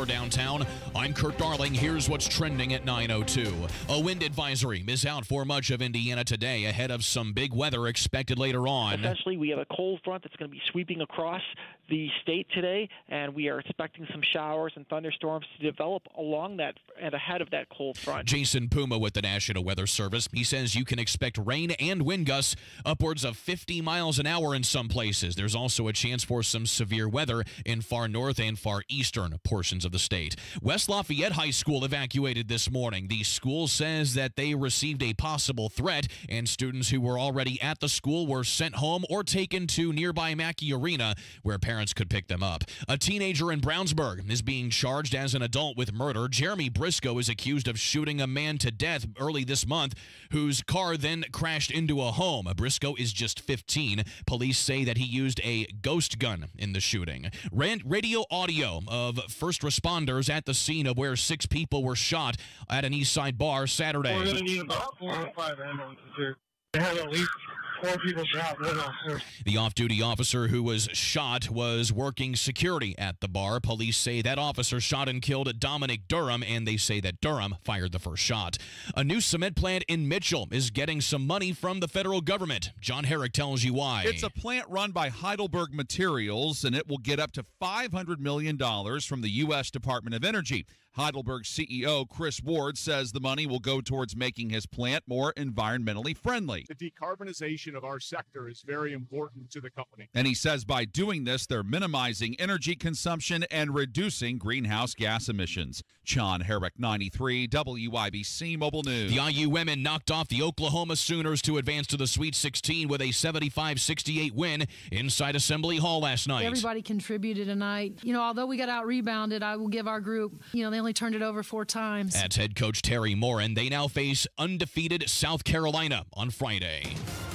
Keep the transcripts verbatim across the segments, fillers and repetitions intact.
for downtown. I'm Kurt Darling. Here's what's trending at nine oh two. A wind advisory is out for much of Indiana today ahead of some big weather expected later on. Essentially, we have a cold front that's going to be sweeping across the state today, and we are expecting some showers and thunderstorms to develop along that and ahead of that cold front. Jason Puma with the National Weather Service. He says you can expect rain and wind gusts upwards of fifty miles an hour in some places. There's also a chance for some severe weather in far north and far eastern portions of the state. West Lafayette High School evacuated this morning. The school says that they received a possible threat, and students who were already at the school were sent home or taken to nearby Mackey Arena, where parents could pick them up. A teenager in Brownsburg is being charged as an adult with murder. Jeremy Briscoe is accused of shooting a man to death early this month, whose car then crashed into a home. Briscoe is just fifteen. Police say that he used a ghost gun in the shooting. Radio audio of first responders at the scene of where six people were shot at an East Side bar Saturday. We're going to need about four or five ambulances here. They have at least four people shot. The off-duty officer who was shot was working security at the bar. Police say that officer shot and killed Dominic Durham, and they say that Durham fired the first shot. A new cement plant in Mitchell is getting some money from the federal government. John Herrick tells you why. It's a plant run by Heidelberg Materials, and it will get up to five hundred million dollars from the U S Department of Energy. Heidelberg C E O Chris Ward says the money will go towards making his plant more environmentally friendly. The decarbonization of our sector is very important to the company. And he says by doing this, they're minimizing energy consumption and reducing greenhouse gas emissions. John Herrick, ninety-three W I B C Mobile News. The I U women knocked off the Oklahoma Sooners to advance to the Sweet sixteen with a seventy-five sixty-eight win inside Assembly Hall last night. Everybody contributed tonight. You know, although we got out-rebounded, I will give our group, you know, they only turned it over four times. That's head coach Terry Morin. They now face undefeated South Carolina on Friday.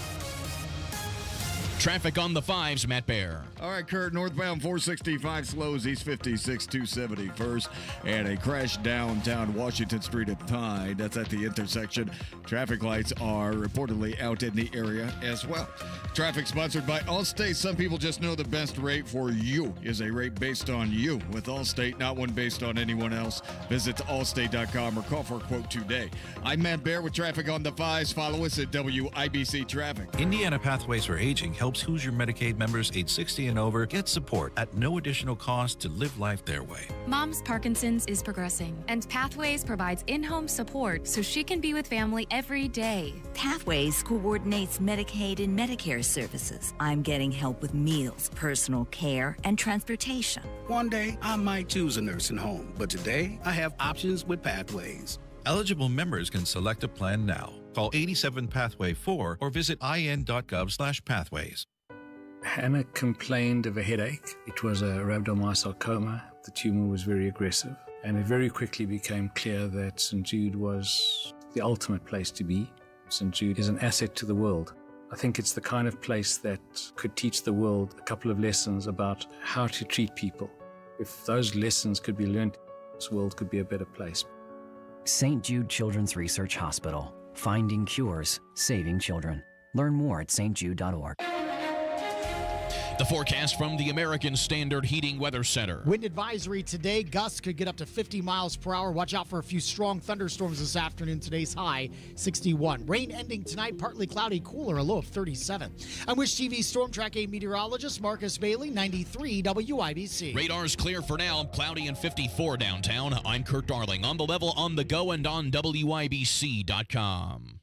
Traffic on the fives, Matt Bear. All right, Kurt, northbound four sixty-five slows East fifty-six two seventy-first, and a crash downtown Washington Street at Pine. That's at the intersection. Traffic lights are reportedly out in the area as well. Traffic sponsored by Allstate. Some people just know the best rate for you is a rate based on you. With Allstate, not one based on anyone else. Visit allstate dot com or call for a quote today. I'm Matt Bear with Traffic on the Fives. Follow us at W I B C Traffic. Indiana Pathways for Aging helps Hoosier Medicaid members age sixty and over get support at no additional cost to live life their way. Mom's Parkinson's is progressing, and Pathways provides in-home support so she can be with family every day. Pathways coordinates Medicaid and Medicare services. I'm getting help with meals, personal care, and transportation. One day, I might choose a nursing home, but today, I have options with Pathways. Eligible members can select a plan now. Call eighty-seven Pathway four or visit I N dot gov slash pathways. Hannah complained of a headache. It was a rhabdomyosarcoma. The tumor was very aggressive, and it very quickly became clear that Saint Jude was the ultimate place to be. Saint Jude is an asset to the world. I think it's the kind of place that could teach the world a couple of lessons about how to treat people. If those lessons could be learned, this world could be a better place. Saint Jude Children's Research Hospital. Finding cures, saving children. Learn more at st jude dot org. The forecast from the American Standard Heating Weather Center. Wind advisory today. Gusts could get up to fifty miles per hour. Watch out for a few strong thunderstorms this afternoon. Today's high, sixty-one. Rain ending tonight, partly cloudy, cooler, a low of thirty-seven. I'm Wish T V Storm Track eight meteorologist Marcus Bailey, ninety-three W I B C. Radar's clear for now. Cloudy and fifty-four downtown. I'm Kurt Darling. On the level, on the go, and on W I B C dot com.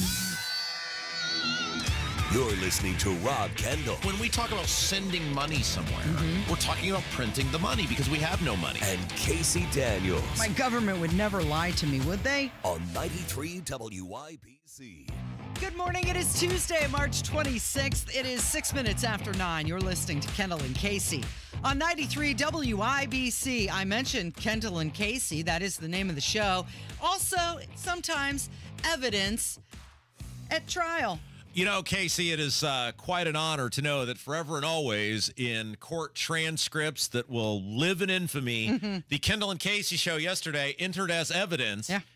You're listening to Rob Kendall. When we talk about sending money somewhere, Mm-hmm. we're talking about printing the money because we have no money. And Casey Daniels. My government would never lie to me, would they? On ninety-three W I B C. Good morning. It is Tuesday, March twenty-sixth. It is six minutes after nine. You're listening to Kendall and Casey. On ninety-three W I B C, I mentioned Kendall and Casey. That is the name of the show. Also, sometimes evidence at trial. You know, Casey, it is uh, quite an honor to know that forever and always in court transcripts that will live in infamy, Mm-hmm. the Kendall and Casey show yesterday entered as evidence Yeah.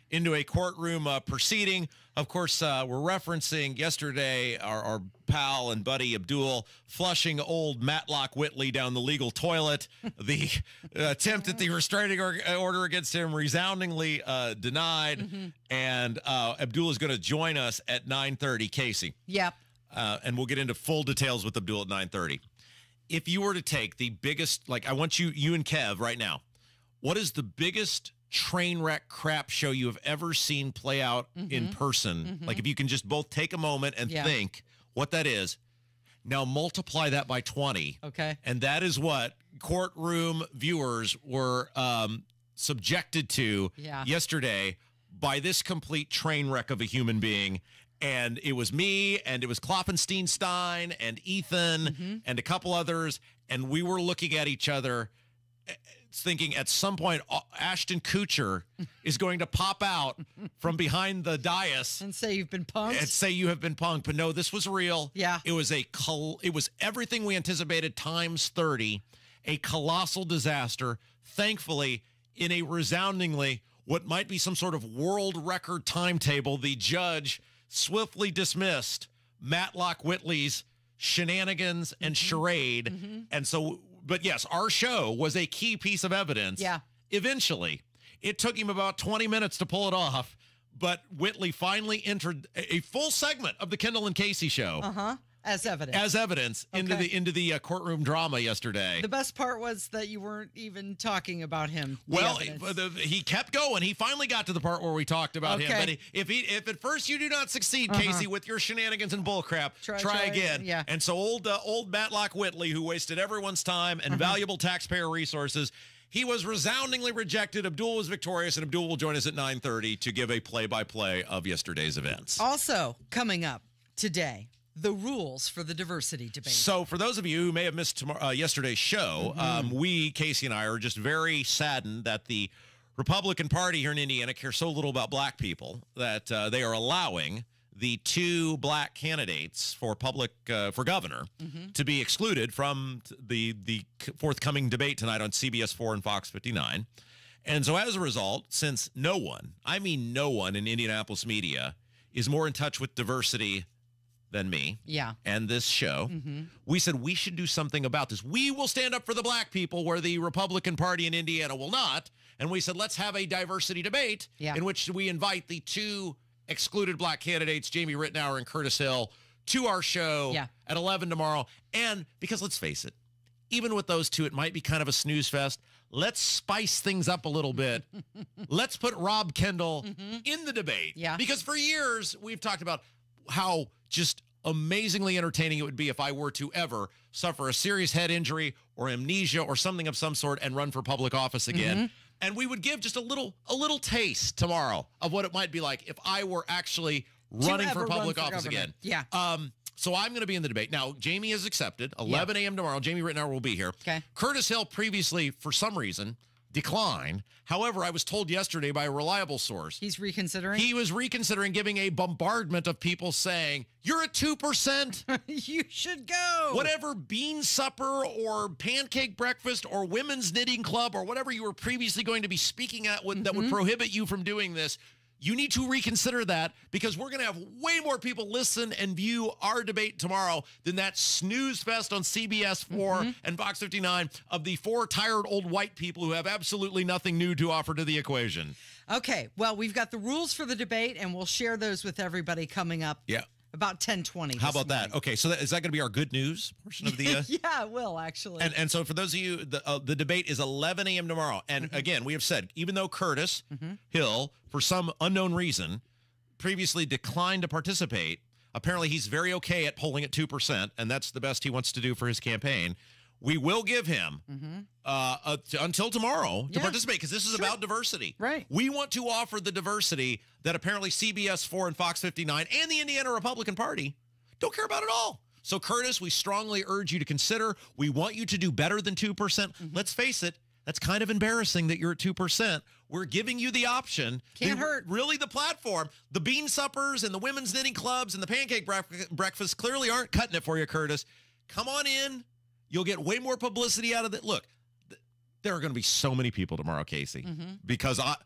into a courtroom uh, proceeding. Of course, uh, we're referencing yesterday our, our pal and buddy Abdul flushing old Matlock Whitley down the legal toilet. The uh, attempt at the restraining or- order against him resoundingly uh, denied. Mm-hmm. And uh, Abdul is going to join us at nine thirty. Casey. Yep. Uh, and we'll get into full details with Abdul at nine thirty. If you were to take the biggest, like I want you, you and Kev right now, what is the biggest train wreck crap show you have ever seen play out Mhm. in person? Mhm. Like if you can just both take a moment and Yeah. think what that is. Now multiply that by twenty. Okay. And that is what courtroom viewers were um, subjected to Yeah. yesterday by this complete train wreck of a human being. And it was me, and it was Kloppenstein and Ethan Mm-hmm. and a couple others. And we were looking at each other eh, thinking at some point uh, Ashton Kutcher is going to pop out from behind the dais And say you've been punked. and say you have been punked. But no, this was real. Yeah. It was a col- it was everything we anticipated times thirty, a colossal disaster. Thankfully, in a resoundingly what might be some sort of world record timetable, the judge swiftly dismissed Matlock Whitley's shenanigans and charade. And so, but yes, our show was a key piece of evidence. Yeah. Eventually, it took him about twenty minutes to pull it off, but Whitley finally entered a a full segment of the Kendall and Casey show Uh-huh. As evidence. as evidence into Okay. the into the uh, courtroom drama yesterday. The best part was that you weren't even talking about him. the Well, evidence. he, the, he kept going. He finally got to the part where we talked about him. Okay. But he, if he, if at first you do not succeed, Uh-huh. Casey, with your shenanigans and bullcrap, Try- try, try again. again, yeah. And so old uh, old Matlock Whitley, who wasted everyone's time and Uh-huh. valuable taxpayer resources, he was resoundingly rejected. Abdul was victorious, and Abdul will join us at nine thirty to give a play-by-play of yesterday's events. Also, coming up today, the rules for the diversity debate. So, for those of you who may have missed tomorrow, uh, yesterday's show, Mm-hmm. um, we, Casey and I, are just very saddened that the Republican Party here in Indiana cares so little about black people that uh, they are allowing the two black candidates for public uh, for governor Mm-hmm. to be excluded from t- the the c- forthcoming debate tonight on C B S four and Fox fifty-nine. And so, as a result, since no one, I mean no one in Indianapolis media is more in touch with diversity than me Yeah. and this show, Mm-hmm. we said we should do something about this. We will stand up for the black people where the Republican Party in Indiana will not. And we said, let's have a diversity debate Yeah. in which we invite the two excluded black candidates, Jamie Rittenauer and Curtis Hill, to our show Yeah. at eleven tomorrow. And because let's face it, even with those two, it might be kind of a snooze fest. Let's spice things up a little bit. Let's put Rob Kendall in the debate. Yeah. Because for years, we've talked about how just amazingly entertaining it would be if I were to ever suffer a serious head injury or amnesia or something of some sort and run for public office again. Mm-hmm. And we would give just a little a little taste tomorrow of what it might be like if I were actually running ever for run public for office governor. again. Yeah. Um, so I'm going to be in the debate. Now, Jamie has accepted. eleven a.m. tomorrow. Jamie Rittenauer will be here. Okay. Curtis Hill previously, for some reason, declined. However, I was told yesterday by a reliable source He's reconsidering. he was reconsidering giving a bombardment of people saying, you're at two percent. You should go. Whatever bean supper or pancake breakfast or women's knitting club or whatever you were previously going to be speaking at with, that would prohibit you from doing this, you need to reconsider that because we're going to have way more people listen and view our debate tomorrow than that snooze fest on C B S four and Fox fifty-nine of the four tired old white people who have absolutely nothing new to offer to the equation. Okay, well, we've got the rules for the debate, and we'll share those with everybody coming up Yeah. about ten twenty. How about that? Okay, so that, is that going to be our good news portion of the... Uh, Yeah, it will, actually. And and so for those of you, the uh, the debate is eleven a.m. tomorrow. And again, we have said, even though Curtis Hill, for some unknown reason, previously declined to participate, apparently he's very okay at polling at two percent, and that's the best he wants to do for his campaign. We will give him uh, uh, t- until tomorrow to Yeah. participate because this is Sure. about diversity. Right. We want to offer the diversity that apparently C B S four and Fox fifty-nine and the Indiana Republican Party don't care about at all. So, Curtis, we strongly urge you to consider. We want you to do better than two percent. Let's face it, that's kind of embarrassing that you're at two percent. We're giving you the option. Can't the, hurt. Really, the platform. The bean suppers and the women's knitting clubs and the pancake bref- breakfast clearly aren't cutting it for you, Curtis. Come on in. You'll get way more publicity out of it. Look, th- there are going to be so many people tomorrow, Casey, because I,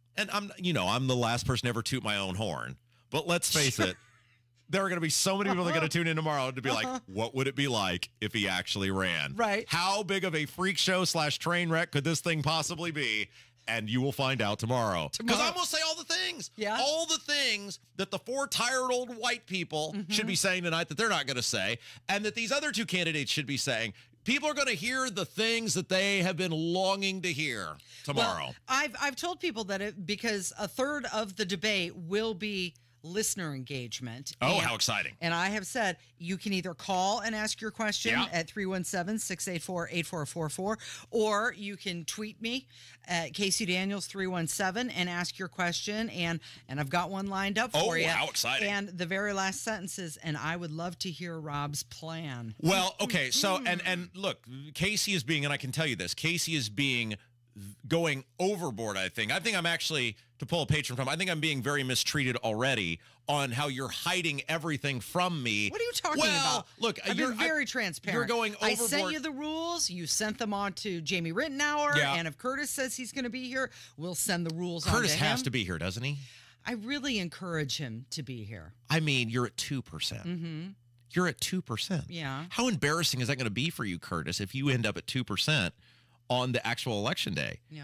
and I'm, you know, I'm the last person to ever toot my own horn, but let's face it, there are going to be so many people that are going to tune in tomorrow to be like, what would it be like if he actually ran? Right. How big of a freak show slash train wreck could this thing possibly be? And you will find out tomorrow. Because I'm going to say all the things. Yeah. All the things that the four tired old white people mm-hmm. should be saying tonight that they're not going to say, and that these other two candidates should be saying. People are going to hear the things that they have been longing to hear tomorrow. Well, I've I've told people that it because a third of the debate will be listener engagement. Oh, and, how exciting. And I have said you can either call and ask your question yeah. at three one seven, six eight four, eight four four four, or you can tweet me at Casey Daniels three one seven and ask your question. And and I've got one lined up for oh, you. Oh, how exciting. And the very last sentence is, and I would love to hear Rob's plan. Well, okay. So, and, and look, Casey is being, and I can tell you this, Casey is being going overboard, I think. I think I'm actually, to pull a patron from, I think I'm being very mistreated already on how you're hiding everything from me. What are you talking well, about? Look, I've you're been very I, transparent. You're going overboard. I sent you the rules. You sent them on to Jamie Rittenauer. Yeah. And if Curtis says he's going to be here, we'll send the rules Curtis on to him. has to be here, doesn't he? I really encourage him to be here. I mean, you're at two percent. Mm-hmm. You're at two percent. Yeah. How embarrassing is that going to be for you, Curtis, if you end up at two percent on the actual election day? Yeah.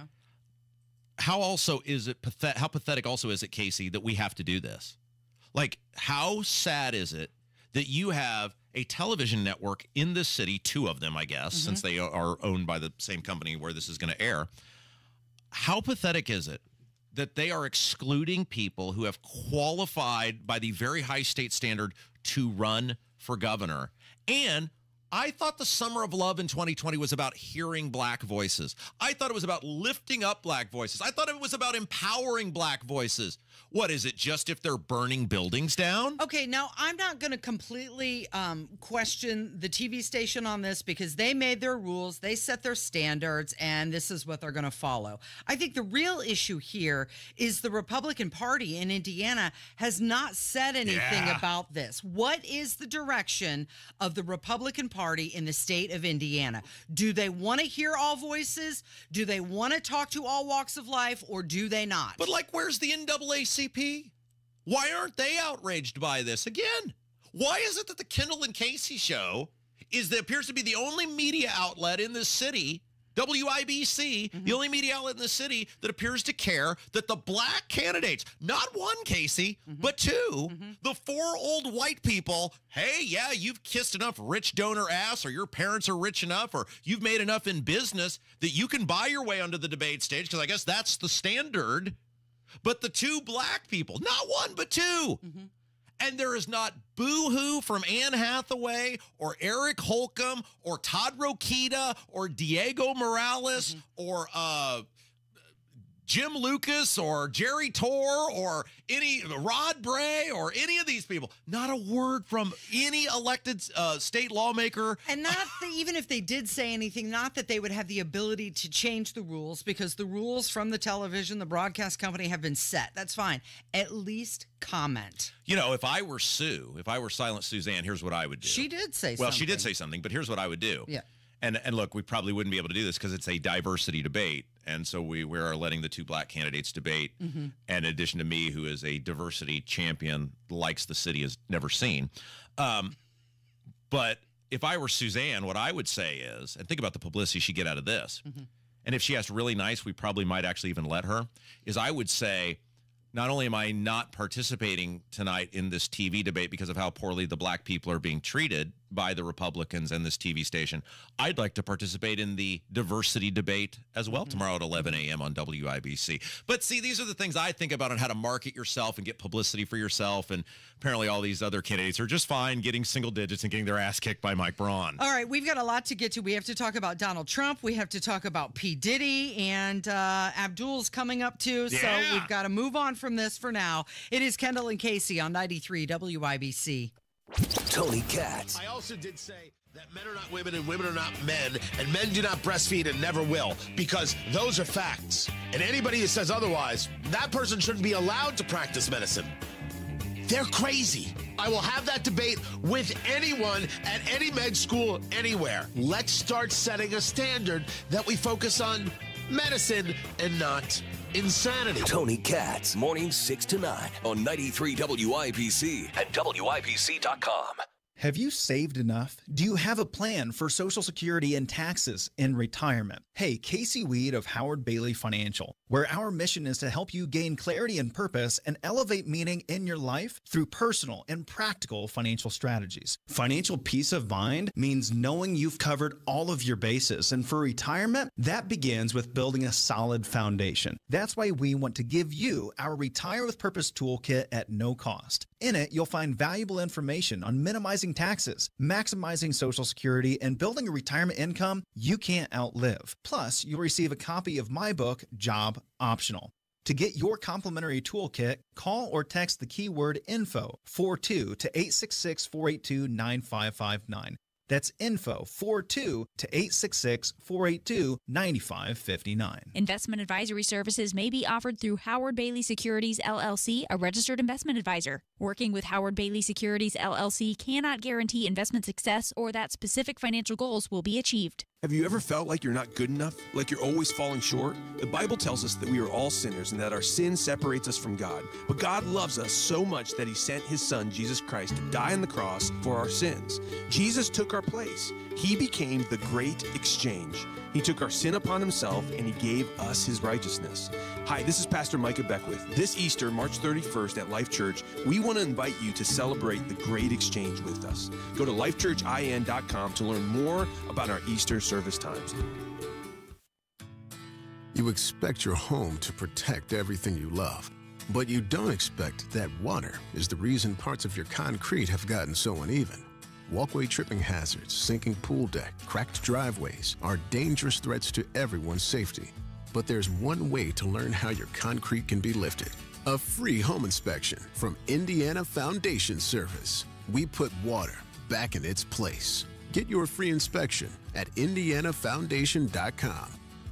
How also is it pathetic? How pathetic also is it, Casey, that we have to do this? Like, how sad is it that you have a television network in this city, two of them, I guess, mm-hmm. since they are owned by the same company where this is going to air? How pathetic is it that they are excluding people who have qualified by the very high state standard to run for governor? And I thought the Summer of Love in twenty twenty was about hearing black voices. I thought it was about lifting up black voices. I thought it was about empowering black voices. What is it, just if they're burning buildings down? Okay, now I'm not going to completely um, question the T V station on this because they made their rules, they set their standards, and this is what they're going to follow. I think the real issue here is the Republican Party in Indiana has not said anything yeah. about this. What is the direction of the Republican Party in the state of Indiana? Do they want to hear all voices? Do they want to talk to all walks of life, or do they not? But, like, where's the N double A C P? Why aren't they outraged by this again? Why is it that the Kendall and Casey show is that appears to be the only media outlet in this city, W I B C, mm-hmm. the only media outlet in the city that appears to care that the black candidates, not one, Casey, mm-hmm. but two, mm-hmm. the four old white people, hey, yeah, you've kissed enough rich donor ass, or your parents are rich enough, or you've made enough in business that you can buy your way onto the debate stage, because I guess that's the standard. But the two black people, not one, but two. Mm-hmm. And there is not boo-hoo from Anne Hathaway or Eric Holcomb or Todd Rokita or Diego Morales mm-hmm. or uh, Jim Lucas or Jerry Torr or any Rod Bray or any of these people. Not a word from any elected uh, state lawmaker. And not the, even if they did say anything, not that they would have the ability to change the rules, because the rules from the television, the broadcast company, have been set. That's fine. At least comment. You know, if I were Sue, if I were Silent Suzanne, here's what I would do. She did say well, something. she did say something, but here's what I would do. Yeah. And and look, we probably wouldn't be able to do this because it's a diversity debate. And so we, we are letting the two black candidates debate. Mm-hmm. And in addition to me, who is a diversity champion, likes the city has never seen. Um, but if I were Suzanne, what I would say is, and think about the publicity she'd get out of this. Mm-hmm. And if she asked really nice, we probably might actually even let her, is I would say, not only am I not participating tonight in this T V debate because of how poorly the black people are being treated by the Republicans and this T V station, I'd like to participate in the diversity debate as well mm-hmm. tomorrow at eleven a.m. on W I B C. But see, these are the things I think about on how to market yourself and get publicity for yourself. And apparently all these other candidates are just fine getting single digits and getting their ass kicked by Mike Braun. All right, we've got a lot to get to. We have to talk about Donald Trump. We have to talk about P. Diddy, and uh, Abdul's coming up too. Yeah. So we've got to move on from this for now. It is Kendall and Casey on ninety-three W I B C. Tony Katz. I also did say that men are not women and women are not men, and men do not breastfeed and never will, because those are facts. And anybody who says otherwise, that person shouldn't be allowed to practice medicine. They're crazy. I will have that debate with anyone at any med school anywhere. Let's start setting a standard that we focus on medicine and not insanity. Tony Katz, mornings six to nine on ninety-three W I B C and W I B C dot com. Have you saved enough? Do you have a plan for Social Security and taxes in retirement? Hey, Casey Weed of Howard Bailey Financial, where our mission is to help you gain clarity and purpose and elevate meaning in your life through personal and practical financial strategies. Financial peace of mind means knowing you've covered all of your bases, and for retirement, that begins with building a solid foundation. That's why we want to give you our Retire with Purpose toolkit at no cost. In it, you'll find valuable information on minimizing taxes, maximizing Social Security, and building a retirement income you can't outlive. Plus, you'll receive a copy of my book, Job Optional. To get your complimentary toolkit, call or text the keyword info four two to eight six six, four eight two, nine five five nine. That's info four two to eight six six, four eight two, nine five five nine. Investment advisory services may be offered through Howard Bailey Securities, L L C, a registered investment advisor. Working with Howard Bailey Securities, L L C cannot guarantee investment success or that specific financial goals will be achieved. Have you ever felt like you're not good enough? Like you're always falling short? The Bible tells us that we are all sinners and that our sin separates us from God. But God loves us so much that he sent his son, Jesus Christ, to die on the cross for our sins. Jesus took our place. He became the great exchange. He took our sin upon himself and he gave us his righteousness. Hi, this is Pastor Micah Beckwith. This Easter, March thirty-first at Life Church, we want to invite you to celebrate the great exchange with us. Go to life church I N dot com to learn more about our Easter service times. You expect your home to protect everything you love, but you don't expect that water is the reason parts of your concrete have gotten so uneven. Walkway tripping hazards, sinking pool deck, cracked driveways are dangerous threats to everyone's safety. But there's one way to learn how your concrete can be lifted. A free home inspection from Indiana Foundation Service. We put water back in its place. Get your free inspection at indiana foundation dot com.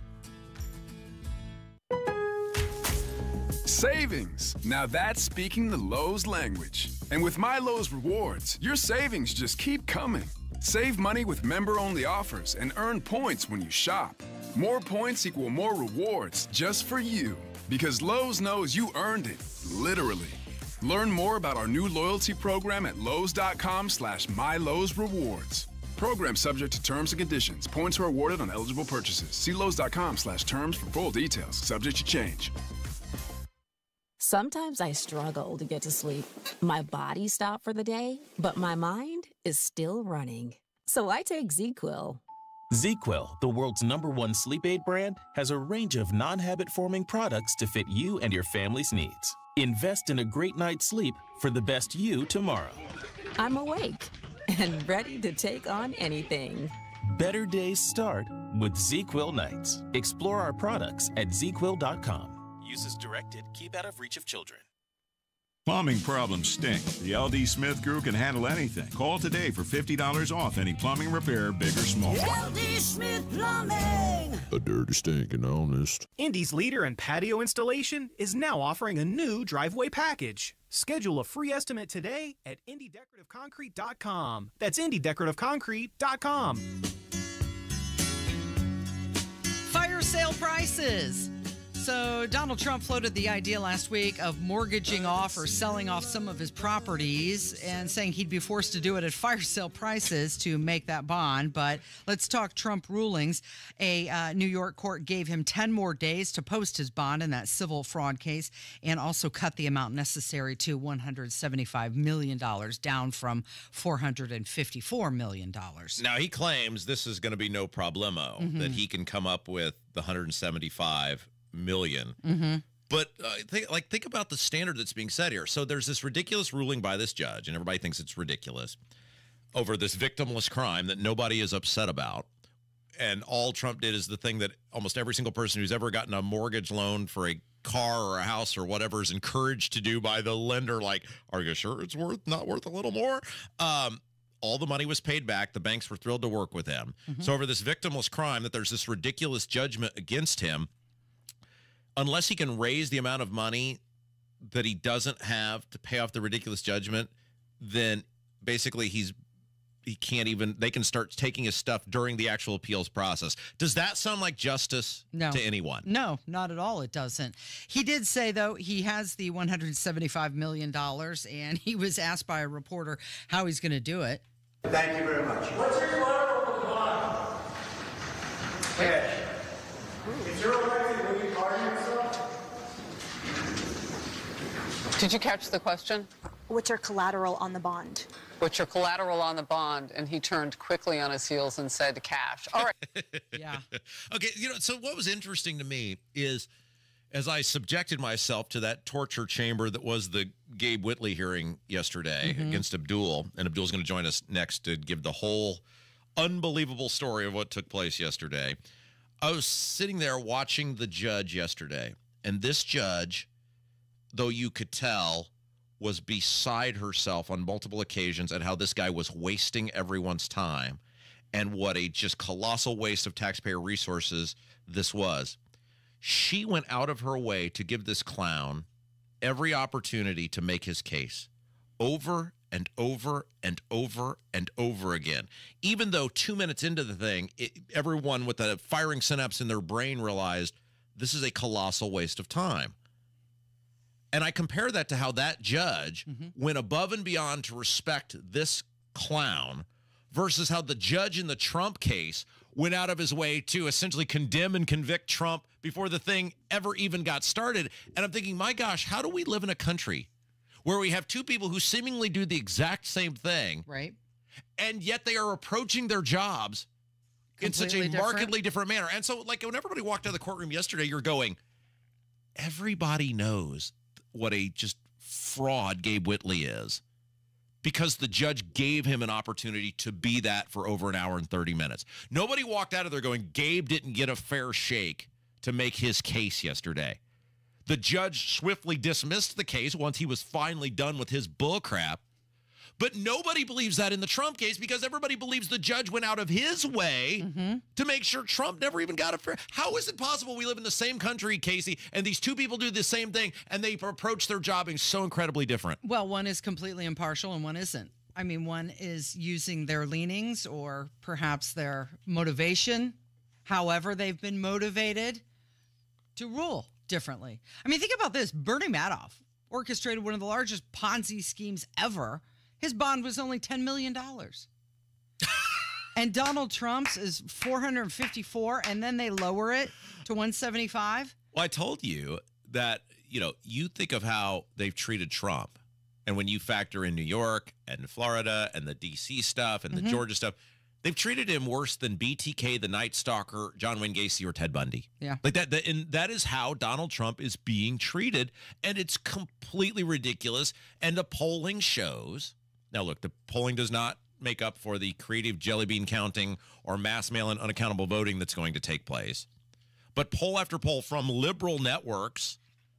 Savings. Now that's speaking the Lowe's language. And with My Lowe's Rewards, your savings just keep coming. Save money with member-only offers and earn points when you shop. More points equal more rewards just for you. Because Lowe's knows you earned it, literally. Learn more about our new loyalty program at lowes dot com slash my lowe's rewards. Program subject to terms and conditions. Points are awarded on eligible purchases. See lowes dot com slash terms for full details. Subject to change. Sometimes I struggle to get to sleep. My body stopped for the day, but my mind is still running. So I take ZzzQuil. ZzzQuil, the world's number one sleep aid brand, has a range of non-habit-forming products to fit you and your family's needs. Invest in a great night's sleep for the best you tomorrow. I'm awake and ready to take on anything. Better days start with ZzzQuil nights. Explore our products at zz quil dot com. Use as directed. Keep out of reach of children. Plumbing problems stink. The L D Smith Crew can handle anything. Call today for fifty dollars off any plumbing repair, big or small. L D Smith Plumbing. A dirty, stinking honest. Indy's leader in patio installation is now offering a new driveway package. Schedule a free estimate today at indy decorative concrete dot com. That's indy decorative concrete dot com. Fire sale prices. So Donald Trump floated the idea last week of mortgaging off or selling off some of his properties and saying he'd be forced to do it at fire sale prices to make that bond. But let's talk Trump rulings. A uh, New York court gave him ten more days to post his bond in that civil fraud case and also cut the amount necessary to one hundred seventy-five million dollars, down from four hundred fifty-four million dollars. Now, he claims this is going to be no problemo, Mhm. that he can come up with the one hundred seventy-five million. Mm-hmm. But uh, think, like, think about the standard that's being set here. So there's this ridiculous ruling by this judge, and everybody thinks it's ridiculous, over this victimless crime that nobody is upset about. And all Trump did is the thing that almost every single person who's ever gotten a mortgage loan for a car or a house or whatever is encouraged to do by the lender. Like, are you sure it's worth not worth a little more? Um, all the money was paid back. The banks were thrilled to work with him. Mm-hmm. So over this victimless crime, that there's this ridiculous judgment against him, unless he can raise the amount of money that he doesn't have to pay off the ridiculous judgment, then basically he's he can't even, they can start taking his stuff during the actual appeals process. Does that sound like justice No. to anyone? No, not at all. It doesn't. He did say, though, he has the one hundred seventy-five million dollars, and he was asked by a reporter how he's going to do it. Thank you very much. What's your collateral bond? Cash. Is there a way to really pardon yourself? Did you catch the question? What's your collateral on the bond? What's your collateral on the bond? And he turned quickly on his heels and said, cash. All right. Yeah. Okay, you know, so what was interesting to me is as I subjected myself to that torture chamber that was the Gabe Whitley hearing yesterday Mhm. against Abdul, and Abdul's going to join us next to give the whole unbelievable story of what took place yesterday. I was sitting there watching the judge yesterday, and this judge, though you could tell, was beside herself on multiple occasions at how this guy was wasting everyone's time and what a just colossal waste of taxpayer resources this was. She went out of her way to give this clown every opportunity to make his case over and over and over and over again. Even though two minutes into the thing, it, everyone with a firing synapse in their brain realized this is a colossal waste of time. And I compare that to how that judge Mm-hmm. went above and beyond to respect this clown versus how the judge in the Trump case went out of his way to essentially condemn and convict Trump before the thing ever even got started. And I'm thinking, my gosh, how do we live in a country where we have two people who seemingly do the exact same thing, right? And yet they are approaching their jobs in such a Completely different. markedly different manner. And so, like, when everybody walked out of the courtroom yesterday, you're going, everybody knows what a just fraud Gabe Whitley is because the judge gave him an opportunity to be that for over an hour and thirty minutes. Nobody walked out of there going, Gabe didn't get a fair shake to make his case yesterday. The judge swiftly dismissed the case once he was finally done with his bull crap. But nobody believes that in the Trump case because everybody believes the judge went out of his way Mm-hmm. to make sure Trump never even got a fair. How is it possible we live in the same country, Casey, and these two people do the same thing and they approach their jobbing so incredibly different? Well, one is completely impartial and one isn't. I mean, one is using their leanings or perhaps their motivation, however they've been motivated, to rule differently. I mean, think about this. Bernie Madoff orchestrated one of the largest Ponzi schemes ever. His bond was only ten million dollars. And Donald Trump's is four hundred fifty-four, and then they lower it to one seventy-five. Well, I told you that, you know, you think of how they've treated Trump. And when you factor in New York and Florida and the D C stuff and the Mhm. Georgia stuff, they've treated him worse than B T K, the Night Stalker, John Wayne Gacy, or Ted Bundy. Yeah. Like that, that, and that is how Donald Trump is being treated. And it's completely ridiculous. And the polling shows. Now, look, the polling does not make up for the creative jelly bean counting or mass mail-in unaccountable voting that's going to take place. But poll after poll from liberal networks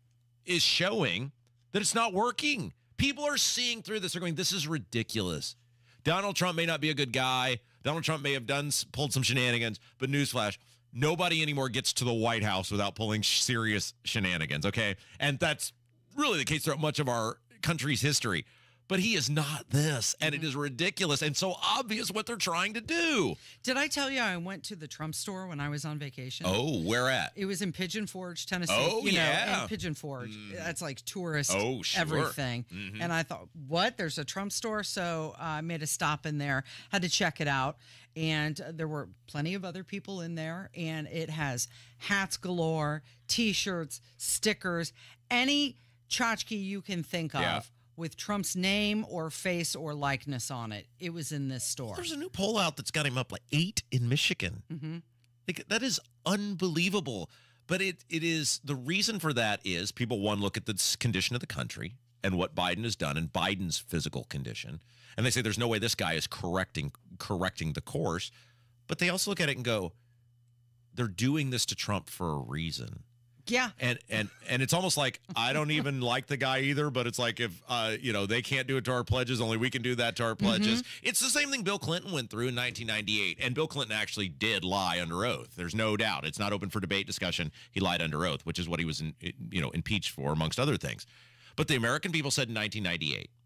is showing that it's not working. People are seeing through this. They're going, this is ridiculous. Donald Trump may not be a good guy. Donald Trump may have done pulled some shenanigans, but newsflash, nobody anymore gets to the White House without pulling serious shenanigans, okay? And that's really the case throughout much of our country's history. But he is not this, and it is ridiculous and so obvious what they're trying to do. Did I tell you I went to the Trump store when I was on vacation? Oh, where at? It was in Pigeon Forge, Tennessee. Oh, you know, yeah. in Pigeon Forge. That's like tourist Oh, sure. everything. Mhm. And I thought, what? There's a Trump store? So uh, I made a stop in there, had to check it out. And uh, there were plenty of other people in there. And it has hats galore, T-shirts, stickers, any tchotchke you can think of. Yeah. With Trump's name or face or likeness on it. It was in this store. There's a new poll out that's got him up like eight in Michigan. Mm-hmm. Like, that is unbelievable. But it it is, the reason for that is people, one, look at the s- condition of the country and what Biden has done and Biden's physical condition. And they say there's no way this guy is correcting correcting the course. But they also look at it and go, they're doing this to Trump for a reason. Yeah. And and and it's almost like I don't even like the guy either, but it's like if uh you know they can't do it to our pledges, only we can do that to our pledges. Mm-hmm. It's the same thing Bill Clinton went through in nineteen ninety-eight, and Bill Clinton actually did lie under oath. There's no doubt. It's not open for debate, discussion. He lied under oath, which is what he was in, you know impeached for, amongst other things. But the American people said in nineteen ninety-eight,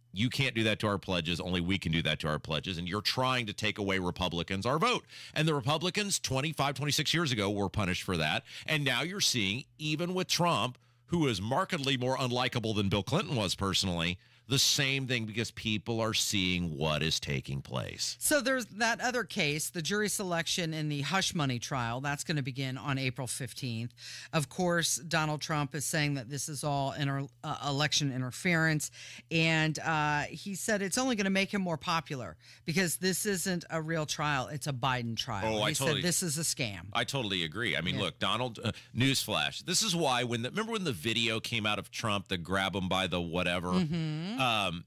you can't do that to our pledges. Only we can do that to our pledges. And you're trying to take away Republicans our vote. And the Republicans twenty-five, twenty-six years ago were punished for that. And now you're seeing, even with Trump, who is markedly more unlikable than Bill Clinton was personally, the same thing, because people are seeing what is taking place. So there's that other case, the jury selection in the hush money trial. That's going to begin on April fifteenth. Of course, Donald Trump is saying that this is all inter, uh, election interference. And uh, he said it's only going to make him more popular because this isn't a real trial. It's a Biden trial. Oh, he I totally, said this is a scam. I totally agree. I mean, Yeah. look, Donald, uh, newsflash. This is why when the, remember when the video came out of Trump, the grab him by the whatever? Mhm. Um,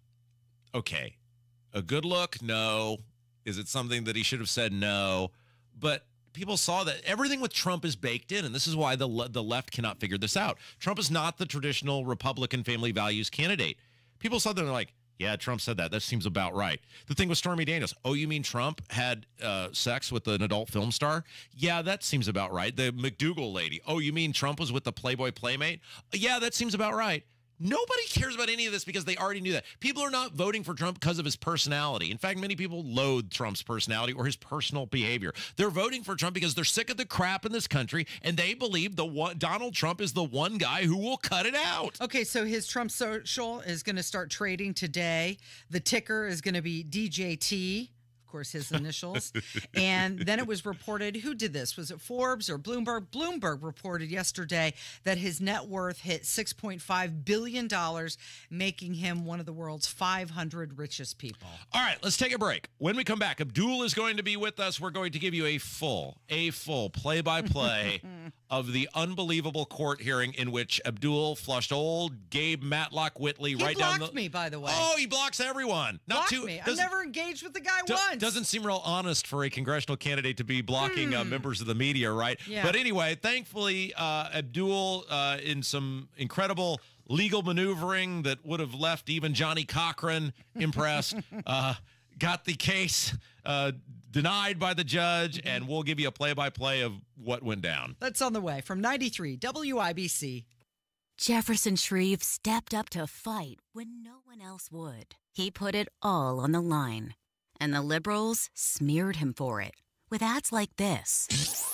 okay, a good look? No. Is it something that he should have said? No. But people saw that everything with Trump is baked in, and this is why the le- the left cannot figure this out. Trump is not the traditional Republican family values candidate. People saw that and they're like, yeah, Trump said that. That seems about right. The thing with Stormy Daniels. Oh, you mean Trump had uh, sex with an adult film star? Yeah, that seems about right. The McDougal lady. Oh, you mean Trump was with the Playboy Playmate? Yeah, that seems about right. Nobody cares about any of this because they already knew that. People are not voting for Trump because of his personality. In fact, many people loathe Trump's personality or his personal behavior. They're voting for Trump because they're sick of the crap in this country, and they believe the one, Donald Trump is the one guy who will cut it out. Okay, so his Trump Social is going to start trading today. The ticker is going to be D J T. Of course, his initials. And then it was reported, who did this? Was it Forbes or Bloomberg? Bloomberg reported yesterday that his net worth hit six point five billion dollars, making him one of the world's five hundred richest people. All right, let's take a break. When we come back, Abdul is going to be with us. We're going to give you a full, a full play-by-play of the unbelievable court hearing in which Abdul flushed old Gabe Matlock Whitley He right blocked down the... me, by the way. Oh, he blocks everyone. Not blocked too, me. I doesn't- never engaged with the guy Do- once. Doesn't seem real honest for a congressional candidate to be blocking uh, Hmm. members of the media, right? Yeah. But anyway, thankfully, uh, Abdul, uh, in some incredible legal maneuvering that would have left even Johnny Cochran impressed, uh, got the case uh, denied by the judge, and we'll give you a play-by-play of what went down. That's on the way from ninety-three W I B C. Jefferson Shreve stepped up to fight when no one else would. He put it all on the line. And the liberals smeared him for it with ads like this.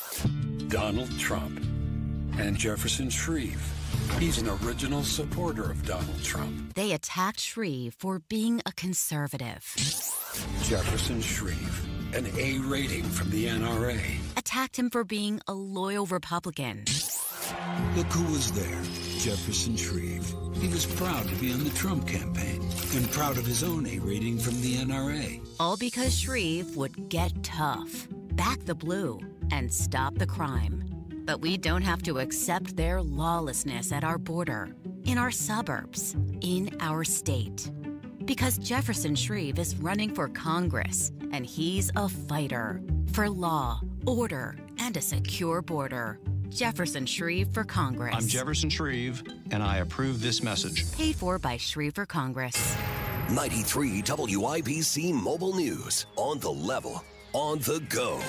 Donald Trump and Jefferson Shreve. He's an original supporter of Donald Trump. They attacked Shreve for being a conservative. Jefferson Shreve, an A rating from the N R A. Attacked him for being a loyal Republican. Look who was there, Jefferson Shreve. He was proud to be on the Trump campaign and proud of his own A rating from the N R A. All because Shreve would get tough, back the blue, and stop the crime. But we don't have to accept their lawlessness at our border, in our suburbs, in our state. Because Jefferson Shreve is running for Congress, and he's a fighter for law, order, and a secure border. Jefferson Shreve for Congress. I'm Jefferson Shreve, and I approve this message. Paid for by Shreve for Congress. ninety-three W I B C Mobile News. On the level, on the go.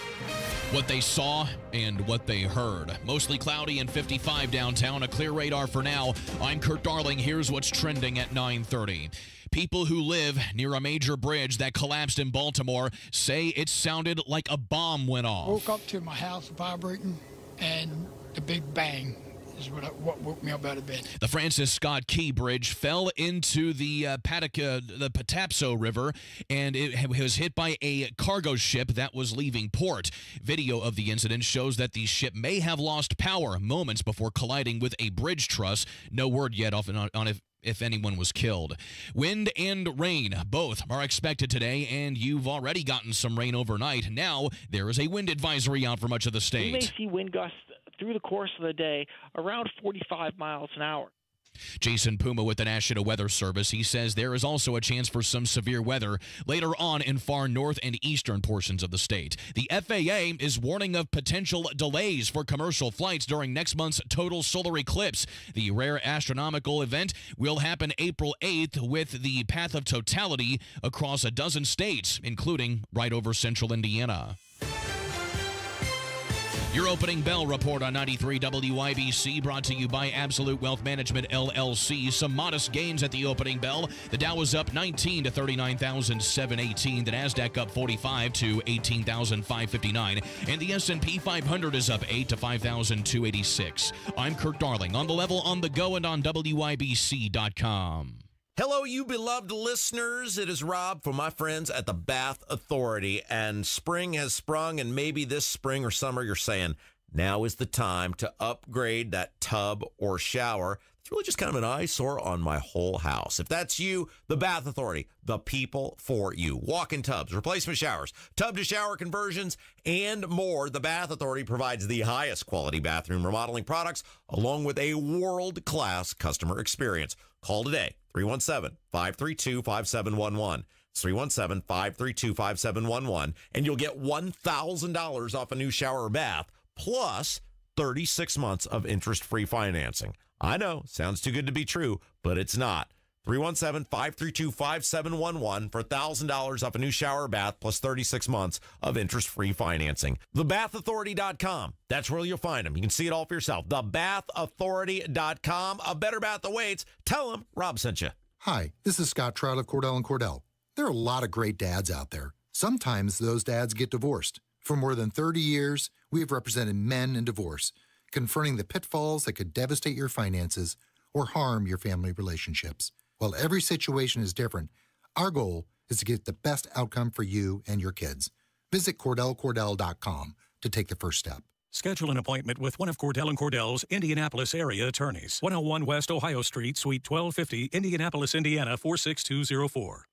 What they saw and what they heard. Mostly cloudy and fifty-five downtown. A clear radar for now. I'm Kurt Darling. Here's what's trending at nine thirty. People who live near a major bridge that collapsed in Baltimore say it sounded like a bomb went off. Woke up to my house vibrating and the big bang is what, I, what woke me up out of bed. The Francis Scott Key Bridge fell into the uh, Patica, the Patapsco River, and it was hit by a cargo ship that was leaving port. Video of the incident shows that the ship may have lost power moments before colliding with a bridge truss. No word yet on, on if if anyone was killed. Wind and rain, both are expected today, and you've already gotten some rain overnight. Now, there is a wind advisory out for much of the state. We may see wind gusts through the course of the day around forty-five miles an hour. Jason Puma with the National Weather Service. He says there is also a chance for some severe weather later on in far north and eastern portions of the state. The F A A is warning of potential delays for commercial flights during next month's total solar eclipse. The rare astronomical event will happen April eighth with the path of totality across a dozen states, including right over central Indiana. Your opening bell report on ninety-three W I B C brought to you by Absolute Wealth Management, L L C. Some modest gains at the opening bell. The Dow was up nineteen to thirty-nine thousand seven hundred eighteen. The NASDAQ up forty-five to eighteen thousand five hundred fifty-nine. And the S and P five hundred is up eight to five thousand two hundred eighty-six. I'm Kirk Darling on the level, on the go, and on W I B C dot com. Hello, you beloved listeners. It is Rob from my friends at the Bath Authority, and spring has sprung, and maybe this spring or summer you're saying, now is the time to upgrade that tub or shower. It's really just kind of an eyesore on my whole house. If that's you, the Bath Authority, the people for you. Walk-in tubs, replacement showers, tub-to-shower conversions, and more. The Bath Authority provides the highest quality bathroom remodeling products along with a world-class customer experience. Call today, three one seven, five three two, five seven one one. It's three one seven, five three two, five seven one one, and you'll get one thousand dollars off a new shower or bath, plus thirty-six months of interest-free financing. I know, sounds too good to be true, but it's not. three one seven, five three two, five seven one one for one thousand dollars off a new shower or bath plus thirty-six months of interest-free financing. the bath authority dot com. That's where you'll find them. You can see it all for yourself. the bath authority dot com. A better bath awaits. Tell them Rob sent you. Hi, this is Scott Trout of Cordell and Cordell. There are a lot of great dads out there. Sometimes those dads get divorced. For more than thirty years, we have represented men in divorce, confronting the pitfalls that could devastate your finances or harm your family relationships. While every situation is different, our goal is to get the best outcome for you and your kids. Visit Cordell Cordell dot com to take the first step. Schedule an appointment with one of Cordell and Cordell's Indianapolis area attorneys. one oh one West Ohio Street, Suite twelve fifty, Indianapolis, Indiana four six two zero four.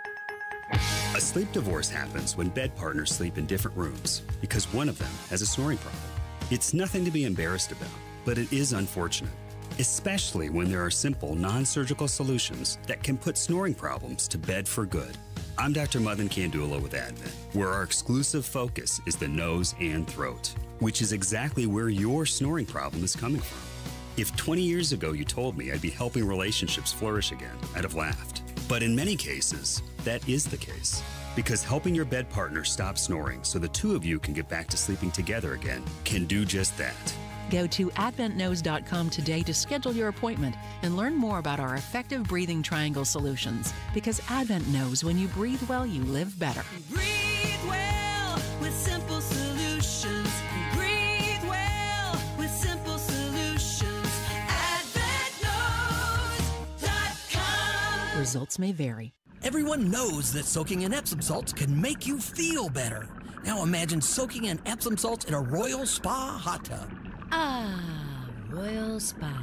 A sleep divorce happens when bed partners sleep in different rooms because one of them has a snoring problem. It's nothing to be embarrassed about, but it is unfortunate, especially when there are simple, non-surgical solutions that can put snoring problems to bed for good. I'm Doctor Madan Kandula with Advent, where our exclusive focus is the nose and throat, which is exactly where your snoring problem is coming from. If twenty years ago you told me I'd be helping relationships flourish again, I'd have laughed. But in many cases, that is the case. Because helping your bed partner stop snoring so the two of you can get back to sleeping together again can do just that. Go to advent nose dot com today to schedule your appointment and learn more about our effective breathing triangle solutions. Because Advent knows when you breathe well, you live better. Breathe well with simple solutions. Breathe well with simple solutions. advent nose dot com. Results may vary. Everyone knows that soaking in Epsom salts can make you feel better. Now imagine soaking in Epsom salts in a Royal Spa hot tub. Ah, Royal Spa.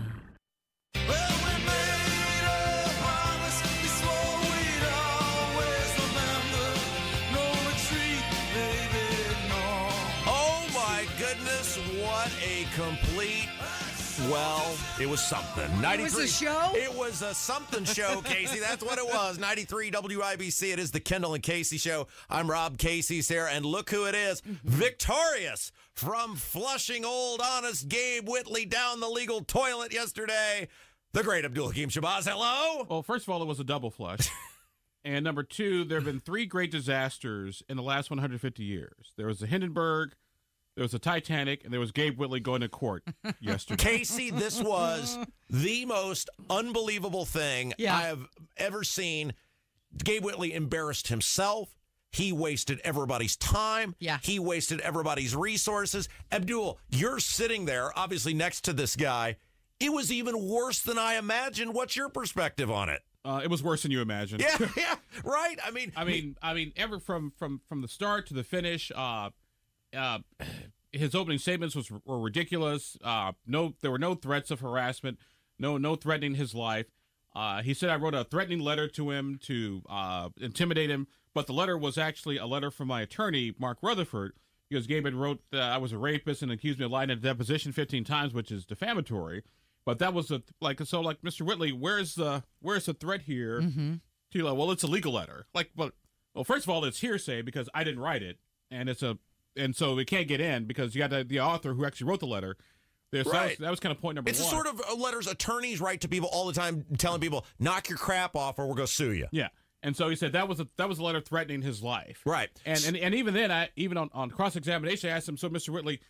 Oh my goodness, what a complete, well, it was something. It was a show? It was a something show, Casey. That's what it was. ninety-three W I B C. It is the Kendall and Casey Show. I'm Rob Casey's here, and look who it is. Victorious from Flushing Old Honest Gabe Whitley down the legal toilet yesterday. The great Abdul Hakim Shabazz. Hello. Well, first of all, it was a double flush. And number two, there have been three great disasters in the last one hundred fifty years. There was the Hindenburg, there was the Titanic, and there was Gabe Whitley going to court yesterday. Casey, this was the most unbelievable thing Yeah. I have ever seen. Gabe Whitley embarrassed himself. He wasted everybody's time. Yeah. He wasted everybody's resources. Abdul, you're sitting there, obviously next to this guy. It was even worse than I imagined. What's your perspective on it? Uh, it was worse than you imagined. Yeah, yeah, right. I mean, I mean, I mean, ever from from from the start to the finish. Uh, uh, his opening statements was were ridiculous. Uh, no, there were no threats of harassment. No, no threatening his life. Uh, he said I wrote a threatening letter to him to uh, intimidate him, but the letter was actually a letter from my attorney, Mark Rutherford, because Gabe had wrote uh, I was a rapist and accused me of lying in a deposition fifteen times, which is defamatory. But that was a, like so like Mister Whitley, where's the where's the threat here? Mm-hmm. To like, well, it's a legal letter. Like, well, well, first of all, it's hearsay because I didn't write it, and it's a and so it can't get in because you got the, the author who actually wrote the letter. There, so Right. that, was, that was kind of point number It's one. the sort of uh, letters attorneys write to people all the time, telling people, knock your crap off or we'll go sue you. Yeah. And so he said that was a that was a letter threatening his life. Right. And and, and even then, I even on, on cross examination, I asked him, so Mister Whitley,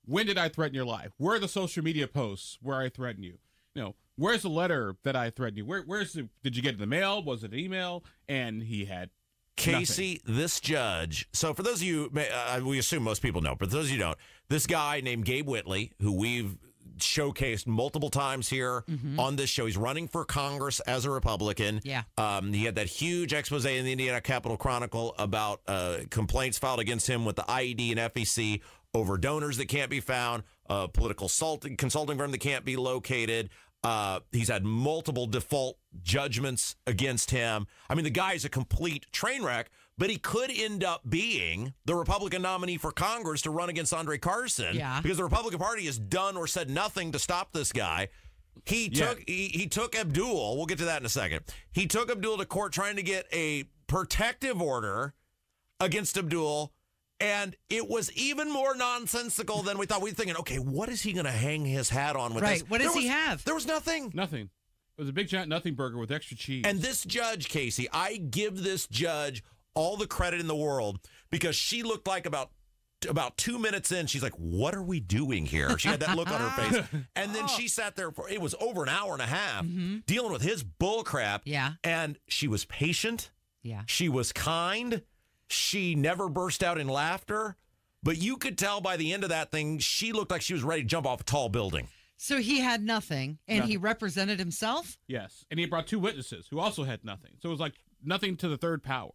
when did I threaten your life? Where are the social media posts where I threaten you? You know, where's the letter that I threatened you? Where, where's the, did you get it in the mail? Was it an email? And he had Casey, nothing. this judge. So for those of you, uh, we assume most people know, but for those of you who don't, this guy named Gabe Whitley, who we've showcased multiple times here Mm-hmm. on this show. He's running for Congress as a Republican. Yeah. Um, he had that huge expose in the Indiana Capitol Chronicle about uh, complaints filed against him with the I E D and F E C over donors that can't be found, a political consulting, consulting firm that can't be located. Uh, he's had multiple default judgments against him. I mean, the guy is a complete train wreck, but he could end up being the Republican nominee for Congress to run against Andre Carson. Yeah. Because the Republican Party has done or said nothing to stop this guy. He Yeah. took he, he took Abdul. We'll get to that in a second. He took Abdul to court trying to get a protective order against Abdul. And it was even more nonsensical than we thought. We were thinking, okay, what is he going to hang his hat on with Right. this? What does There he was- have? There was nothing. Nothing. It was a big giant nothing burger with extra cheese. And this judge, Casey, I give this judge all the credit in the world because she looked like about about two minutes in, she's like, what are we doing here? She had that look on her face. And then she sat there for, it was over an hour and a half dealing with his bull crap. Yeah. And she was patient. Yeah. She was kind. She never burst out in laughter. But you could tell by the end of that thing, she looked like she was ready to jump off a tall building. So he had nothing, and he Nothing. represented himself? Yes. And he brought two witnesses who also had nothing. So it was like nothing to the third power.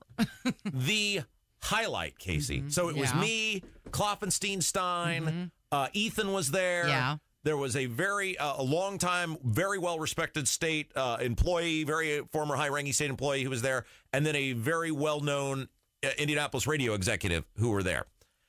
The highlight, Casey. So it was Yeah. me, Klopfenstein, uh, Ethan was there. Yeah. There was a very, uh, a long time, very well respected state uh, employee, very former high ranking state employee who was there, and then a very well known uh, Indianapolis radio executive who were there.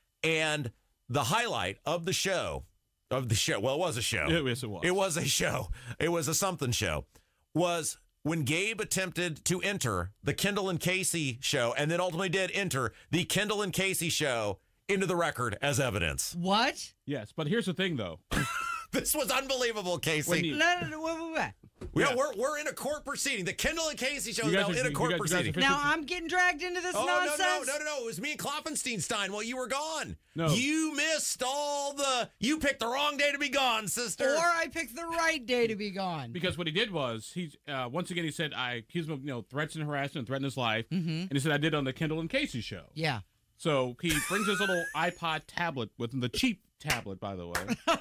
And the highlight of the show, of the show, well, it was a show. It- yes, it was. It was a show. It was a something show. Was when Gabe attempted to enter the Kendall and Casey show and then ultimately did enter the Kendall and Casey show into the record as evidence. What? Yes, but here's the thing, though. This was unbelievable, Casey. When you- No, no, no, wait, wait, wait. Yeah, Yeah. we're, we're in a court proceeding. The Kendall and Casey show is You now guys are- in a you court guys- you guys are proceeding. Now I'm getting dragged into this Oh, nonsense? no, no, no, no, no. It was me and Klopfenstein while you were gone. No. You missed all the, you picked the wrong day to be gone, sister. Or I picked the right day to be gone. Because what he did was, he uh, once again, he said, I accused him of, you know, threats and harassment, threatened his life. Mhm. And he said, I did on the Kendall and Casey show. Yeah. So he brings his little iPod tablet with him, the cheap tablet, by the way.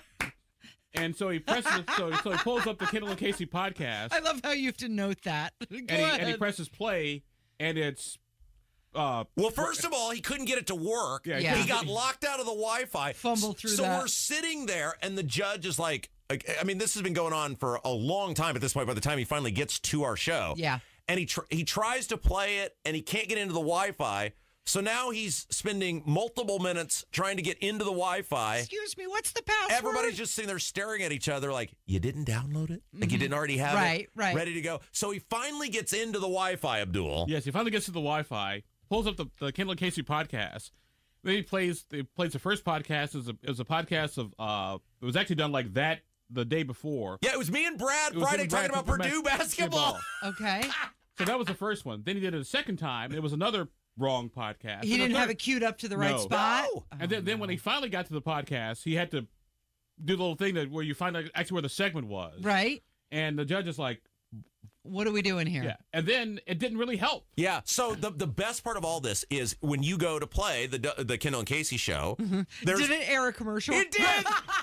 And so he presses, so, so he pulls up the Kendall and Casey podcast. I love how you have to note that. Go and, he, ahead. and he presses play, and it's. Uh, Well, first of all, he couldn't get it to work. Yeah, he He couldn't- got locked out of the Wi-Fi. Fumble through so that. we're sitting there, and the judge is like, like, I mean, this has been going on for a long time at this point by the time he finally gets to our show. Yeah. And he, tr- he tries to play it, and he can't get into the Wi-Fi. So now he's spending multiple minutes trying to get into the Wi-Fi. Excuse me, what's the password? Everybody's just sitting there staring at each other like, you didn't download it? Like you didn't already have Right, it right. ready to go. So he finally gets into the Wi-Fi, Abdul. Yes, he finally gets to the Wi-Fi, pulls up the, the Kendall and Casey podcast. Then he plays. He plays the first podcast. It was a, it was a podcast of. Uh, it was actually done like that the day before. Yeah, it was me and Brad It was Friday him and talking Brad about talking Purdue about basketball. Okay. So that was the first one. Then he did it a second time. It was another wrong podcast. He And the didn't have third- it queued up to the right No. spot? No. And then, then when he finally got to the podcast, he had to do the little thing that where you find out actually where the segment was. Right. And the judge is like, What are we doing here? yeah. And then it didn't really help. Yeah. So the the best part of all this is when you go to play the the Kendall and Casey show. There's, Did it air a commercial? It did.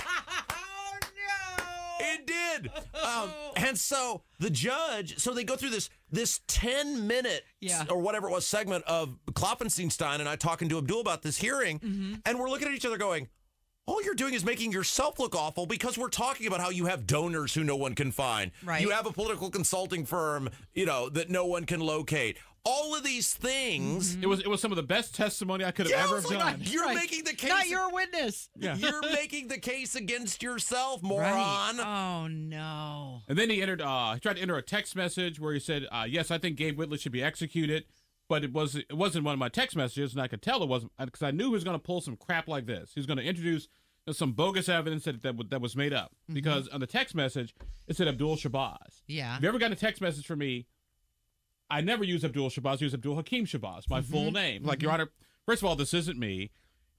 Oh, no. It did. Um, and so the judge, so they go through this this ten minute Yeah. or whatever it was segment of Klopfenstein and I talking to Abdul about this hearing, Mm-hmm. and we're looking at each other going, all you're doing is making yourself look awful because we're talking about how you have donors who no one can find. Right. You have a political consulting firm, you know, that no one can locate. All of these things. It was it was some of the best testimony I could have Yeah, I ever was have like, done. You're Right. making the case. Not your witness. Yeah. You're making the case against yourself, Right. moron. Oh, no. And then he entered. Uh, he tried to enter a text message where he said, uh, "Yes, I think Gabe Whitley should be executed," but it was it wasn't one of my text messages, and I could tell it wasn't because I knew he was going to pull some crap like this. He was going to introduce some bogus evidence that that, that was made up because on the text message it said Abdul Shabazz. Yeah. If you ever got a text message from me, I never use Abdul Shabazz. I use Abdul Hakim Shabazz, my full name. Like, Your Honor, first of all, this isn't me.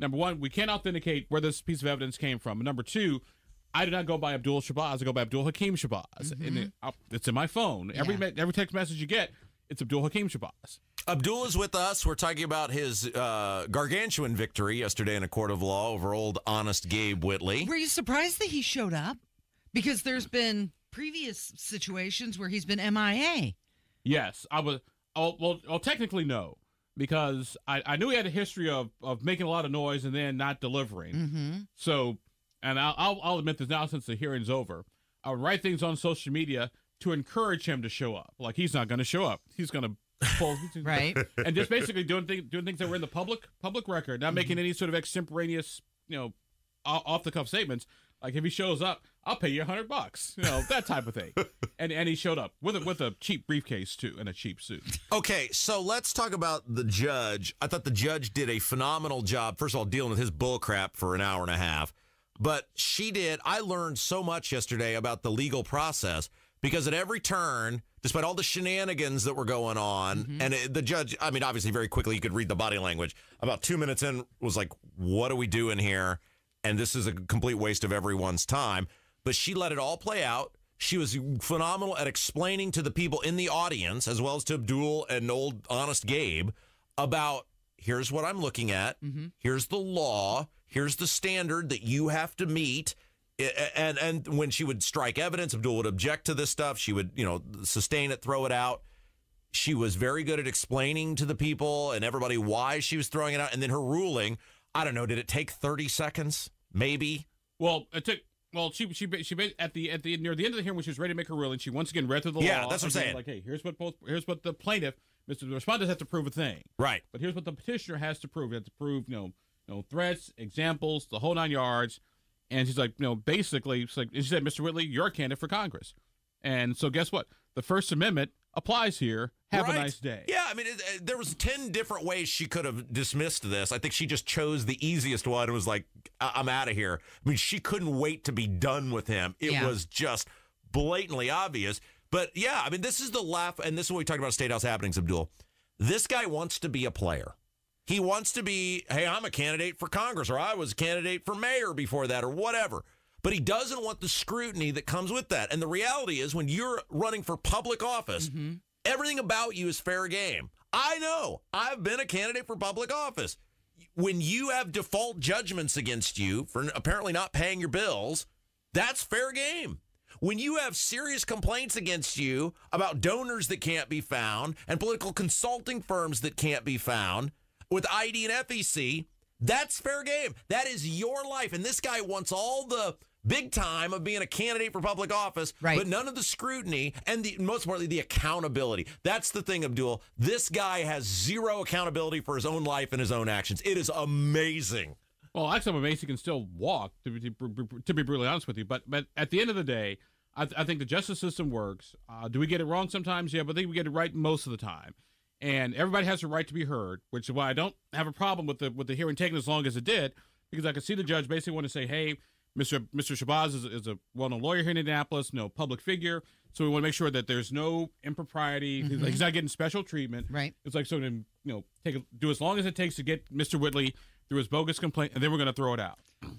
number one, we can't authenticate where this piece of evidence came from. And number two, I do not go by Abdul Shabazz. I go by Abdul Hakim Shabazz. Mm-hmm. And it, uh, it's in my phone. Every Yeah. me- every text message you get, it's Abdul Hakim Shabazz. Abdul is with us. We're talking about his uh, gargantuan victory yesterday in a court of law over old honest Gabe Whitley. Were you surprised that he showed up? Because there's been previous situations where he's been M I A. Yes, I was. Oh, well, well, technically no, because I, I knew he had a history of, of making a lot of noise and then not delivering. Mm-hmm. So, and I'll, I'll I'll admit this now since the hearing's over. I would write things on social media to encourage him to show up. Like he's not going to show up. He's going to pull right, and just basically doing things doing things that were in the public public record, not mm-hmm. making any sort of extemporaneous, you know, off the cuff statements. Like if he shows up, I'll pay you a hundred bucks, you know, that type of thing. And and he showed up with a, with a cheap briefcase too and a cheap suit. Okay, so let's talk about the judge. I thought the judge did a phenomenal job. First of all, dealing with his bull crap for an hour and a half, but she did. I learned so much yesterday about the legal process because at every turn, despite all the shenanigans that were going on, mm-hmm. and it, the judge, I mean, obviously very quickly you could read the body language. About two minutes in, was like, "What are we doing here?" And this is a complete waste of everyone's time. But she let it all play out. She was phenomenal at explaining to the people in the audience, as well as to Abdul and old honest Gabe, about here's what I'm looking at. Mm-hmm. Here's the law. Here's the standard that you have to meet. And and when she would strike evidence, Abdul would object to this stuff. She would, you know, sustain it, throw it out. She was very good at explaining to the people and everybody why she was throwing it out. And then her ruling, I don't know, did it take thirty seconds? Maybe. Well, it took. Well, she she she at the at the near the end of the hearing when she was ready to make her ruling, she once again read through the yeah, law. Yeah, that's what I'm saying. Like, hey, here's what both here's what the plaintiff, Mister the respondent, has to prove a thing. Right. But here's what the petitioner has to prove. He has to prove, you know, you know, threats, examples, the whole nine yards. And she's like, you know, basically, it's like she said, Mister Whitley, you're a candidate for Congress. And so guess what? The First Amendment applies here. Have right. a nice day. Yeah, I mean, it, it, there was ten different ways she could have dismissed this. I think she just chose the easiest one and was like, I- I'm out of here. I mean, she couldn't wait to be done with him. It Yeah. was just blatantly obvious. But yeah, I mean, this is the laugh, and this is what we talked about State House happenings, Abdul. This guy wants to be a player. He wants to be, hey, I'm a candidate for Congress, or I was a candidate for mayor before that, or whatever. But he doesn't want the scrutiny that comes with that. And the reality is when you're running for public office, mm-hmm. everything about you is fair game. I know. I've been a candidate for public office. When you have default judgments against you for apparently not paying your bills, that's fair game. When you have serious complaints against you about donors that can't be found and political consulting firms that can't be found with I D and F E C, that's fair game. That is your life. And this guy wants all the big time of being a candidate for public office, right. but none of the scrutiny and the most importantly, the accountability. That's the thing, Abdul. This guy has zero accountability for his own life and his own actions. It is amazing. Well, actually, I'm amazed he can still walk, to be, to be brutally honest with you. But but at the end of the day, I, th- I think the justice system works. Uh, do we get it wrong sometimes? Yeah, but I think we get it right most of the time. And everybody has a right to be heard, which is why I don't have a problem with the with the hearing taking as long as it did, because I could see the judge basically want to say, hey, Mister Mister Shabazz is, is a well-known lawyer here in Indianapolis, no public figure, so we want to make sure that there's no impropriety. Mm-hmm. He's not getting special treatment. Right. It's like, so to, you know, take a, do as long as it takes to get Mister Whitley through his bogus complaint, and then we're going to throw it out.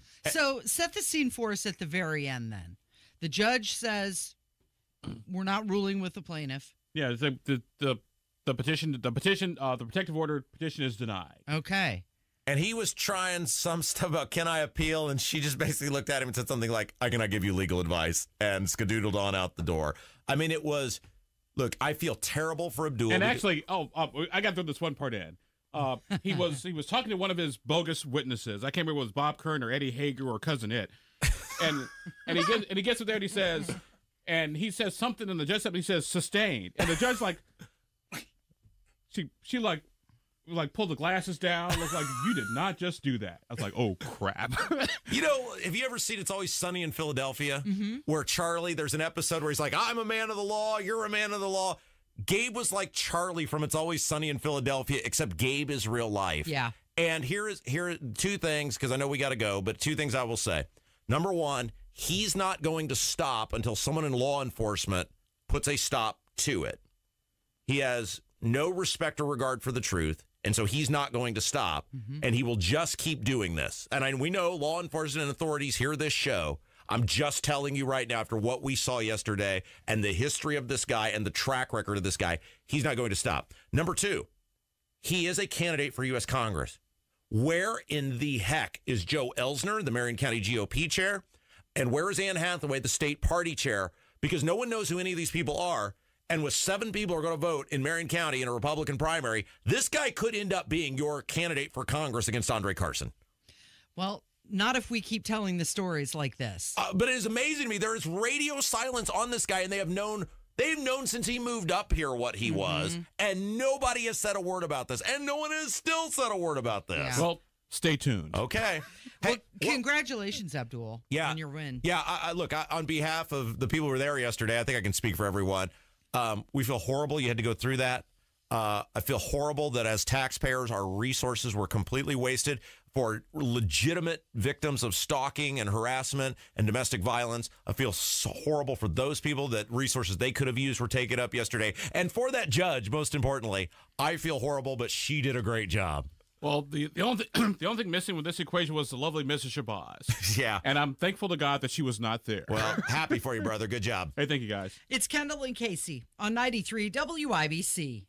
So set the scene for us at the very end then. The judge says, we're not ruling with the plaintiff. Yeah, the the the, the petition, the petition, uh, the protective order petition is denied. Okay. And he was trying some stuff about, can I appeal? And she just basically looked at him and said something like, I cannot give you legal advice, and skadoodled on out the door. I mean, it was, look, I feel terrible for Abdul. And actually, oh, uh, I got to throw this one part in. Uh, he was he was talking to one of his bogus witnesses. I can't remember if it was Bob Kern or Eddie Hager or Cousin It. And and he gets and he gets up there and he says, and he says something, and the judge said, he says sustained, and the judge like, she she like. like pulled the glasses down, looked like you did not just do that. I was like, oh crap. You know, have you ever seen It's Always Sunny in Philadelphia? Mm-hmm. Where Charlie, there's an episode where he's like, I'm a man of the law, you're a man of the law. Gabe was like Charlie from It's Always Sunny in Philadelphia, except Gabe is real life. Yeah. And here is here are two things, because I know we got to go, but two things I will say. Number one, he's not going to stop until someone in law enforcement puts a stop to it. He has no respect or regard for the truth. And so he's not going to stop, and he will just keep doing this. And I, we know law enforcement and authorities hear this show. I'm just telling you right now, after what we saw yesterday and the history of this guy and the track record of this guy, he's not going to stop. Number two, he is a candidate for U S Congress. Where in the heck is Joe Elsner, the Marion County G O P chair? And where is Ann Hathaway, the state party chair? Because no one knows who any of these people are. And with seven people are going to vote in Marion County in a Republican primary, this guy could end up being your candidate for Congress against Andre Carson. Well, not if we keep telling the stories like this. Uh, but it is amazing to me. There is radio silence on this guy, and they have known they've known since he moved up here what he mm-hmm. was, and nobody has said a word about this, and no one has still said a word about this. Yeah. Well, stay tuned. Okay. Well, hey, congratulations, Abdul, yeah, on your win. Yeah, I, I, look, I, on behalf of the people who were there yesterday, I think I can speak for everyone. Um, we feel horrible you had to go through that. Uh, I feel horrible that as taxpayers, our resources were completely wasted for legitimate victims of stalking and harassment and domestic violence. I feel so horrible for those people that resources they could have used were taken up yesterday. And for that judge, most importantly, I feel horrible, but she did a great job. Well, the, the only th- the only thing missing with this equation was the lovely Missus Shabazz. Yeah. And I'm thankful to God that she was not there. Well, happy for you, brother. Good job. Hey, thank you, guys. It's Kendall and Casey on ninety-three W I B C.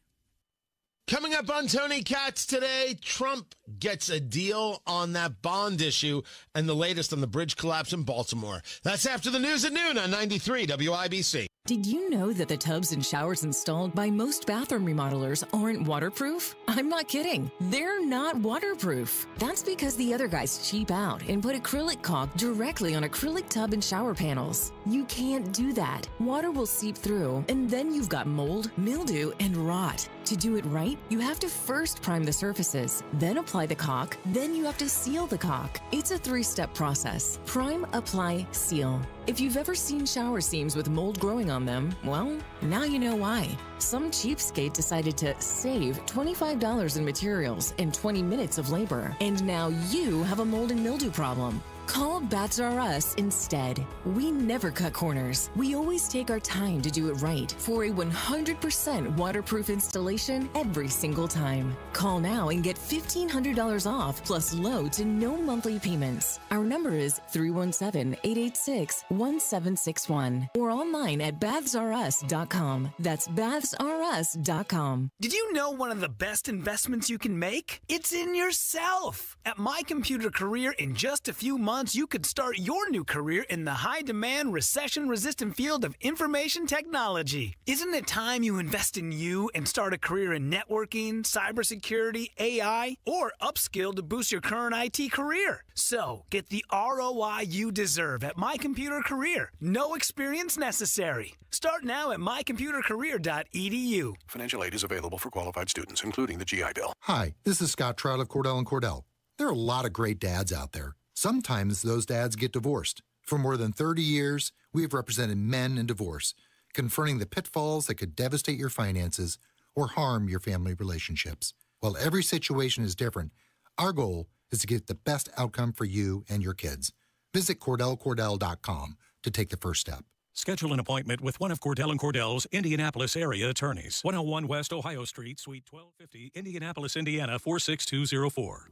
Coming up on Tony Katz today, Trump gets a deal on that bond issue and the latest on the bridge collapse in Baltimore. That's after the news at noon on ninety-three W I B C. Did you know that the tubs and showers installed by most bathroom remodelers aren't waterproof? I'm not kidding. They're not waterproof. That's because the other guys cheap out and put acrylic caulk directly on acrylic tub and shower panels. You can't do that. Water will seep through, and then you've got mold, mildew, and rot. To do it right, you have to first prime the surfaces, then apply the caulk, then you have to seal the caulk. It's a three-step process. Prime, apply, seal. If you've ever seen shower seams with mold growing on them, well, now you know why. Some cheapskate decided to save twenty-five dollars in materials and twenty minutes of labor, and now you have a mold and mildew problem. Call Bats R Us instead. We never cut corners. We always take our time to do it right for a one hundred percent waterproof installation every single time. Call now and get fifteen hundred dollars off plus low to no monthly payments. Our number is three one seven, eight eight six, one seven six one or online at baths r us dot com. That's baths r us dot com. Did you know one of the best investments you can make? It's in yourself. At My Computer Career, in just a few months, you could start your new career in the high-demand, recession-resistant field of information technology. Isn't it time you invest in you and start a career in networking, cybersecurity, A I, or upskill to boost your current I T career? So, get the R O I you deserve at My Computer Career. No experience necessary. Start now at my computer career dot e d u. Financial aid is available for qualified students, including the G I Bill. Hi, this is Scott Trout of Cordell and Cordell. There are a lot of great dads out there. Sometimes those dads get divorced. For more than thirty years, we have represented men in divorce, confronting the pitfalls that could devastate your finances or harm your family relationships. While every situation is different, our goal is to get the best outcome for you and your kids. Visit cordell cordell dot com to take the first step. Schedule an appointment with one of Cordell and Cordell's Indianapolis area attorneys. one oh one West Ohio Street, Suite twelve fifty, Indianapolis, Indiana four six two zero four.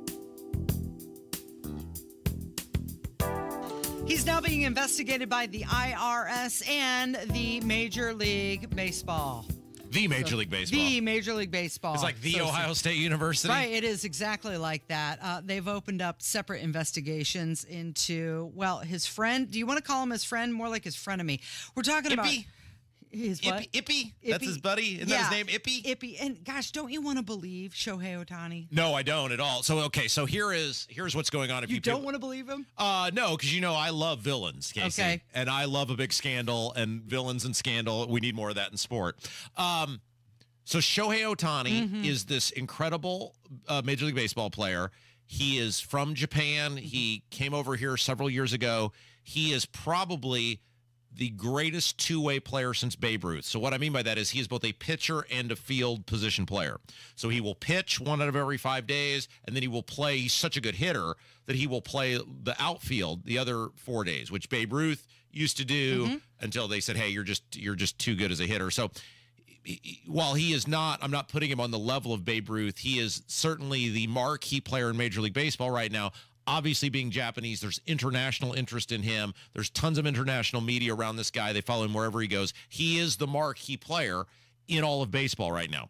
He's now being investigated by the I R S and the Major League Baseball. The Major So, League Baseball. The Major League Baseball. It's like the So- Ohio State University. Right, it is exactly like that. Uh, they've opened up separate investigations into, well, his friend. Do you want to call him his friend? More like his frenemy. We're talking about Ippy? his what? Ippy? Ippy? That's his buddy? Isn't that his name, Ippy? Ippy. And gosh, don't you want to believe Shohei Ohtani? No, I don't at all. So okay, so here is here's what's going on. If you, You don't want to believe him? Uh, no, because you know I love villains, Casey. Okay. And I love a big scandal and villains and scandal. We need more of that in sport. Um, so Shohei Ohtani Mhm. is this incredible uh, Major League Baseball player. He is from Japan. He came over here several years ago. He is probably the greatest two-way player since Babe Ruth. So what I mean by that is he is both a pitcher and a field position player. So he will pitch one out of every five days, and then he will play. He's such a good hitter that he will play the outfield the other four days, which Babe Ruth used to do Mm-hmm. until they said, "Hey, you're just you're just too good as a hitter." So he, while he is not, I'm not putting him on the level of Babe Ruth. He is certainly the marquee player in Major League Baseball right now. Obviously, being Japanese, there's international interest in him. There's tons of international media around this guy. They follow him wherever he goes. He is the marquee player in all of baseball right now.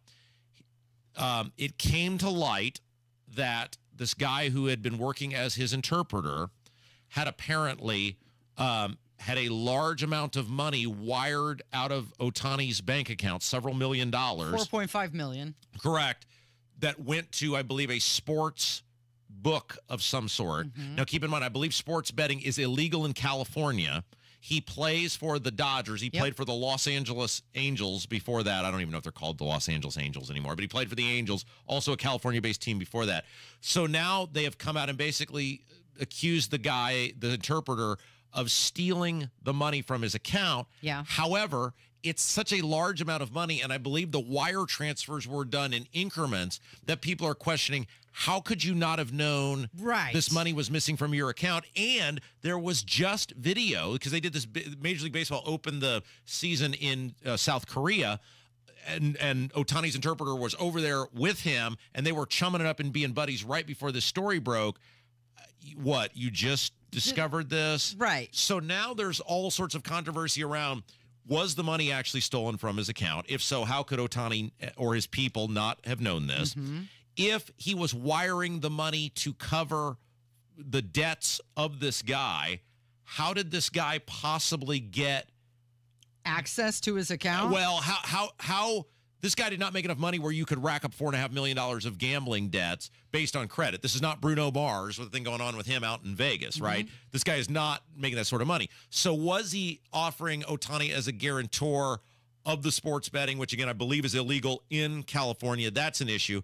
Um, it came to light that this guy who had been working as his interpreter had apparently um, had a large amount of money wired out of Ohtani's bank account, several million dollars. four point five million dollars. Correct. That went to, I believe, a sports book of some sort. Mm-hmm. Now, keep in mind, I believe sports betting is illegal in California. He plays for the Dodgers. He Yep. played for the Los Angeles Angels before that. I don't even know if they're called the Los Angeles Angels anymore, but he played for the Angels, also a California-based team before that. So now they have come out and basically accused the guy, the interpreter, of stealing the money from his account. Yeah. However, it's such a large amount of money, and I believe the wire transfers were done in increments, that people are questioning, how could you not have known Right. this money was missing from your account? And there was just video, because they did this, Major League Baseball opened the season in uh, South Korea, and and Ohtani's interpreter was over there with him, and they were chumming it up and being buddies right before this story broke. What, you just discovered this? Right. So now there's all sorts of controversy around, was the money actually stolen from his account? If so, how could Ohtani or his people not have known this? Mm-hmm. If he was wiring the money to cover the debts of this guy, how did this guy possibly get access to his account? Well, how how how this guy did not make enough money where you could rack up four and a half million dollars of gambling debts based on credit. This is not Bruno Mars with the thing going on with him out in Vegas, Mm-hmm. right? This guy is not making that sort of money. So was he offering Ohtani as a guarantor of the sports betting, which again I believe is illegal in California? That's an issue.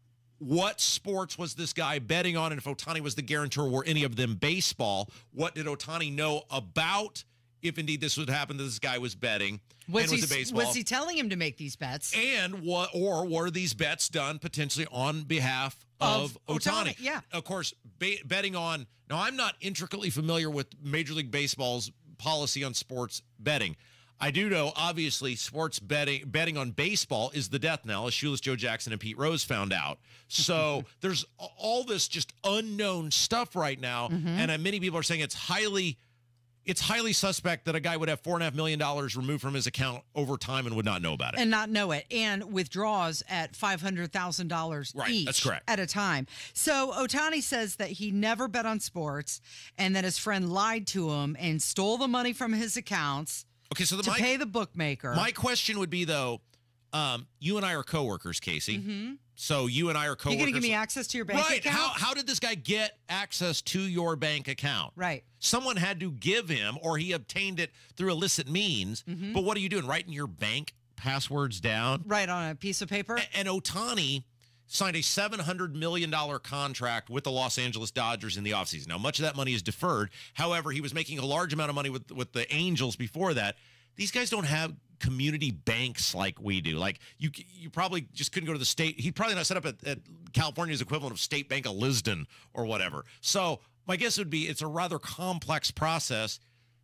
What sports was this guy betting on? And if Ohtani was the guarantor, were any of them baseball? What did Ohtani know about, if indeed this would happen, that this guy was betting? Was, and he, was it baseball? was he telling him to make these bets? And what, or were these bets done potentially on behalf of, Of Ohtani? Ohtani, yeah. Of course, ba- betting on. Now, I'm not intricately familiar with Major League Baseball's policy on sports betting. I do know, obviously, sports betting betting on baseball is the death knell, as Shoeless Joe Jackson and Pete Rose found out. So there's all this just unknown stuff right now, Mm-hmm. and uh, many people are saying it's highly. It's highly suspect that a guy would have four and a half million dollars removed from his account over time and would not know about it. And not know it, and withdraws at five hundred thousand dollars Right, each that's correct. at a time. So Ohtani says that he never bet on sports and that his friend lied to him and stole the money from his accounts Okay, so the to my, pay the bookmaker. my question would be, though, um, you and I are coworkers, Casey. Mm-hmm. So you and I are You coworkers. going to give me access to your bank right. account? How, how did this guy get access to your bank account? Right. Someone had to give him, or he obtained it through illicit means. Mhm. But what are you doing? Writing your bank passwords down? Right, on a piece of paper? A- And Ohtani signed a seven hundred million dollars contract with the Los Angeles Dodgers in the offseason. Now, much of that money is deferred. However, he was making a large amount of money with, with the Angels before that. These guys don't have community banks like we do. Like you, you probably just couldn't go to the state. He'd probably not set up at, at California's equivalent of State Bank of Lisbon or whatever. So my guess would be it's a rather complex process.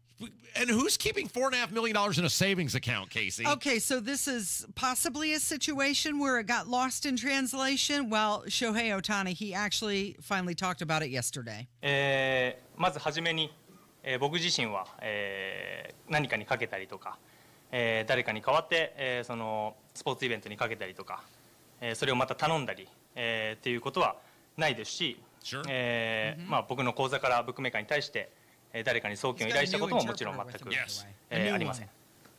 And who's keeping four and a half million dollars in a savings account, Casey? Okay, so this is possibly a situation where it got lost in translation. Well, Shohei Ohtani, he actually finally talked about it yesterday. えーまずはじめに、えー僕自身は、えー何かにかけたりとか、えー誰かに代わって、えーそのスポーツイベントにかけたりとか、えーそれをまた頼んだり、えーっていうことはないですし、えーまあ、僕の口座からブックメーカーに対して、えー誰かに送金を依頼したことももちろん全く、えーありません。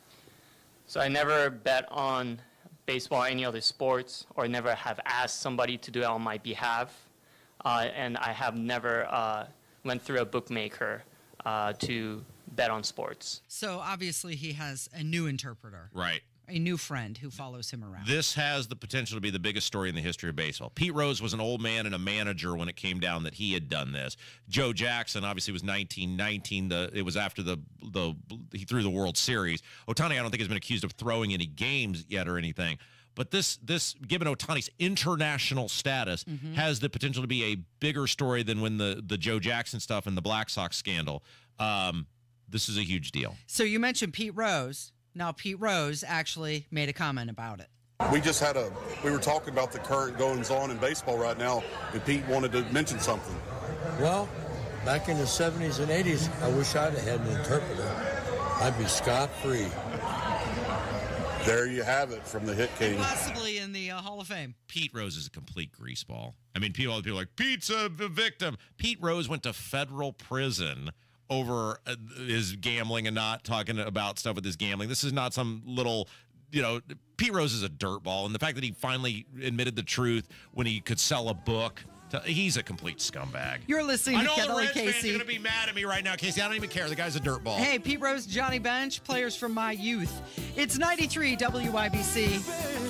So I never bet on baseball or any other sports, or never have asked somebody to do it on my behalf. Uh, and I have never uh, went through a bookmaker uh, to bet on sports. So obviously he has a new interpreter, Right. a new friend who follows him around. This has the potential to be the biggest story in the history of baseball. Pete Rose was an old man and a manager when it came down that he had done this. Joe Jackson obviously was nineteen nineteen. The it was after the the he threw the World Series. Ohtani, I don't think has been accused of throwing any games yet or anything. But this this given Ohtani's international status Mhm. has the potential to be a bigger story than when the the Joe Jackson stuff and the Black Sox scandal. Um, this is a huge deal. So you mentioned Pete Rose. Now, Pete Rose actually made a comment about it. We just had a, we were talking about the current goings on in baseball right now, and Pete wanted to mention something. Well, back in the seventies and eighties, I wish I'd have had an interpreter. I'd be scot-free. There you have it from the Hit King. Possibly in the uh, Hall of Fame. Pete Rose is a complete greaseball. I mean, people, people are like, Pete's a v- victim. Pete Rose went to federal prison over uh, his gambling and not talking about stuff with his gambling. This is not some little, you know, Pete Rose is a dirtball. And the fact that he finally admitted the truth when he could sell a book, to, he's a complete scumbag. You're listening I to know Kendall the and Reds fans Casey. are going to be mad at me right now, Casey. I don't even care. The guy's a dirtball. Hey, Pete Rose, Johnny Bench, players from my youth. It's ninety-three W I B C.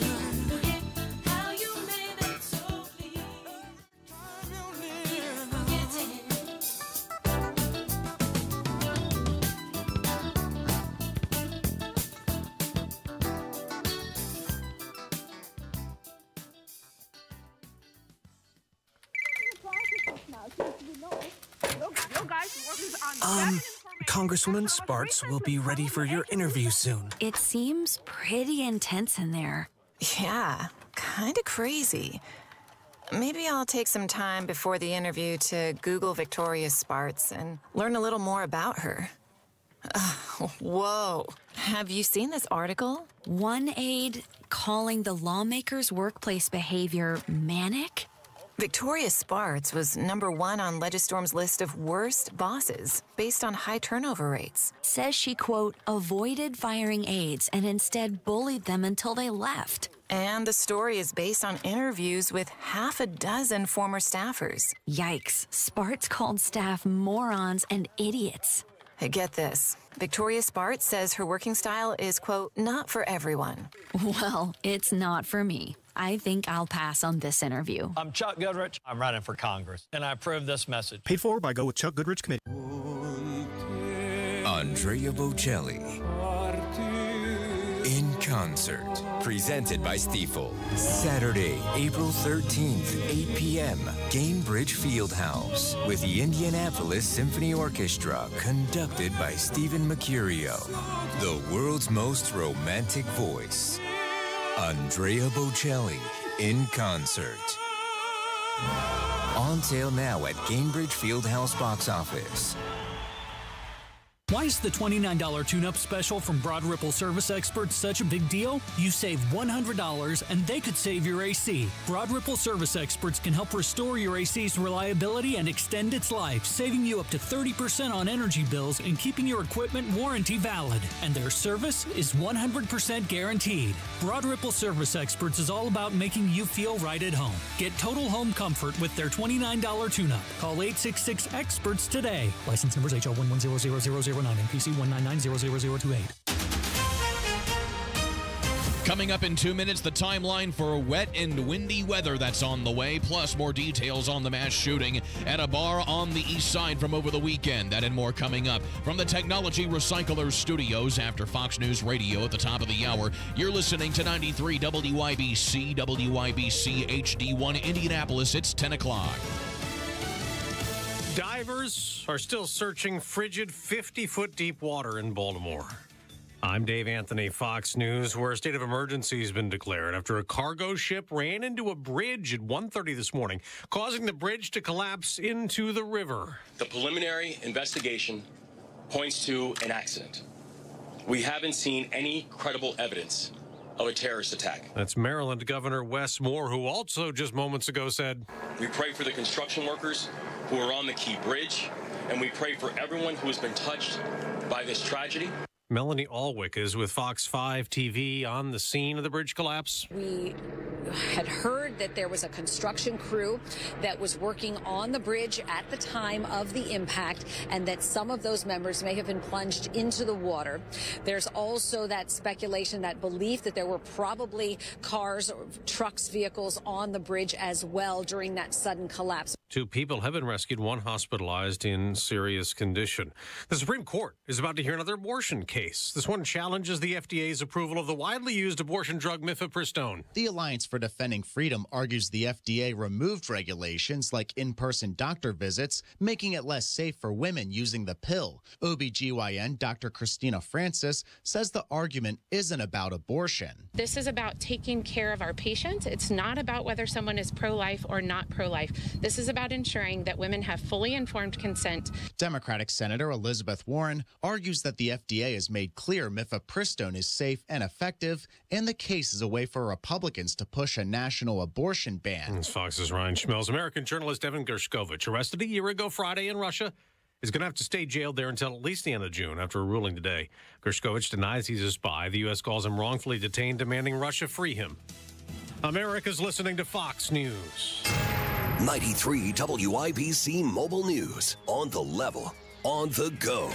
Um, Congresswoman Spartz will be ready for your interview soon. It seems pretty intense in there. Yeah, kind of crazy. Maybe I'll take some time before the interview to Google Victoria Spartz and learn a little more about her. Uh, whoa. Have you seen this article? One aide calling the lawmakers' workplace behavior manic? Victoria Spartz was number one on Legistorm's list of worst bosses based on high turnover rates. Says she, quote, avoided firing aides and instead bullied them until they left. And the story is based on interviews with half a dozen former staffers. Yikes. Spartz called staff morons and idiots. Hey, get this. Victoria Spartz says her working style is, quote, not for everyone. Well, it's not for me. I think I'll pass on this interview. I'm Chuck Goodrich. I'm running for Congress, and I approve this message. Paid for by Go with Chuck Goodrich Committee. Andrea Bocelli. In concert. Presented by Stifel. Saturday, April thirteenth, eight p.m. Gainbridge Fieldhouse. With the Indianapolis Symphony Orchestra. Conducted by Stephen Mercurio. The world's most romantic voice. Andrea Bocelli in concert. On sale now at Gainbridge Fieldhouse box office. Why is the twenty-nine dollars tune-up special from Broad Ripple Service Experts such a big deal? You save one hundred dollars and they could save your A C. Broad Ripple Service Experts can help restore your A C's reliability and extend its life, saving you up to thirty percent on energy bills and keeping your equipment warranty valid. And their service is one hundred percent guaranteed. Broad Ripple Service Experts is all about making you feel right at home. Get total home comfort with their twenty-nine dollars tune-up. Call eight six six experts today. License numbers H L one one zero zero zero zero nine and P C one nine nine zero zero zero two eight. Coming up in two minutes, the timeline for wet and windy weather that's on the way, plus more details on the mass shooting at a bar on the east side from over the weekend. That and more coming up from the Technology Recyclers Studios after Fox News Radio at the top of the hour. You're listening to ninety-three W I B C, W I B C H D one Indianapolis. It's ten o'clock. Divers are still searching frigid fifty-foot deep water in Baltimore. I'm Dave Anthony, Fox News, where a state of emergency has been declared after a cargo ship ran into a bridge at one thirty this morning, causing the bridge to collapse into the river. The preliminary investigation points to an accident. We haven't seen any credible evidence of a terrorist attack. That's Maryland Governor Wes Moore, who also just moments ago said, We pray for the construction workers who are on the Key Bridge, and we pray for everyone who has been touched by this tragedy. Melanie Alwick is with Fox five T V on the scene of the bridge collapse. We had heard that there was a construction crew that was working on the bridge at the time of the impact and that some of those members may have been plunged into the water. There's also that speculation, that belief that there were probably cars, or trucks, vehicles on the bridge as well during that sudden collapse. Two people have been rescued, one hospitalized in serious condition. The Supreme Court is about to hear another abortion case. case. This one challenges the F D A's approval of the widely used abortion drug mifepristone. The Alliance for Defending Freedom argues the F D A removed regulations like in-person doctor visits, making it less safe for women using the pill. O B G Y N Doctor Christina Francis says the argument isn't about abortion. This is about taking care of our patients. It's not about whether someone is pro-life or not pro-life. This is about ensuring that women have fully informed consent. Democratic Senator Elizabeth Warren argues that the F D A has made clear mifepristone is safe and effective, and the case is a way for Republicans to push a national abortion ban. It's Fox's Ryan Schmelz. American journalist Evan Gershkovich, arrested a year ago Friday in Russia, is going to have to stay jailed there until at least the end of June after a ruling today. Gershkovich denies he's a spy. The U S calls him wrongfully detained, demanding Russia free him. America's listening to Fox News. ninety-three W I B C Mobile News. On the level, on the go.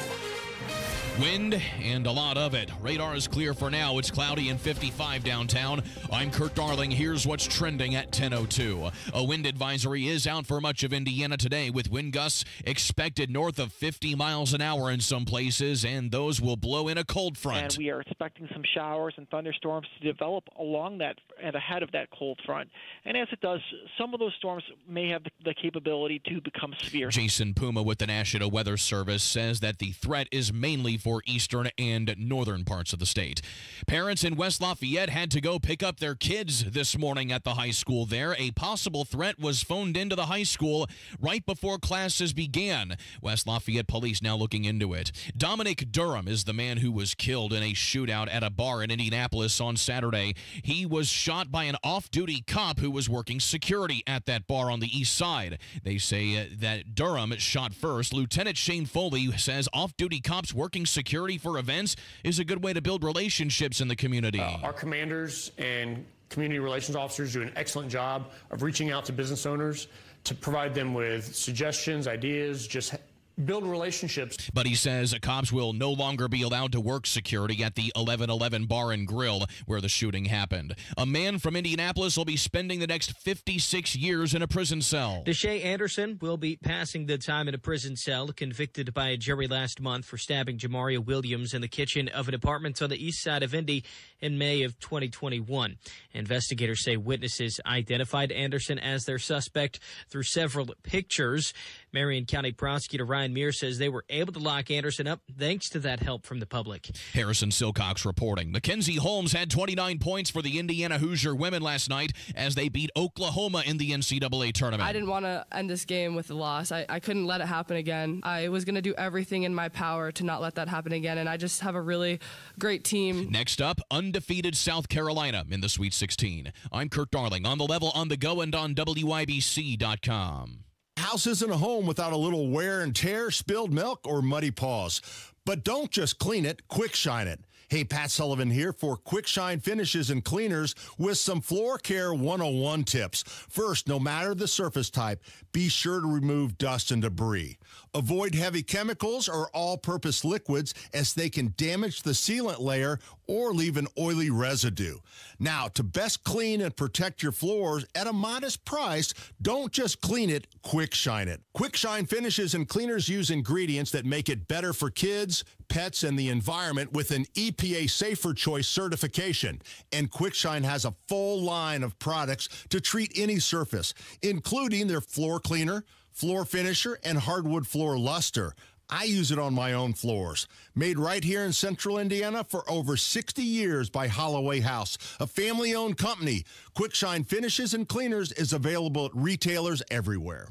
Wind and a lot of it. Radar is clear for now. It's cloudy and fifty-five downtown. I'm Kurt Darling. Here's what's trending at ten oh two. A wind advisory is out for much of Indiana today, with wind gusts expected north of fifty miles an hour in some places, and those will blow in a cold front. And we are expecting some showers and thunderstorms to develop along that and ahead of that cold front. And as it does, some of those storms may have the capability to become severe. Jason Puma with the National Weather Service says that the threat is mainly for eastern and northern parts of the state. Parents in West Lafayette had to go pick up their kids this morning at the high school there. A possible threat was phoned into the high school right before classes began. West Lafayette police now looking into it. Dominic Durham is the man who was killed in a shootout at a bar in Indianapolis on Saturday. He was shot by an off-duty cop who was working security at that bar on the east side. They say uh, that Durham shot first. Lieutenant Shane Foley says off-duty cops working security for events is a good way to build relationships in the community. Uh, our commanders and community relations officers do an excellent job of reaching out to business owners to provide them with suggestions, ideas, just build relationships. But he says cops will no longer be allowed to work security at the eleven eleven Bar and Grill where the shooting happened. A man from Indianapolis will be spending the next fifty-six years in a prison cell. Deshae Anderson will be passing the time in a prison cell, convicted by a jury last month for stabbing Jamaria Williams in the kitchen of an apartment on the east side of Indy in May of twenty twenty-one. Investigators say witnesses identified Anderson as their suspect through several pictures. Marion County Prosecutor Ryan Mears says they were able to lock Anderson up thanks to that help from the public. Harrison Silcox reporting. Mackenzie Holmes had twenty-nine points for the Indiana Hoosier women last night as they beat Oklahoma in the N C double A tournament. I didn't want to end this game with a loss. I, I couldn't let it happen again. I was going to do everything in my power to not let that happen again, and I just have a really great team. Next up, undefeated South Carolina in the Sweet sixteen. I'm Kurt Darling, on the level, on the go, and on W I B C dot com. House isn't a home without a little wear and tear, spilled milk, or muddy paws. But don't just clean it, quick shine it. Hey, Pat Sullivan here for Quick Shine Finishes and Cleaners with some Floor Care one oh one tips. First, no matter the surface type, be sure to remove dust and debris. Avoid heavy chemicals or all-purpose liquids as they can damage the sealant layer or leave an oily residue. Now, to best clean and protect your floors at a modest price, don't just clean it, quick shine it. Quick Shine Finishes and Cleaners use ingredients that make it better for kids, pets, and the environment with an E P A Safer Choice certification. And Quick Shine has a full line of products to treat any surface, including their floor cleaner, floor finisher, and hardwood floor luster. I use it on my own floors. Made right here in central Indiana for over sixty years by Holloway House, a family-owned company. Quick Shine Finishes and Cleaners is available at retailers everywhere.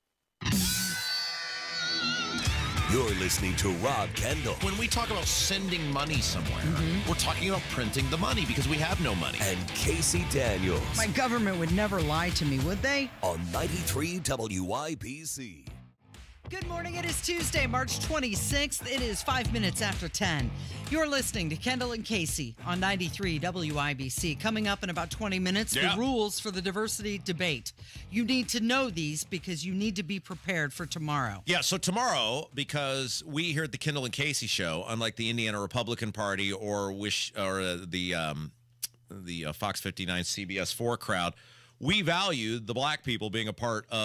You're listening to Rob Kendall. When we talk about sending money somewhere, mm-hmm. we're talking about printing the money because we have no money. And Casey Daniels. My government would never lie to me, would they? On ninety-three W I B C. Good morning. It is Tuesday, March twenty-sixth. It is five minutes after ten. You're listening to Kendall and Casey on ninety-three W I B C. Coming up in about twenty minutes, yeah. the rules for the diversity debate. You need to know these because you need to be prepared for tomorrow. Yeah, so tomorrow, because we here at the Kendall and Casey show, unlike the Indiana Republican Party or Wish or uh, the um, the uh, Fox fifty-nine C B S four crowd, we value the black people being a part of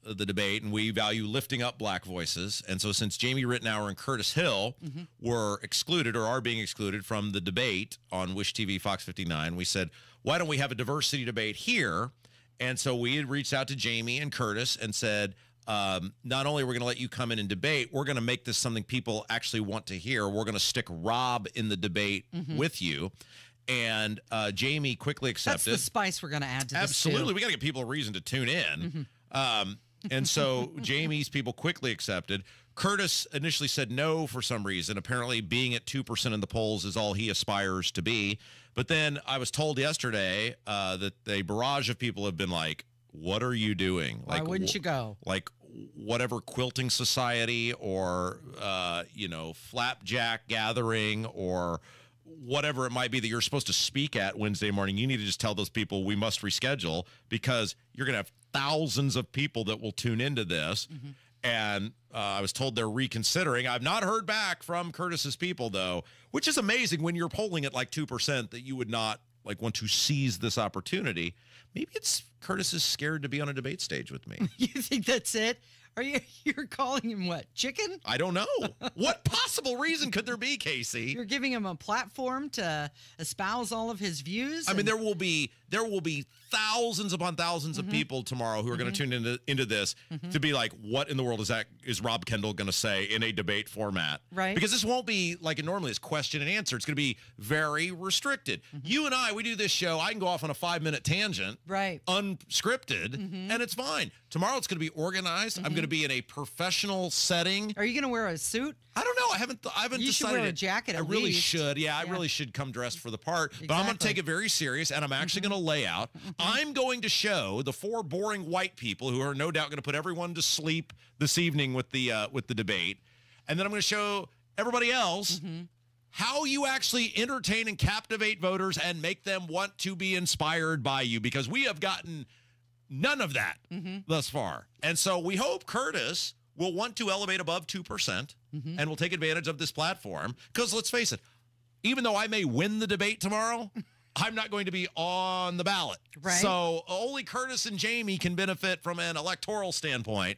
the debate, and we value lifting up black voices. And so since Jamie Rittenauer and Curtis Hill mm-hmm. were excluded or are being excluded from the debate on Wish T V Fox fifty-nine, we said, why don't we have a diversity debate here? And so we had reached out to Jamie and Curtis and said, um, not only are we going to let you come in and debate, we're going to make this something people actually want to hear. We're going to stick Rob in the debate mm-hmm. with you. And uh, Jamie quickly accepted. That's the spice we're going to add to this. Absolutely. We got to give people a reason to tune in. Mm-hmm. Um, and so Jamie's people quickly accepted. Curtis initially said no for some reason. Apparently being at two percent in the polls is all he aspires to be. But then I was told yesterday uh, that a barrage of people have been like, what are you doing? Why like, wouldn't you go? Like whatever quilting society or, uh, you know, flapjack gathering or whatever it might be that you're supposed to speak at Wednesday morning, you need to just tell those people we must reschedule because you're going to have thousands of people that will tune into this. Mm-hmm. And uh, I was told they're reconsidering. I've not heard back from Curtis's people, though, which is amazing when you're polling at like two percent that you would not like want to seize this opportunity. Maybe it's Curtis is scared to be on a debate stage with me. You think that's it? Are you you're calling him what? Chicken? I don't know. What possible reason could there be, Casey? You're giving him a platform to espouse all of his views. I mean, there will be there will be thousands upon thousands mm-hmm. of people tomorrow who are mm-hmm. going to tune into into this mm-hmm. to be like, what in the world is that? Is Rob Kendall going to say in a debate format? Right. Because this won't be like it normally is, question and answer. It's going to be very restricted. Mm-hmm. You and I, we do this show. I can go off on a five minute tangent, right? Unscripted, mm-hmm. and it's fine. Tomorrow it's going to be organized. Mm-hmm. I'm going to be in a professional setting. Are you going to wear a suit? I don't know. I haven't. I haven't you decided. You should wear a jacket. I at really least. should. Yeah, yeah, I really should come dressed for the part. Exactly. But I'm going to take it very serious, and I'm actually mm-hmm. going to lay out. Mm-hmm. I'm going to show the four boring white people who are no doubt going to put everyone to sleep this evening with the uh, with the debate, and then I'm going to show everybody else mm-hmm. how you actually entertain and captivate voters and make them want to be inspired by you, because we have gotten none of that mm-hmm. thus far. And so we hope Curtis will want to elevate above two percent mm-hmm. and will take advantage of this platform. Because let's face it, even though I may win the debate tomorrow, I'm not going to be on the ballot. Right. So only Curtis and Jamie can benefit from an electoral standpoint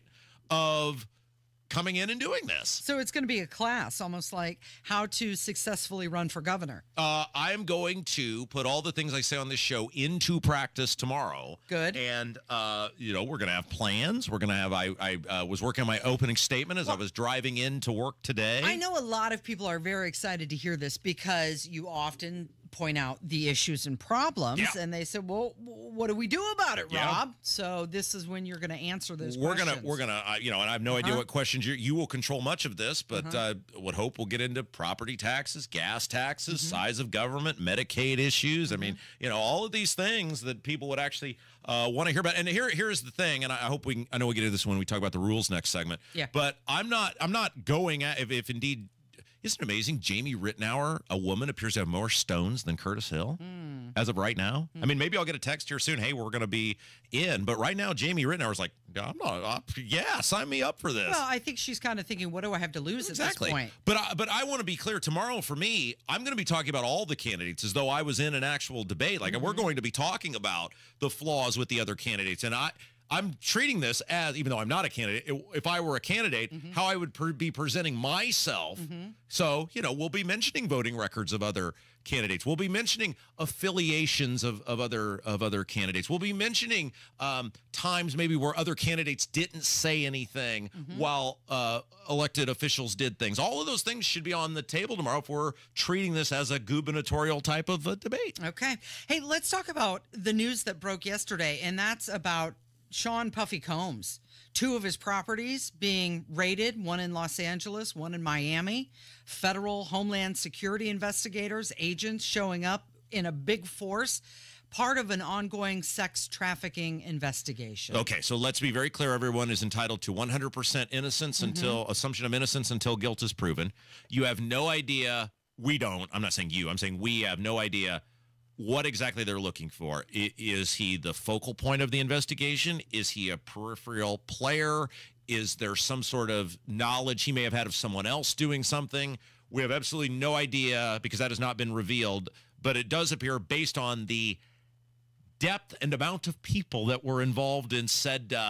of coming in and doing this. So it's going to be a class, almost like how to successfully run for governor. Uh, I'm going to put all the things I say on this show into practice tomorrow. Good. And, uh, you know, we're going to have plans. We're going to have, I, I uh, was working on my opening statement as well, I was driving in to work today. I know a lot of people are very excited to hear this because you often point out the issues and problems, yeah. and they said, well, what do we do about it, Rob? Yeah. So this is when you're going to answer those we're questions. Gonna, we're going to, uh, you know, and I have no uh-huh. idea what questions you you will control much of this, but uh-huh. uh, would hope we'll get into property taxes, gas taxes, mm-hmm. size of government, Medicaid issues. Mm-hmm. I mean, you know, all of these things that people would actually uh, want to hear about. And here, here's the thing, and I, I hope we, can, I know we get into this when we talk about the rules next segment. Yeah. But I'm not, I'm not going at if, if indeed. Isn't it amazing? Jamie Rittenauer, a woman, appears to have more stones than Curtis Hill mm. as of right now. Mm. I mean, maybe I'll get a text here soon. Hey, we're going to be in. But right now, Jamie Rittenauer's like, I'm not up. Yeah, sign me up for this. Well, I think she's kind of thinking, what do I have to lose exactly. at this point? But I, but I want to be clear. Tomorrow, for me, I'm going to be talking about all the candidates as though I was in an actual debate. Like, mm-hmm. we're going to be talking about the flaws with the other candidates. And I... I'm treating this as, even though I'm not a candidate, if I were a candidate, mm-hmm. how I would per- be presenting myself. Mm-hmm. So, you know, we'll be mentioning voting records of other candidates. We'll be mentioning affiliations of, of other of other candidates. We'll be mentioning um, times maybe where other candidates didn't say anything mm-hmm. while uh, elected officials did things. All of those things should be on the table tomorrow if we're treating this as a gubernatorial type of a debate. Okay. Hey, let's talk about the news that broke yesterday, and that's about Sean Puffy Combs, two of his properties being raided, one in Los Angeles, one in Miami. Federal Homeland Security investigators, agents showing up in a big force, part of an ongoing sex trafficking investigation. Okay, so let's be very clear. Everyone is entitled to one hundred percent innocence mm-hmm. until assumption of innocence until guilt is proven. You have no idea. We don't. I'm not saying you. I'm saying we have no idea what exactly they're looking for. Is he the focal point of the investigation? Is he a peripheral player? Is there some sort of knowledge he may have had of someone else doing something? We have absolutely no idea because that has not been revealed, but it does appear based on the depth and amount of people that were involved in said uh,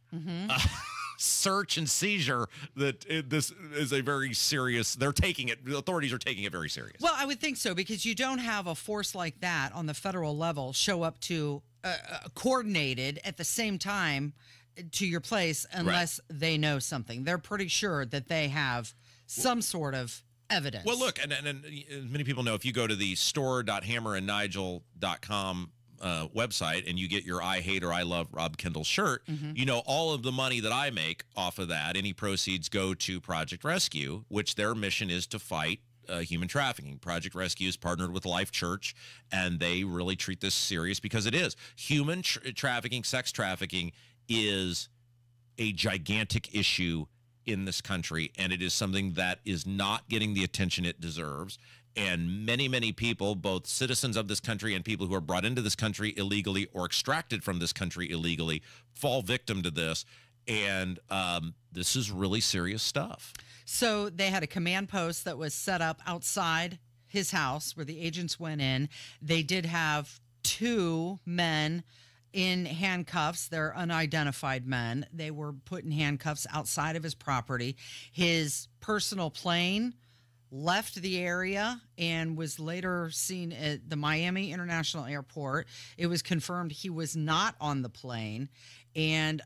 Mm-hmm. uh, search and seizure, that it, this is a very serious, they're taking it, the authorities are taking it very serious. Well, I would think so, because you don't have a force like that on the federal level show up to uh, uh, coordinated at the same time to your place unless right. they know something. They're pretty sure that they have some sort of evidence. Well, look, and, and, and many people know, if you go to the store dot hammer and nigel dot com uh, website and you get your I Hate or I Love Rob Kendall shirt, mm-hmm. you know, all of the money that I make off of that, any proceeds go to Project Rescue, which their mission is to fight uh, human trafficking. Project Rescue is partnered with Life Church, and they really treat this serious because it is. Human tra- trafficking, sex trafficking is a gigantic issue in this country, and it is something that is not getting the attention it deserves. And many, many people, both citizens of this country and people who are brought into this country illegally or extracted from this country illegally, fall victim to this. And um, this is really serious stuff. So they had a command post that was set up outside his house where the agents went in. They did have two men in handcuffs. They're unidentified men. They were put in handcuffs outside of his property. His personal plane left the area and was later seen at the Miami International Airport. It was confirmed he was not on the plane. And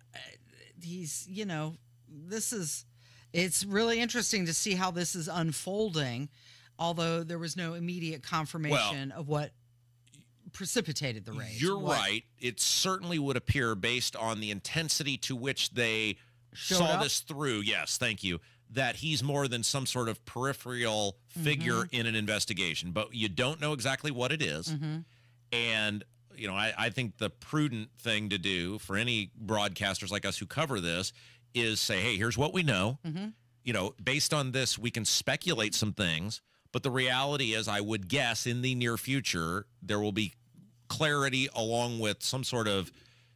he's, you know, this is, it's really interesting to see how this is unfolding, although there was no immediate confirmation well, of what precipitated the raid. You're what? right. It certainly would appear, based on the intensity to which they Showed saw up? this through, yes, thank you, that he's more than some sort of peripheral figure Mm-hmm. in an investigation. But you don't know exactly what it is. Mm-hmm. And, you know, I, I think the prudent thing to do for any broadcasters like us who cover this is say, hey, here's what we know. Mm-hmm. You know, based on this, we can speculate some things. But the reality is, I would guess in the near future, there will be clarity along with some sort of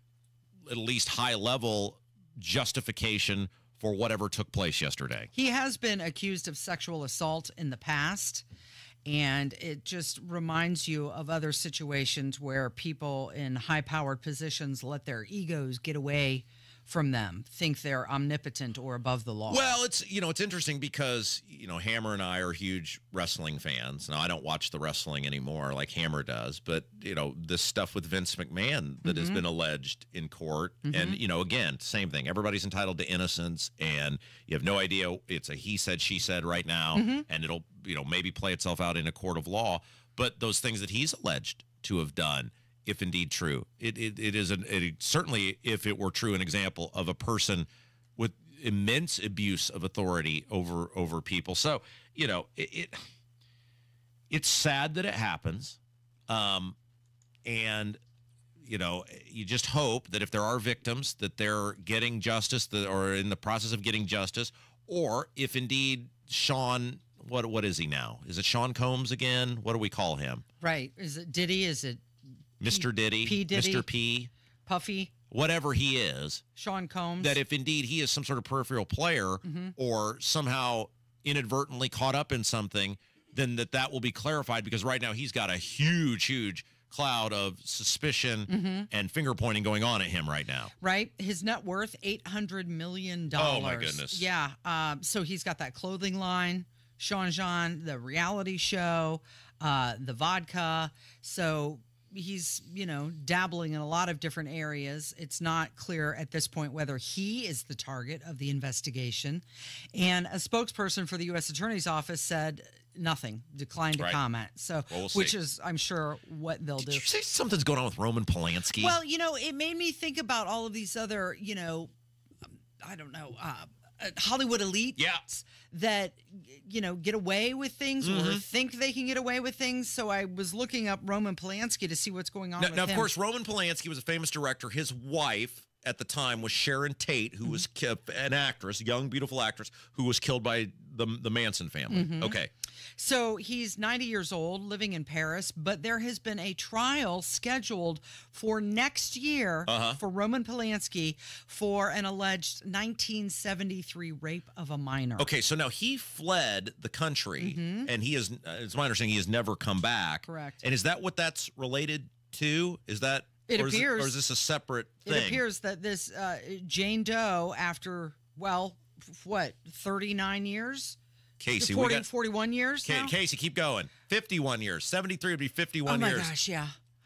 at least high-level justification for whatever took place yesterday. He has been accused of sexual assault in the past, and it just reminds you of other situations where people in high-powered positions let their egos get away from them, think they're omnipotent or above the law. Well, it's, you know, it's interesting because, you know, Hammer and I are huge wrestling fans. Now, I don't watch the wrestling anymore like Hammer does, but, you know, this stuff with Vince McMahon that mm-hmm. has been alleged in court. Mm-hmm. And, you know, again, same thing. Everybody's entitled to innocence, and you have no idea. It's a he said, she said right now, mm-hmm. and it'll, you know, maybe play itself out in a court of law. But those things that he's alleged to have done, if indeed true, it it, it is an, it, certainly, if it were true, an example of a person with immense abuse of authority over over people. So, you know, it, it it's sad that it happens, um, and you know, you just hope that if there are victims, that they're getting justice, that or in the process of getting justice, or if indeed Sean, what what is he now? Is it Sean Combs again? What do we call him? Right? Is it Diddy? Is it Mister Diddy, P. Diddy, Mister P, Puffy, whatever he is, Sean Combs, that if indeed he is some sort of peripheral player mm-hmm. or somehow inadvertently caught up in something, then that that will be clarified, because right now he's got a huge, huge cloud of suspicion mm-hmm. and finger pointing going on at him right now. Right. His net worth, eight hundred million dollars. Oh, my goodness. Yeah. Um, so he's got that clothing line, Sean Jean, the reality show, uh, the vodka. So he's, you know, dabbling in a lot of different areas. It's not clear at this point whether he is the target of the investigation. And a spokesperson for the U S Attorney's Office said nothing, declined to right. comment. So, well, we'll which see. is, I'm sure, what they'll Did do. Did you say something's going on with Roman Polanski? Well, you know, it made me think about all of these other, you know, I don't know, uh, Hollywood elites yeah. that, you know, get away with things mm-hmm. or think they can get away with things. So I was looking up Roman Polanski to see what's going on now, with now him. Of course, Roman Polanski was a famous director. His wife at the time was Sharon Tate, who mm-hmm. was ki- an actress, a young, beautiful actress, who was killed by the, the Manson family. Mm-hmm. Okay. So he's ninety years old, living in Paris, but there has been a trial scheduled for next year uh-huh. for Roman Polanski for an alleged nineteen seventy-three rape of a minor. Okay, so now he fled the country, mm-hmm. and he is, uh, it's my understanding, he has never come back. Correct. And is that what that's related to? Is that It or appears. Is it, or is this a separate thing? It appears that this uh, Jane Doe, after, well, f- what, thirty-nine years? Casey, forty, we got, forty-one years Kay, now? Casey, keep going. fifty-one years. seventy-three would be fifty-one years. Oh, my years. gosh, yeah.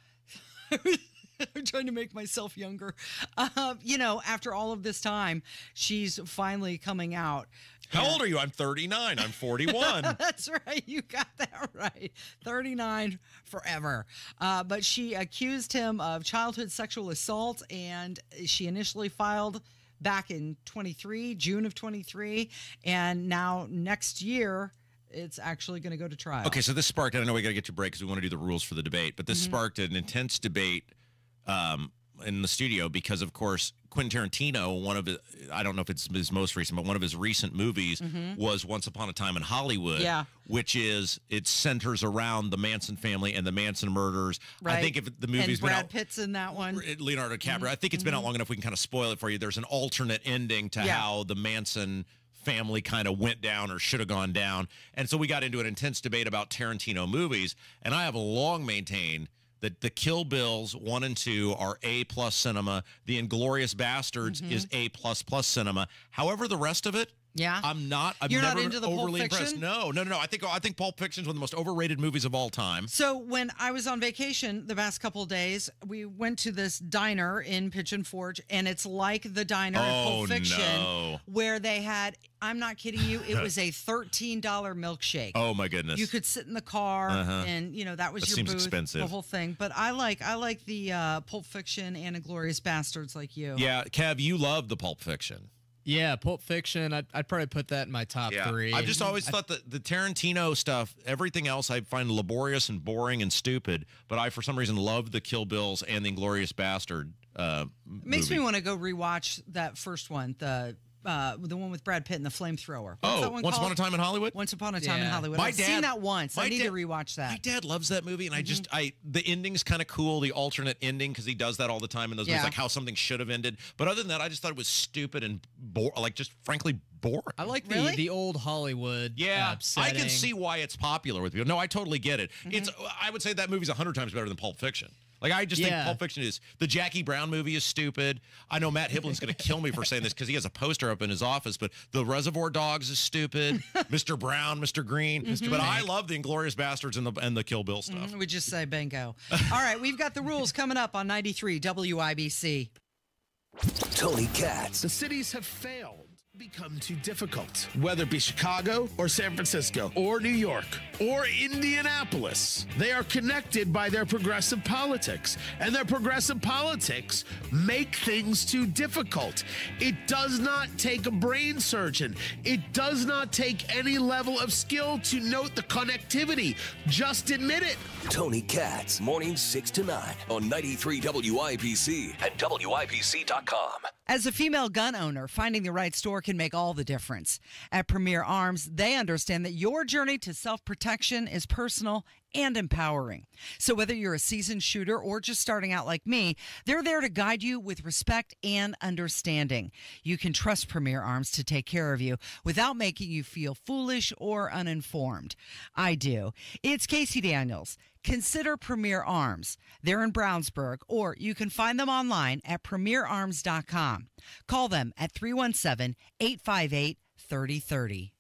I'm trying to make myself younger. Uh, you know, after all of this time, she's finally coming out. How old are you? I'm thirty-nine. I'm forty-one. That's right. You got that right. thirty-nine forever. Uh, but she accused him of childhood sexual assault, and she initially filed back in twenty-three, June of twenty-three, and now next year it's actually going to go to trial. Okay, so this sparked, I know we got to get to break because we want to do the rules for the debate, but this Mm-hmm. sparked an intense debate um, in the studio because, of course, Quentin Tarantino, one of his, I don't know if it's his most recent, but one of his recent movies Mhm. was Once Upon a Time in Hollywood, Yeah. which is, it centers around the Manson family and the Manson murders. Right. I think if the movie's and been Brad out, Pitt's in that one. Leonardo DiCaprio, Mhm. I think it's been out Mhm. long enough we can kind of spoil it for you. There's an alternate ending to Yeah. how the Manson family kind of went down or should have gone down. And so we got into an intense debate about Tarantino movies. And I have long maintained that the Kill Bills one and two are A plus cinema. The Inglourious Bastards Mhm. is A plus plus cinema. However, the rest of it, Yeah. I'm not. I've You're not never into been the Pulp overly impressed. Fiction? No, no, no, no. I think I think Pulp Fiction is one of the most overrated movies of all time. So when I was on vacation the past couple of days, we went to this diner in Pigeon Forge, and it's like the diner in Oh, Pulp Fiction, no. where they had, I'm not kidding you, it was a thirteen dollar milkshake. Oh my goodness. You could sit in the car, Uh-huh. and you know that was That your seems booth, expensive. the whole thing. But I like I like the uh, Pulp Fiction and Inglourious Bastards, like you. Yeah, Kev, you love the Pulp Fiction. Yeah, Pulp Fiction. I'd, I'd probably put that in my top three. I've just always I- thought that the Tarantino stuff, everything else I find laborious and boring and stupid, but I, for some reason, love the Kill Bills and the Inglourious Bastard uh, Makes movie. me want to go rewatch that first one, the uh, the one with Brad Pitt and the flamethrower. What's Oh, that one Once called? Upon a Time in Hollywood? Once Upon a Time in Yeah. Hollywood. My I've dad- seen that once. I my need dad- to rewatch that. My dad loves that movie, and I just, Mm-hmm. I the ending's kind of cool, the alternate ending, because he does that all the time in those Yeah. movies, like how something should have ended. But other than that, I just thought it was stupid and bore, like just frankly boring. I like the, Really? the old Hollywood. Yeah, uh, I can setting. see why it's popular with people. No, I totally get it. Mm-hmm. It's I would say that movie's a hundred times better than Pulp Fiction. Like I just think Yeah. Pulp Fiction is the Jackie Brown movie is stupid. I know Matt Hiblin's going to kill me for saying this because he has a poster up in his office. But the Reservoir Dogs is stupid. Mister Brown, Mister Green. Mm-hmm. But I love the Inglourious Bastards and the and the Kill Bill stuff. Mhm, we just say bingo. All right, we've got the rules coming up on ninety-three W I B C. Tony Katz. The cities have failed, become too difficult. Whether it be Chicago or San Francisco or New York or Indianapolis, they are connected by their progressive politics, and their progressive politics make things too difficult. It does not take a brain surgeon. It does not take any level of skill to note the connectivity. Just admit it. Tony Katz, mornings six to nine on ninety-three W I B C and W I B C dot com. As a female gun owner, finding the right store can make all the difference. At Premier Arms, they understand that your journey to self-protection is personal and empowering. So whether you're a seasoned shooter or just starting out like me, they're there to guide you with respect and understanding. You can trust Premier Arms to take care of you without making you feel foolish or uninformed. I do. It's Casey Daniels. Consider Premier Arms. They're in Brownsburg, or you can find them online at premier arms dot com. Call them at three one seven, eight five eight, three oh three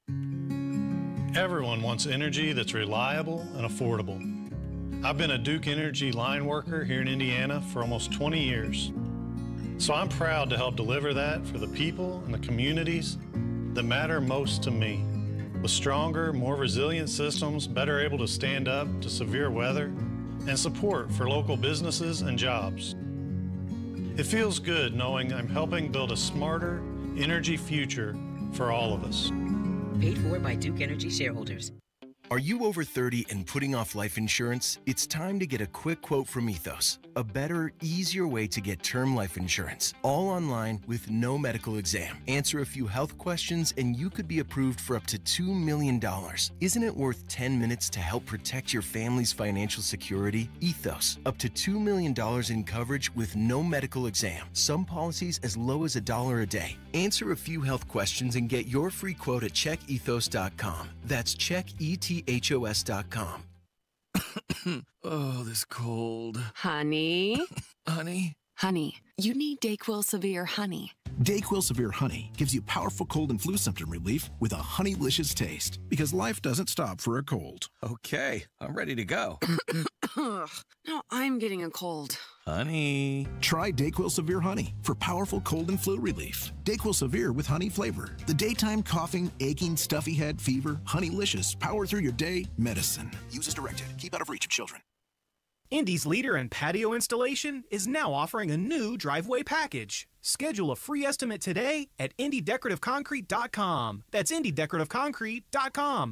oh. Everyone wants energy that's reliable and affordable. I've been a Duke Energy line worker here in Indiana for almost twenty years. So I'm proud to help deliver that for the people and the communities that matter most to me. With stronger, more resilient systems, better able to stand up to severe weather, and support for local businesses and jobs. It feels good knowing I'm helping build a smarter energy future for all of us. Paid for by Duke Energy shareholders. Are you over thirty and putting off life insurance? It's time to get a quick quote from Ethos. A better, easier way to get term life insurance. All online with no medical exam. Answer a few health questions and you could be approved for up to two million dollars. Isn't it worth ten minutes to help protect your family's financial security? Ethos. Up to two million dollars in coverage with no medical exam. Some policies as low as a dollar a day. Answer a few health questions and get your free quote at check ethos dot com. That's check ethos dot com. Oh, this cold. Honey? Honey? Honey, you need DayQuil Severe Honey. DayQuil Severe Honey gives you powerful cold and flu symptom relief with a honeylicious taste, because life doesn't stop for a cold. Okay, I'm ready to go. Now I'm getting a cold. Honey. Try DayQuil Severe Honey for powerful cold and flu relief. DayQuil Severe with honey flavor. The daytime coughing, aching, stuffy head, fever, honeylicious, power through your day medicine. Use as directed. Keep out of reach of children. Indy's leader in patio installation is now offering a new driveway package. Schedule a free estimate today at indy decorative concrete dot com. That's indy decorative concrete dot com.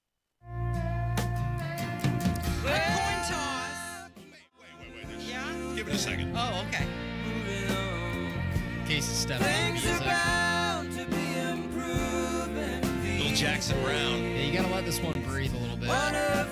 Give it a second. Oh, okay. Casey stepping on music. Little Jackson Brown. Yeah, you gotta let this one breathe a little bit. What a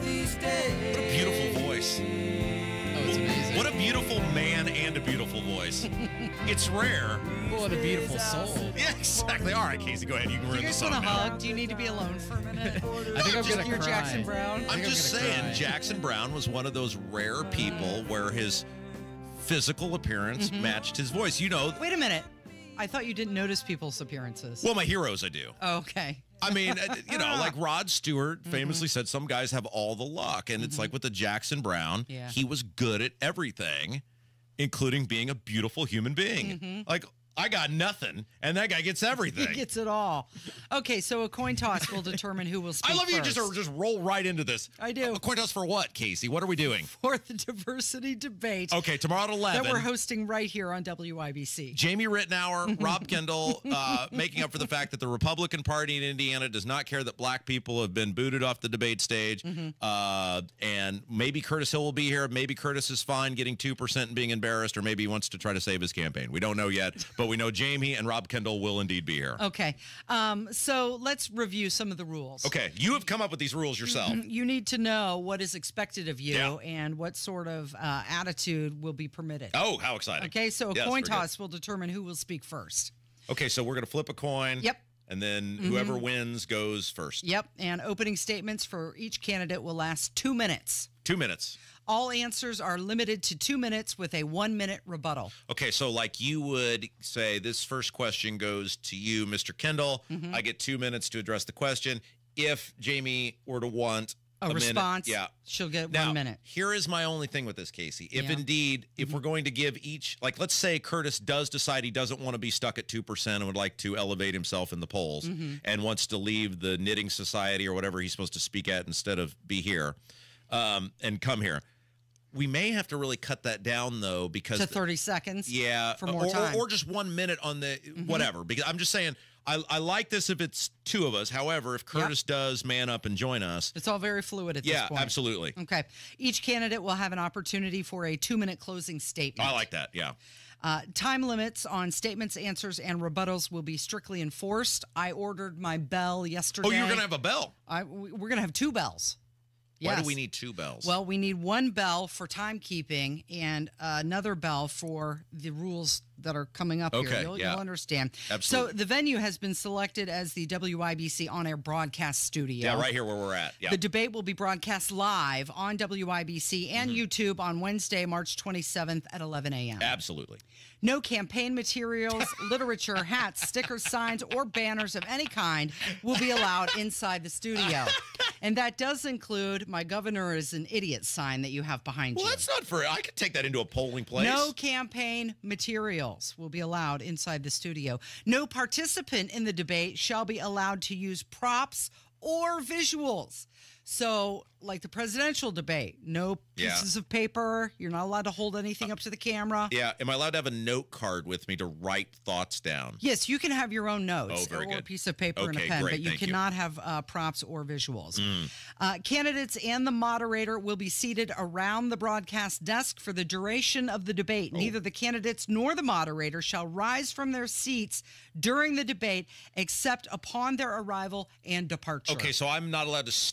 beautiful voice. Oh, it's amazing. What a beautiful man and a beautiful voice. It's rare. What a beautiful soul. Yeah, exactly. All right, Casey, go ahead. You can Do ruin you the guys song want a now. hug? Do you need to be alone for a minute? I think I'm Just gonna hear cry. Jackson Brown. I'm just gonna saying, cry. Jackson Brown was one of those rare people where his physical appearance Mhm. matched his voice. You know, Wait a minute. I thought you didn't notice people's appearances. well, my heroes I do. Oh, okay. I mean, uh, you know, like Rod Stewart famously said, some guys have all the luck. And it's like with the Jackson Brown, Yeah. he was good at everything, including being a beautiful human being. Mhm. Like, I got nothing, and that guy gets everything. He gets it all. Okay, so a coin toss will determine who will speak I love you first. just just roll right into this. I do. A coin toss for what, Casey? What are we doing? For the diversity debate. Okay, tomorrow at eleven. That we're hosting right here on W I B C. Jamie Rittenauer, Rob Kendall, uh, making up for the fact that the Republican Party in Indiana does not care that black people have been booted off the debate stage. Mhm. Uh, and maybe Curtis Hill will be here. Maybe Curtis is fine getting two percent and being embarrassed, or maybe he wants to try to save his campaign. We don't know yet, but we know Jamie and Rob Kendall will indeed be here. Okay, um, so let's review some of the rules. Okay, you have come up with these rules yourself. You need to know what is expected of you Yeah. and what sort of uh, attitude will be permitted. Oh, how exciting. Okay, so a Yes, coin very good. toss will determine who will speak first. Okay, so we're going to flip a coin. Yep. And then Mhm. whoever wins goes first. Yep, and opening statements for each candidate will last two minutes. Two minutes. All answers are limited to two minutes with a one-minute rebuttal. Okay, so like you would say, this first question goes to you, Mister Kendall. Mhm. I get two minutes to address the question. If Jamie were to want A, a, response, minute, yeah. she'll get Now, one minute. here is my only thing with this, Casey. If Yeah. indeed, if we're going to give each, like let's say Curtis does decide he doesn't want to be stuck at two percent and would like to elevate himself in the polls Mhm. and wants to leave the knitting society or whatever he's supposed to speak at instead of be here um, and come here. We may have to really cut that down, though, because To thirty seconds? yeah, For more or, time. Or, or just one minute on the whatever. Because I'm just saying, I, I like this if it's two of us. However, if Curtis does man up and join us, It's all very fluid at yeah, this point. absolutely. Okay. Each candidate will have an opportunity for a two-minute closing statement. I like that. Yeah. Uh, time limits on statements, answers, and rebuttals will be strictly enforced. I ordered my bell yesterday. Oh, you're going to have a bell. I, we- we're going to have two bells. Why Yes. do we need two bells? Well, we need one bell for timekeeping and uh, another bell for the rules that are coming up Okay, here. You'll, yeah. you'll understand. Absolutely. So the venue has been selected as the W I B C on-air broadcast studio. yeah, right here where we're at. Yeah. The debate will be broadcast live on W I B C and Mm-hmm. YouTube on Wednesday, March twenty-seventh at eleven a.m. Absolutely. No campaign materials, literature, hats, stickers, signs, or banners of any kind will be allowed inside the studio. And that does include my governor is an idiot sign that you have behind Well, you. that's not for. I could take that into a polling place. No campaign materials will be allowed inside the studio. No participant in the debate shall be allowed to use props or visuals. So, like the presidential debate, no Yeah. pieces of paper. You're not allowed to hold anything up to the camera. Yeah. Am I allowed to have a note card with me to write thoughts down? Yes, you can have your own notes Oh, very or a good. piece of paper and a Okay, pen, great. but you Thank you. cannot have uh, props or visuals. Mm. Uh, candidates and the moderator will be seated around the broadcast desk for the duration of the debate. Oh. Neither the candidates nor the moderator shall rise from their seats during the debate except upon their arrival and departure. Okay, so I'm not allowed to stand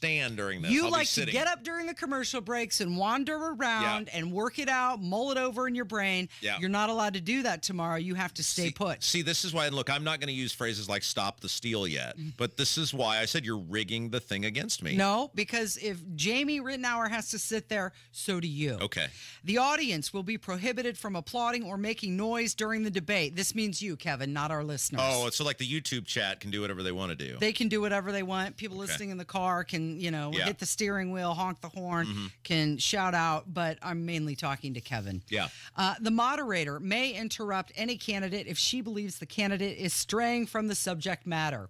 during this. You I'll like be to sitting. get up during the commercial breaks and wander around Yeah. and work it out, mull it over in your brain. Yeah. You're not allowed to do that tomorrow. You have to stay see, put. See, this is why, and look, I'm not going to use phrases like stop the steal yet, but this is why I said you're rigging the thing against me. No, because if Jamie Rittenauer has to sit there, so do you. Okay. The audience will be prohibited from applauding or making noise during the debate. This means you, Kevin, not our listeners. Oh, so like the YouTube chat can do whatever they want to do. They can do whatever they want. People Okay. listening in the car can, you know, Yeah. hit the steering wheel, honk the horn, Mhm. can shout out, but I'm mainly talking to Kevin. Yeah. Uh, the moderator may interrupt any candidate if she believes the candidate is straying from the subject matter.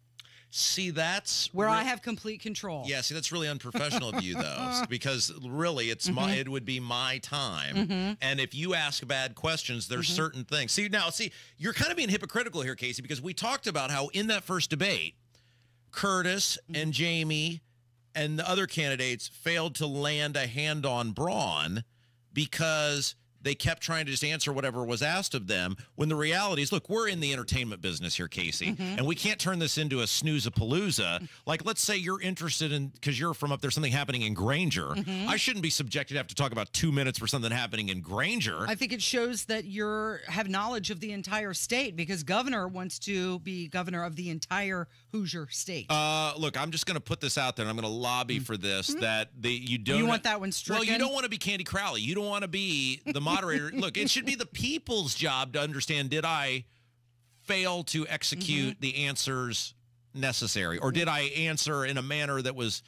See, that's Where re- I have complete control. Yeah, see, that's really unprofessional of you, though, because really, it's my Mhm. it would be my time, Mhm. and if you ask bad questions, there's Mhm. certain things. See, now, see, you're kind of being hypocritical here, Casey, because we talked about how in that first debate, Curtis and Jamie and the other candidates failed to land a hand on Braun because they kept trying to just answer whatever was asked of them, when the reality is, look, we're in the entertainment business here, Casey, Mhm. and we can't turn this into a snooze-a-palooza. Like, let's say you're interested in, because you're from up there, something happening in Granger. Mhm. I shouldn't be subjected to have to talk about two minutes for something happening in Granger. I think it shows that you're have knowledge of the entire state, because governor wants to be governor of the entire Hoosier state. Uh, look, I'm just going to put this out there, and I'm going to lobby for this, that the you don't... You want that one Well, you stricken? don't want to be Candy Crowley. You don't want to be the moderator. Look, it should be the people's job to understand, did I fail to execute Mm-hmm. the answers necessary? Or did I answer in a manner that was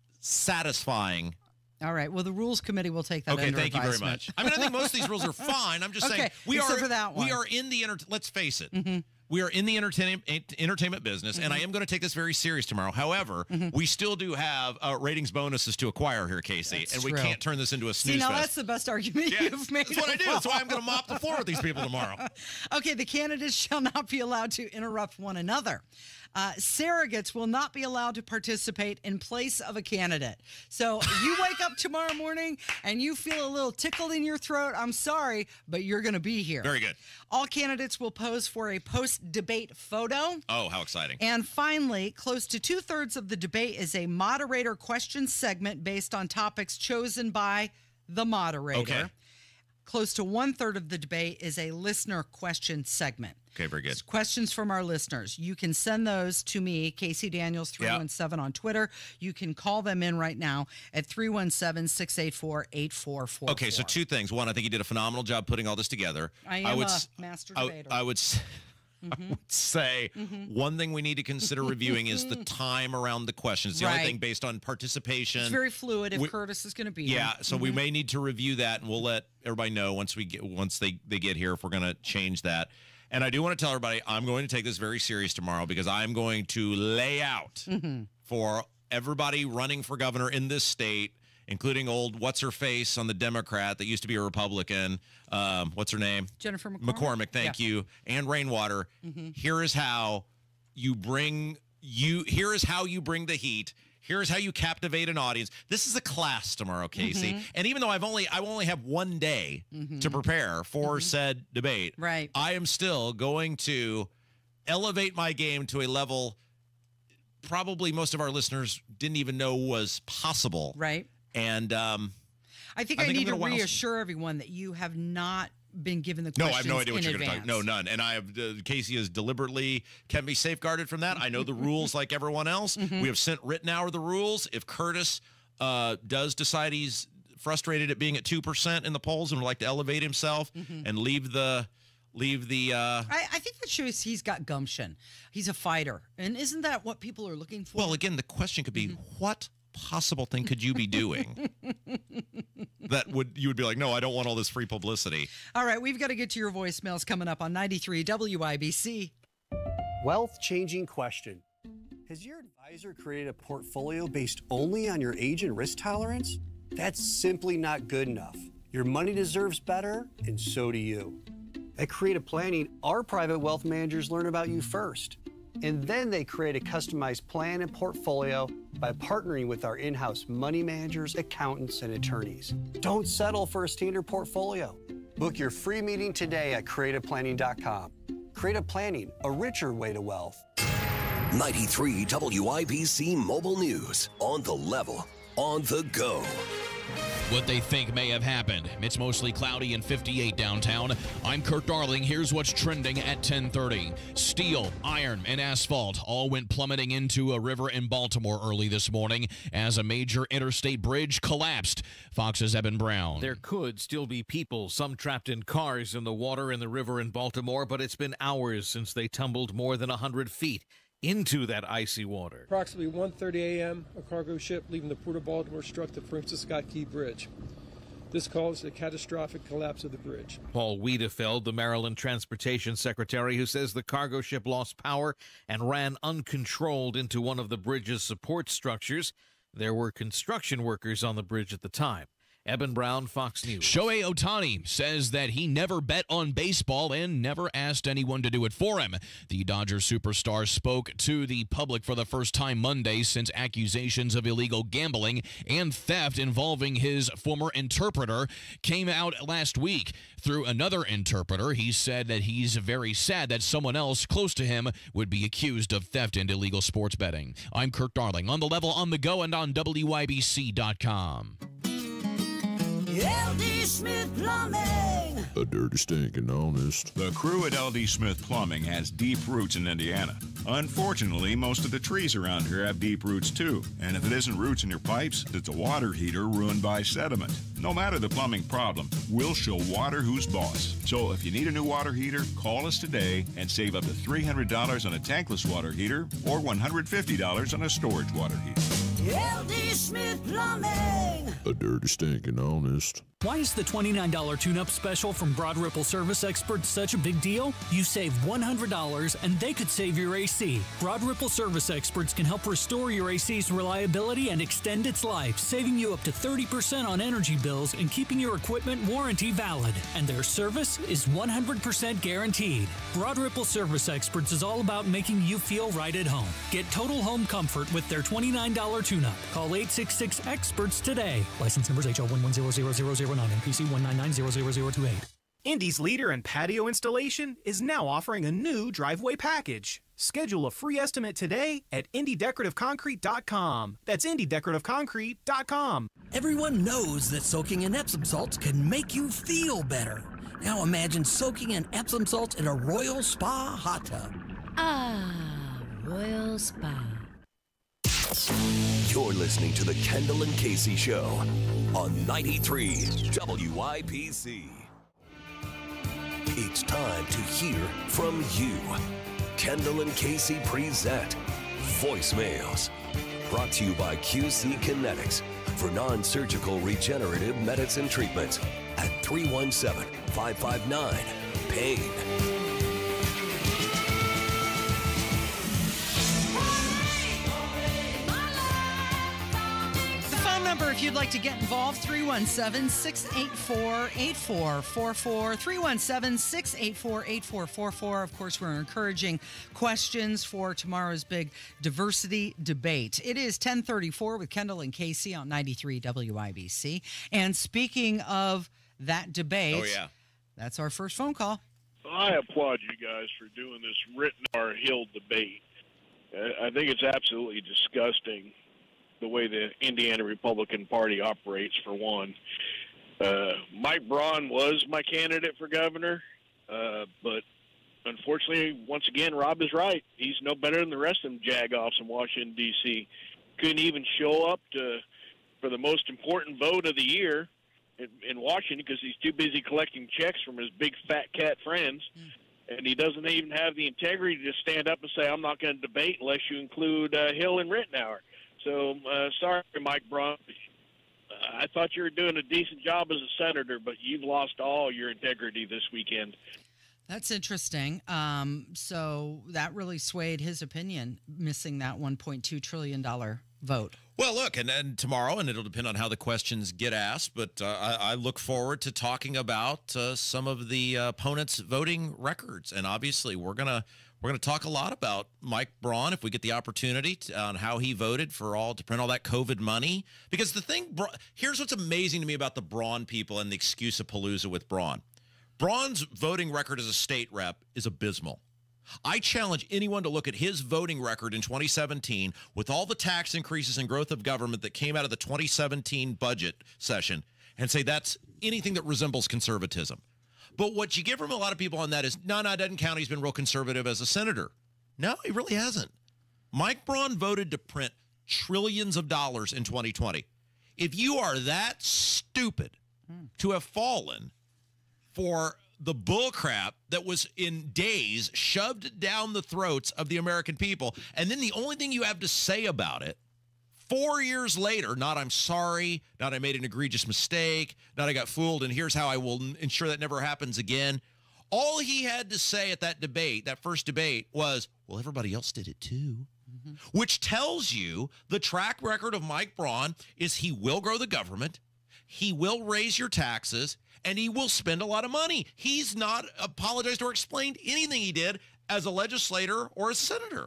satisfying? All right. Well, the rules committee will take that Okay, under thank you very advisement. much. I mean, I think most of these rules are fine. I'm just Okay, saying we except are for that one. we are in the enter- let's face it. Mm-hmm. We are in the entertainment entertainment business, and I am going to take this very serious tomorrow. However, Mm-hmm. we still do have uh, ratings bonuses to acquire here, Casey, That's and we true. can't turn this into a snooze See, now fest. that's the best argument Yeah, you've made. that's what I do. That's why I'm going to mop the floor with these people tomorrow. Okay, the candidates shall not be allowed to interrupt one another. Uh, surrogates will not be allowed to participate in place of a candidate. So you wake up tomorrow morning and you feel a little tickled in your throat. I'm sorry, but you're going to be here. Very good. All candidates will pose for a post-debate photo. Oh, how exciting. And finally, close to two-thirds of the debate is a moderator question segment based on topics chosen by the moderator. Okay. Close to one-third of the debate is a listener question segment. Okay, very good. It's questions from our listeners. You can send those to me, Casey Daniels, three one seven on Twitter. You can call them in right now at three one seven, six eight four, eight four four four. Okay, so two things. One, I think you did a phenomenal job putting all this together. I am would, a s- master I- debater. I would s- I would say one thing we need to consider reviewing is the time around the questions. It's the Right. only thing based on participation. It's very fluid if We- Curtis is going to be Yeah, here. so we Mhm. may need to review that, and we'll let everybody know once we get once they they get here if we're going to change that. And I do want to tell everybody I'm going to take this very serious tomorrow, because I'm going to lay out Mhm. for everybody running for governor in this state, including old what's her face on the Democrat that used to be a Republican. Um, what's her name? Jennifer McCormick. thank Yeah. you, and Rainwater. Mhm. Here is how you bring you. Here is how you bring the heat. Here's how you captivate an audience. This is a class tomorrow, Casey. Mhm. And even though I've only I only have one day Mhm. to prepare for said debate, Right. I am still going to elevate my game to a level probably most of our listeners didn't even know was possible. Right. And um, I think I I, think I'm need to gonna wow some- reassure everyone that you have not been given the no, questions I have no idea what in you're going to talk. advance. No, none. And I have uh, Casey has deliberately kept me safeguarded from that. I know the rules like everyone else. Mhm. We have sent Rittenauer the rules. If Curtis uh, does decide he's frustrated at being at two percent in the polls and would like to elevate himself Mhm. and leave the leave the uh, I, I think that shows he's got gumption. He's a fighter. And isn't that what people are looking for? well, again, the question could be, what possible thing could you be doing that would you would be like, no, I don't want all this free publicity? All right, we've got to get to your voicemails coming up on ninety-three W I B C. Wealth changing question. Has your advisor created a portfolio based only on your age and risk tolerance? That's simply not good enough. Your money deserves better, and so do you. At Creative Planning, our private wealth managers learn about you first, and then they create a customized plan and portfolio by partnering with our in-house money managers, accountants, and attorneys. Don't settle for a standard portfolio. Book your free meeting today at creative planning dot com. Creative Planning, a richer way to wealth. ninety-three W I B C Mobile News. On the level, on the go. What they think may have happened. It's mostly cloudy and fifty-eight downtown. I'm Kurt Darling. Here's what's trending at ten thirty. Steel, iron, and asphalt all went plummeting into a river in Baltimore early this morning as a major interstate bridge collapsed. Fox's Eben Brown. There could still be people, some trapped in cars in the water in the river in Baltimore, but it's been hours since they tumbled more than one hundred feet into that icy water. Approximately one thirty a m, a cargo ship leaving the Port of Baltimore struck the Francis Scott Key Bridge. This caused a catastrophic collapse of the bridge. Paul Wiedefeld, the Maryland Transportation Secretary, who says the cargo ship lost power and ran uncontrolled into one of the bridge's support structures. There were construction workers on the bridge at the time. Eben Brown, Fox News. Shohei Ohtani says that he never bet on baseball and never asked anyone to do it for him. The Dodgers superstar spoke to the public for the first time Monday since accusations of illegal gambling and theft involving his former interpreter came out last week. Through another interpreter, he said that he's very sad that someone else close to him would be accused of theft and illegal sports betting. I'm Kurt Darling, on the level, on the go, and on W I B C dot com. L D. Smith Plumbing. A dirty, stinking honest. The crew at L D. Smith Plumbing has deep roots in Indiana. Unfortunately, most of the trees around here have deep roots too. And if it isn't roots in your pipes, it's a water heater ruined by sediment. No matter the plumbing problem, we'll show water who's boss. So if you need a new water heater, call us today and save up to three hundred dollars on a tankless water heater or one hundred fifty dollars on a storage water heater. L D. Smith Plumbing. A dirty, stinking honest. Why is the twenty-nine dollar tune-up special from Broad Ripple Service Experts such a big deal? You save one hundred dollars and they could save your A C. Broad Ripple Service Experts can help restore your A C's reliability and extend its life, saving you up to thirty percent on energy bills and keeping your equipment warranty valid. And their service is one hundred percent guaranteed. Broad Ripple Service Experts is all about making you feel right at home. Get total home comfort with their twenty-nine dollar tune-up. Call eight six six, experts today. License numbers H L one one zero zero zero zero nine and P C one nine nine zero zero zero two eight. Indy's leader in patio installation is now offering a new driveway package. Schedule a free estimate today at Indy Decorative Concrete dot com. That's Indy Decorative Concrete dot com. Everyone knows that soaking in Epsom salts can make you feel better. Now imagine soaking in Epsom salts in a Royal Spa hot tub. Ah, Royal Spa. You're listening to the Kendall and Casey Show on ninety-three W I B C. It's time to hear from you. Kendall and Casey present Voicemails. Brought to you by Q C Kinetics for non-surgical regenerative medicine treatments at three one seven, five five nine, PAIN. Number if you'd like to get involved, three one seven, six eight four, eight four four four, three one seven, six eight four, eight four four four. Of course, we're encouraging questions for tomorrow's big diversity debate. It is ten thirty-four with Kendall and Casey on ninety-three W I B C. And speaking of that debate, oh yeah, that's our first phone call. I applaud you guys for doing this Ritenour Hill debate. I think it's absolutely disgusting the way the Indiana Republican Party operates, for one. Uh, Mike Braun was my candidate for governor, uh, but unfortunately, once again, Rob is right. He's no better than the rest of them jagoffs in Washington, D C Couldn't even show up to for the most important vote of the year in, in Washington because he's too busy collecting checks from his big fat cat friends. Mm. And he doesn't even have the integrity to stand up and say, I'm not going to debate unless you include uh, Hill and Ritenour. So, uh, sorry, Mike Braun. Uh, I thought you were doing a decent job as a senator, but you've lost all your integrity this weekend. That's interesting. Um, so that really swayed his opinion, missing that one point two trillion dollars vote. Well, look, and then tomorrow, and it'll depend on how the questions get asked, but uh, I, I look forward to talking about uh, some of the uh, opponents' voting records. And obviously, we're going to we're gonna talk a lot about Mike Braun, if we get the opportunity, to, on how he voted for all, to print all that COVID money. Because the thing, here's what's amazing to me about the Braun people and the excuse of Palooza with Braun. Braun's voting record as a state rep is abysmal. I challenge anyone to look at his voting record in twenty seventeen with all the tax increases and growth of government that came out of the twenty seventeen budget session and say that's anything that resembles conservatism. But what you get from a lot of people on that is, no, no, it doesn't count. He's been real conservative as a senator. No, he really hasn't. Mike Braun voted to print trillions of dollars in twenty twenty. If you are that stupid mm. to have fallen for the bullcrap that was in days shoved down the throats of the American people, and then the only thing you have to say about it four years later, not I'm sorry, not I made an egregious mistake, not I got fooled, and here's how I will ensure that never happens again. All he had to say at that debate, that first debate, was, well, everybody else did it too. Mm-hmm. Which tells you the track record of Mike Braun is he will grow the government, he will raise your taxes, and he will spend a lot of money. He's not apologized or explained anything he did as a legislator or a senator.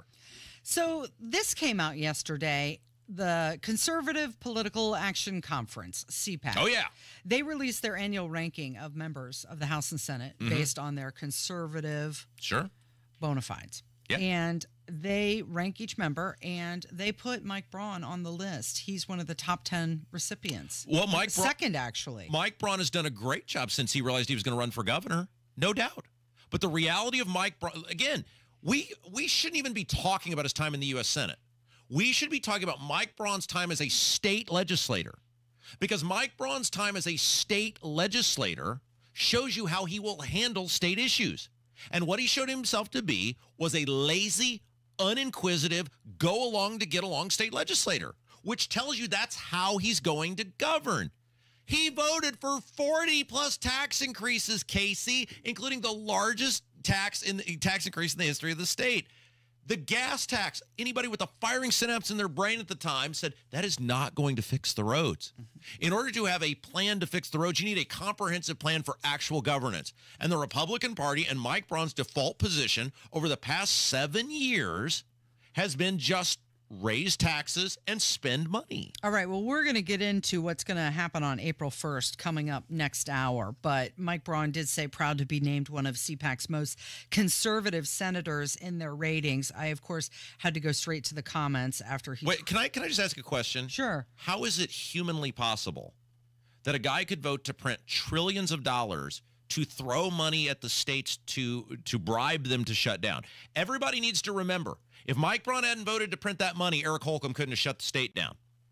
So this came out yesterday. The Conservative Political Action Conference, C PAC. Oh, yeah. They released their annual ranking of members of the House and Senate mm-hmm. based on their conservative sure. bona fides. Yeah. And they rank each member, and they put Mike Braun on the list. He's one of the top ten recipients. Well, Mike Braun, second, actually. Mike Braun has done a great job since he realized he was going to run for governor, no doubt. But the reality of Mike Braun, again, we we shouldn't even be talking about his time in the U S Senate. We should be talking about Mike Braun's time as a state legislator, because Mike Braun's time as a state legislator shows you how he will handle state issues. And what he showed himself to be was a lazy, uninquisitive, go along to get along state legislator, which tells you that's how he's going to govern. He voted for forty plus tax increases, Casey, including the largest tax in the tax increase in the history of the state. The gas tax, anybody with a firing synapse in their brain at the time said that is not going to fix the roads. Mm-hmm. In order to have a plan to fix the roads, you need a comprehensive plan for actual governance. And the Republican Party and Mike Braun's default position over the past seven years has been just raise taxes and spend money. All right, well, we're going to get into what's going to happen on April first coming up next hour. But Mike Braun did say proud to be named one of C PAC's most conservative senators in their ratings. I, of course, had to go straight to the comments after he... Wait, can I, can I just ask a question? Sure. How is it humanly possible that a guy could vote to print trillions of dollars to throw money at the states to to bribe them to shut down? Everybody needs to remember, if Mike Braun hadn't voted to print that money, Eric Holcomb couldn't have shut the state down.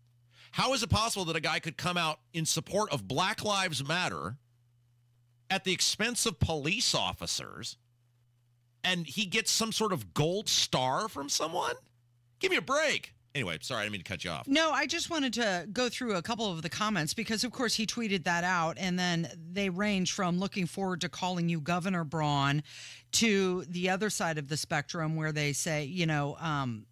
How is it possible that a guy could come out in support of Black Lives Matter at the expense of police officers and he gets some sort of gold star from someone? Give me a break. Anyway, sorry, I didn't mean to cut you off. No, I just wanted to go through a couple of the comments because, of course, he tweeted that out, and then they range from looking forward to calling you Governor Braun to the other side of the spectrum where they say, you know, um,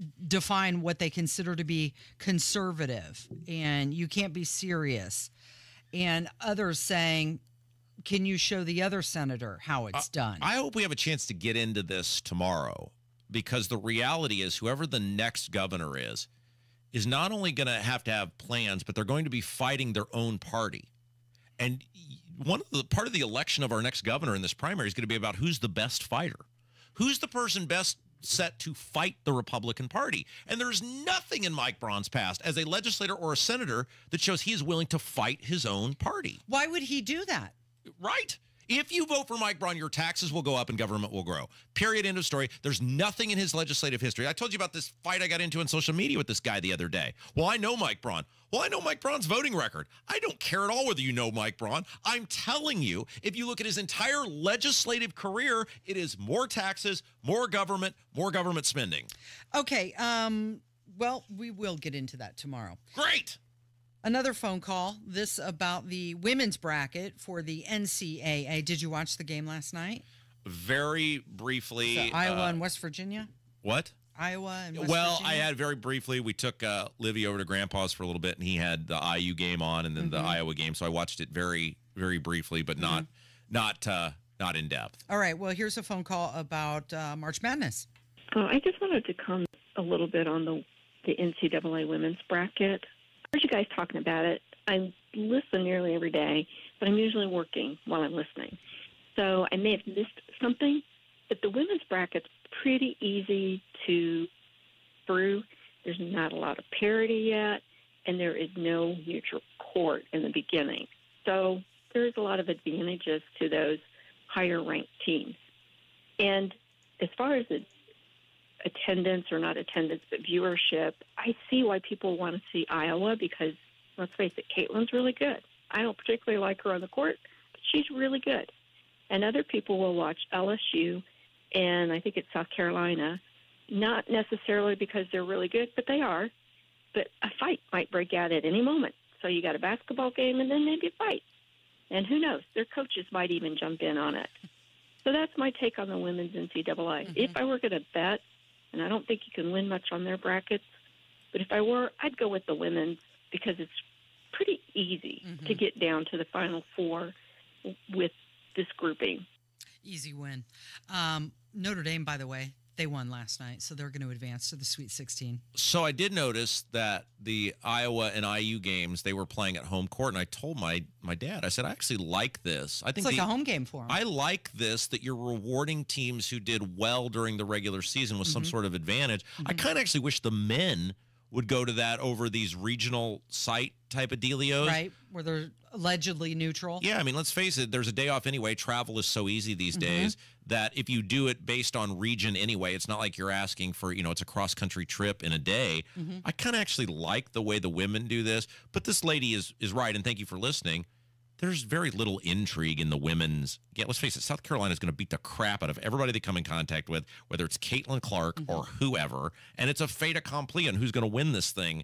define what they consider to be conservative, and you can't be serious. And others saying, can you show the other senator how it's uh, done? I hope we have a chance to get into this tomorrow. Because the reality is whoever the next governor is, is not only going to have to have plans, but they're going to be fighting their own party. And one of the part of the election of our next governor in this primary is going to be about who's the best fighter. Who's the person best set to fight the Republican Party? And there's nothing in Mike Braun's past as a legislator or a senator that shows he is willing to fight his own party. Why would he do that? Right. If you vote for Mike Braun, your taxes will go up and government will grow. Period. End of story. There's nothing in his legislative history. I told you about this fight I got into on social media with this guy the other day. Well, I know Mike Braun. Well, I know Mike Braun's voting record. I don't care at all whether you know Mike Braun. I'm telling you, if you look at his entire legislative career, it is more taxes, more government, more government spending. Okay. Um, well, we will get into that tomorrow. Great. Another phone call, this about the women's bracket for the N C A A. Did you watch the game last night? Very briefly. So Iowa uh, and West Virginia? What? Iowa and West well, Virginia? I had very briefly, we took uh, Livy over to Grandpa's for a little bit, and he had the I U game on and then mm-hmm. the Iowa game. So I watched it very, very briefly, but not mm-hmm. not, uh, not in depth. All right. Well, here's a phone call about uh, March Madness. Uh, I just wanted to comment a little bit on the, the N C double A women's bracket. I heard you guys talking about it. I listen nearly every day, but I'm usually working while I'm listening. So I may have missed something. But the women's bracket's pretty easy to through. There's not a lot of parity yet, and there is no neutral court in the beginning. So there's a lot of advantages to those higher-ranked teams. And as far as the attendance or not attendance, but viewership, I see why people want to see Iowa because, let's face it, Caitlin's really good. I don't particularly like her on the court, but she's really good. And other people will watch L S U, and I think it's South Carolina, not necessarily because they're really good, but they are. But a fight might break out at any moment. So you got a basketball game and then maybe a fight. And who knows? Their coaches might even jump in on it. So that's my take on the women's N C double A. Mm-hmm. If I were going to bet, and I don't think you can win much on their brackets, but if I were, I'd go with the women's because it's pretty easy mm-hmm. to get down to the Final Four with this grouping. Easy win. Um, Notre Dame, by the way, they won last night, so they're going to advance to the Sweet sixteen. So I did notice that the Iowa and I U games, they were playing at home court, and I told my my dad, I said, I actually like this. I think it's like the, a home game for them. I like this, that you're rewarding teams who did well during the regular season with mm-hmm. some sort of advantage. Mm-hmm. I kind of actually wish the men would go to that over these regional site type of dealios. Right, where they're allegedly neutral. Yeah, I mean, let's face it, there's a day off anyway. Travel is so easy these mm-hmm. days that if you do it based on region anyway, it's not like you're asking for, you know, it's a cross-country trip in a day. Mm-hmm. I kind of actually like the way the women do this, but this lady is is right, and thank you for listening. There's very little intrigue in the women's. Yeah, let's face it, South Carolina is going to beat the crap out of everybody they come in contact with, whether it's Caitlin Clark mm-hmm. or whoever, and it's a fait accompli on who's going to win this thing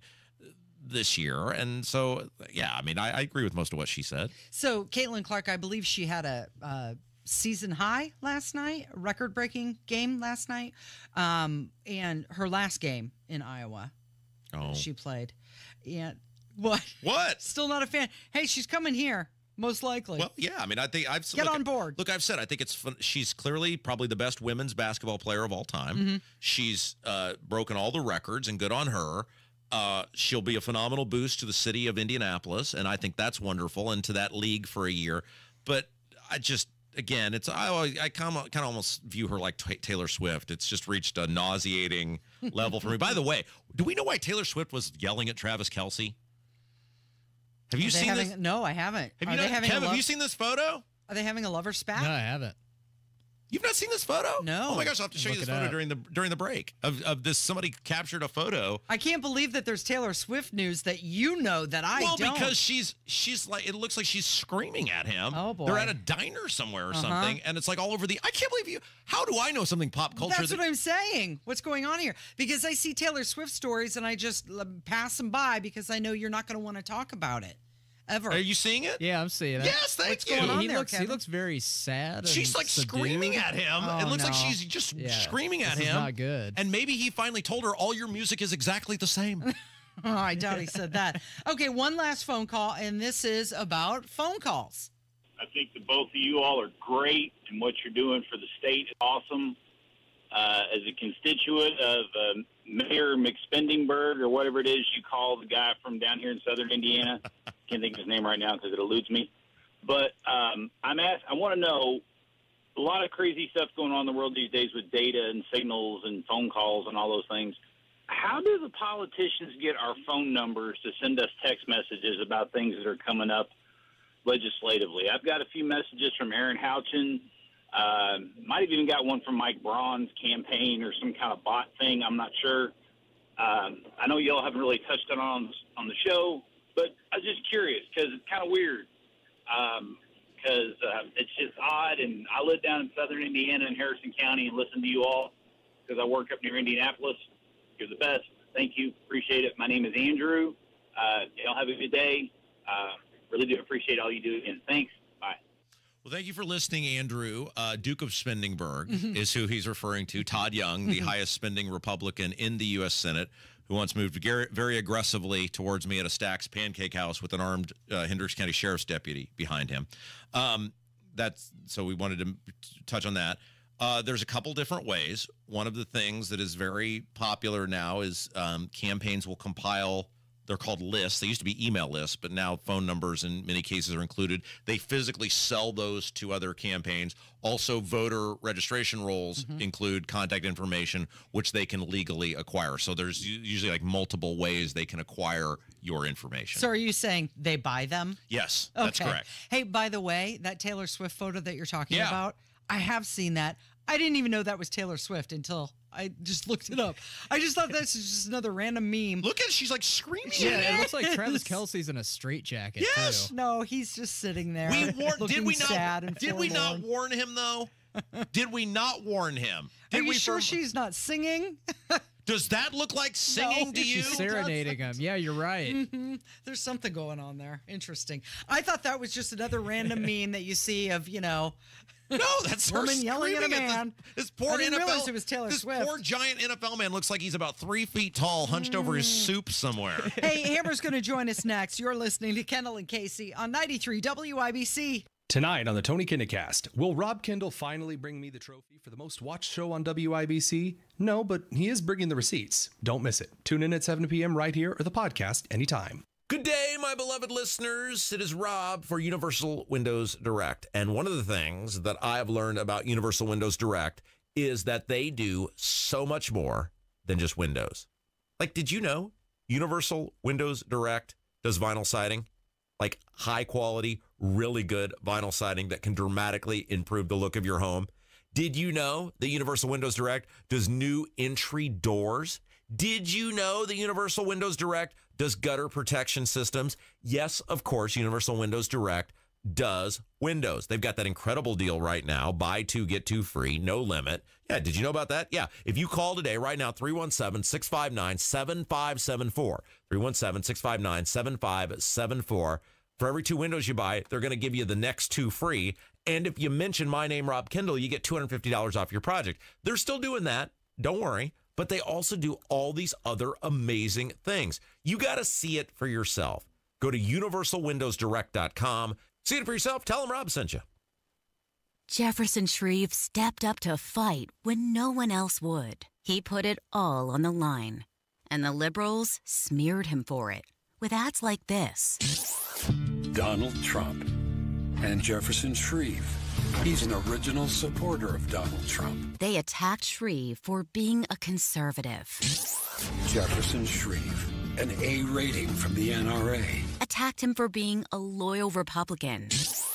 this year. And so, yeah, I mean, I, I agree with most of what she said. So, Caitlin Clark, I believe she had a uh, season high last night, a record-breaking game last night, um, and her last game in Iowa oh. she played. And what? What? Still not a fan. Hey, she's coming here. Most likely. Well, yeah. I mean, I think I've get look, on board. Look, I've said I think it's fun. She's clearly probably the best women's basketball player of all time. Mm-hmm. She's uh, broken all the records, and good on her. Uh, she'll be a phenomenal boost to the city of Indianapolis, and I think that's wonderful, and to that league for a year. But I just, again, it's I I kind of kind of almost view her like t- Taylor Swift. It's just reached a nauseating level for me. By the way, do we know why Taylor Swift was yelling at Travis Kelce? Have you seen having, this? No, I haven't. Have Are you they not, having Kev, a love, have you seen this photo? Are they having a lover spat? No, I haven't. You've not seen this photo? No. Oh my gosh, I'll have to show Look you this it photo up. during the during the break of, of this. Somebody captured a photo. I can't believe that there's Taylor Swift news that you know that I well, don't. Well, because she's she's like it looks like she's screaming at him. Oh boy. They're at a diner somewhere or uh-huh. something, and it's like all over the. I can't believe you. How do I know something pop culture? That's that, what I'm saying. What's going on here? Because I see Taylor Swift stories and I just uh, pass them by because I know you're not going to want to talk about it. Ever. Are you seeing it? Yeah, I'm seeing it. Yes, thank What's you. going on he there, looks Kevin? he looks very sad. She's and like subdued. screaming at him. Oh, it looks no. like she's just Yeah, screaming at this him. Is not good. And maybe he finally told her all your music is exactly the same. Oh, I doubt he said that. Okay, one last phone call, and this is about phone calls. I think that both of you all are great, and what you're doing for the state is awesome. Uh, as a constituent of uh, Mayor McSpendingburg, or whatever it is you call the guy from down here in southern Indiana, can't think of his name right now because it eludes me. But um, I'm asked, I want to know, a lot of crazy stuff going on in the world these days with data and signals and phone calls and all those things. How do the politicians get our phone numbers to send us text messages about things that are coming up legislatively? I've got a few messages from Aaron Houchin. Uh, might have even got one from Mike Braun's campaign or some kind of bot thing. I'm not sure. Um, I know y'all haven't really touched on it on, on the show, but I was just curious because it's kind of weird. Because um, uh, it's just odd, and I live down in southern Indiana in Harrison County and listen to you all because I work up near Indianapolis. You're the best. Thank you. Appreciate it. My name is Andrew. Uh, y'all have a good day. Uh, really do appreciate all you do, and thanks. Bye. Well, thank you for listening, Andrew. Uh, Duke of Spendingburg mm-hmm. is who he's referring to. Todd Young, the mm-hmm. highest spending Republican in the U S Senate, who once moved very, very aggressively towards me at a Stack's Pancake House with an armed uh, Hendricks County Sheriff's deputy behind him. Um, that's so we wanted to touch on that. Uh, there's a couple different ways. One of the things that is very popular now is um, campaigns will compile They're called lists. They used to be email lists, but now phone numbers in many cases are included. They physically sell those to other campaigns. Also, voter registration rolls mm-hmm. include contact information, which they can legally acquire. So there's usually like multiple ways they can acquire your information. So are you saying they buy them? Yes, okay. That's correct. Hey, by the way, that Taylor Swift photo that you're talking yeah. about, I have seen that. I didn't even know that was Taylor Swift until I just looked it up. I just thought this is just another random meme. Look at it. She's like screaming. Yeah, it looks like Travis Kelce's in a straitjacket. Yes. Too. No, he's just sitting there. We war- did we not? Sad and did we not forlorn. warn him though? Did we not warn him? Did Are you we sure for- she's not singing? Does that look like singing No, to you? She's serenading him. Yeah, you're right. Mm-hmm. There's something going on there. Interesting. I thought that was just another random meme that you see of, you know, no, that's her woman yelling at a screaming man. This, this poor I didn't N F L. realize it was Taylor this Swift. poor giant N F L man looks like he's about three feet tall, hunched mm. over his soup somewhere. Hey, Amber's going to join us next. You're listening to Kendall and Casey on ninety-three W I B C. Tonight on the Tony Kinnacast, will Rob Kendall finally bring me the trophy for the most watched show on W I B C? No, but he is bringing the receipts. Don't miss it. Tune in at seven p.m. right here or the podcast anytime. Good day, my beloved listeners. It is Rob for Universal Windows Direct. And one of the things that I have learned about Universal Windows Direct is that they do so much more than just Windows. Like, did you know Universal Windows Direct does vinyl siding? Like high quality, really good vinyl siding that can dramatically improve the look of your home. Did you know that Universal Windows Direct does new entry doors? Did you know that Universal Windows Direct does gutter protection systems? Yes, of course, Universal Windows Direct does windows. They've got that incredible deal right now. Buy two, get two free, no limit. Yeah, did you know about that? Yeah. If you call today, right now, three one seven, six five nine, seven five seven four, three one seven, six five nine, seven five seven four. For every two windows you buy, they're going to give you the next two free. And if you mention my name, Rob Kendall, you get two hundred fifty dollars off your project. They're still doing that. Don't worry. But they also do all these other amazing things. You got to see it for yourself. Go to universal windows direct dot com. See it for yourself. Tell them Rob sent you. Jefferson Shreve stepped up to fight when no one else would. He put it all on the line. And the liberals smeared him for it with ads like this. Donald Trump and Jefferson Shreve. He's an original supporter of Donald Trump. They attacked Shreve for being a conservative. Jefferson Shreve, an A rating from the N R A. Attacked him for being a loyal Republican.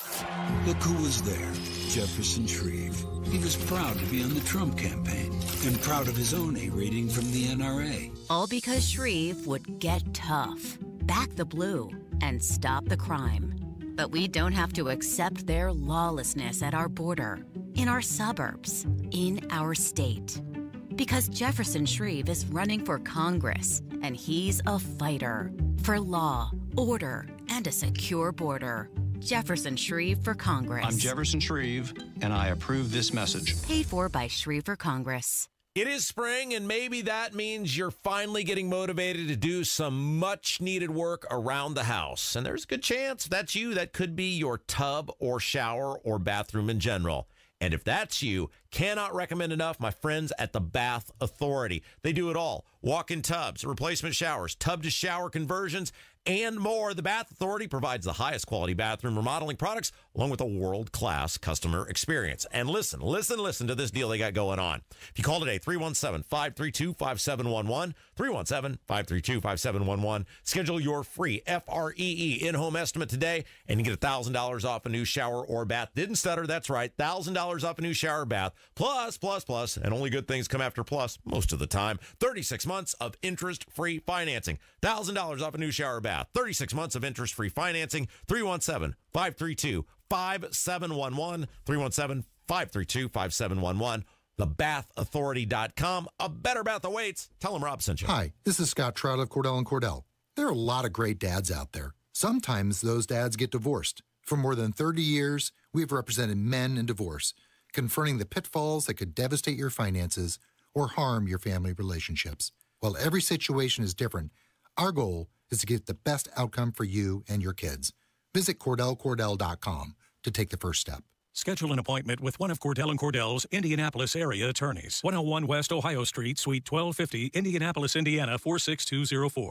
Look who was there, Jefferson Shreve. He was proud to be on the Trump campaign and proud of his own A rating from the N R A. All because Shreve would get tough, back the blue, and stop the crime. But we don't have to accept their lawlessness at our border, in our suburbs, in our state. Because Jefferson Shreve is running for Congress, and he's a fighter for law, order, and a secure border. Jefferson Shreve for Congress. I'm Jefferson Shreve, and I approve this message. Paid for by Shreve for Congress. It is spring, and maybe that means you're finally getting motivated to do some much-needed work around the house. And there's a good chance that's you. That could be your tub or shower or bathroom in general. And if that's you, cannot recommend enough my friends at the Bath Authority. They do it all. Walk-in tubs, replacement showers, tub-to-shower conversions, and more. The Bath Authority provides the highest quality bathroom remodeling products along with a world-class customer experience. And listen, listen, listen to this deal they got going on. If you call today, three one seven, five three two, five seven one one, three one seven, five three two, five seven one one, schedule your free F R E E in-home estimate today, and you get one thousand dollars off a new shower or bath. Didn't stutter, that's right, one thousand dollars off a new shower or bath, plus, plus, plus, and only good things come after plus most of the time, thirty-six months of interest-free financing. one thousand dollars off a new shower or bath, thirty-six months of interest-free financing, three one seven, five three two, five seven one one, three one seven, five three two, five seven one one, the bath authority dot com. A better bath awaits. Tell them Rob sent you. Hi, this is Scott Trout of Cordell and Cordell. There are a lot of great dads out there. Sometimes those dads get divorced. For more than thirty years, we've represented men in divorce, confronting the pitfalls that could devastate your finances or harm your family relationships. While every situation is different, our goal is to get the best outcome for you and your kids. Visit Cordell Cordell dot com to take the first step. Schedule an appointment with one of Cordell and Cordell's Indianapolis area attorneys. one oh one West Ohio Street, Suite twelve fifty, Indianapolis, Indiana four six two zero four.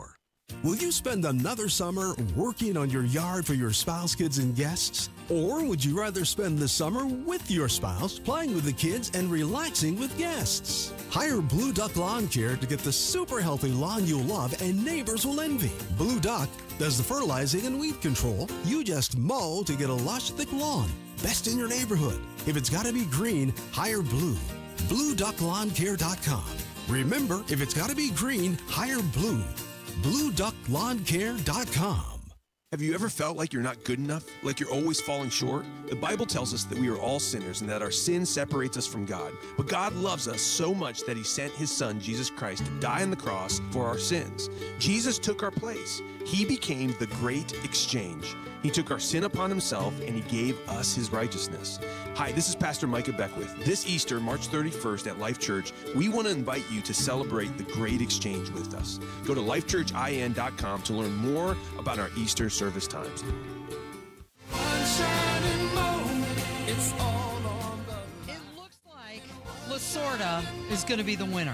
Will you spend another summer working on your yard for your spouse, kids, and guests? Or would you rather spend the summer with your spouse, playing with the kids, and relaxing with guests? Hire Blue Duck Lawn Care to get the super healthy lawn you'll love and neighbors will envy. Blue Duck does the fertilizing and weed control. You just mow to get a lush, thick lawn. Best in your neighborhood. If it's got to be green, hire Blue. Blue Duck Lawn Care dot com. Remember, if it's got to be green, hire Blue. Blue Duck Lawn Care dot com. Have you ever felt like you're not good enough? Like you're always falling short? The Bible tells us that we are all sinners and that our sin separates us from God. But God loves us so much that he sent his son, Jesus Christ, to die on the cross for our sins. Jesus took our place. He became the great exchange. He took our sin upon himself and he gave us his righteousness. Hi, this is Pastor Micah Beckwith. This Easter, March thirty-first at Life Church, we want to invite you to celebrate the great exchange with us. Go to life church I N dot com to learn more about our Easter service times. It looks like Lasorda is going to be the winner.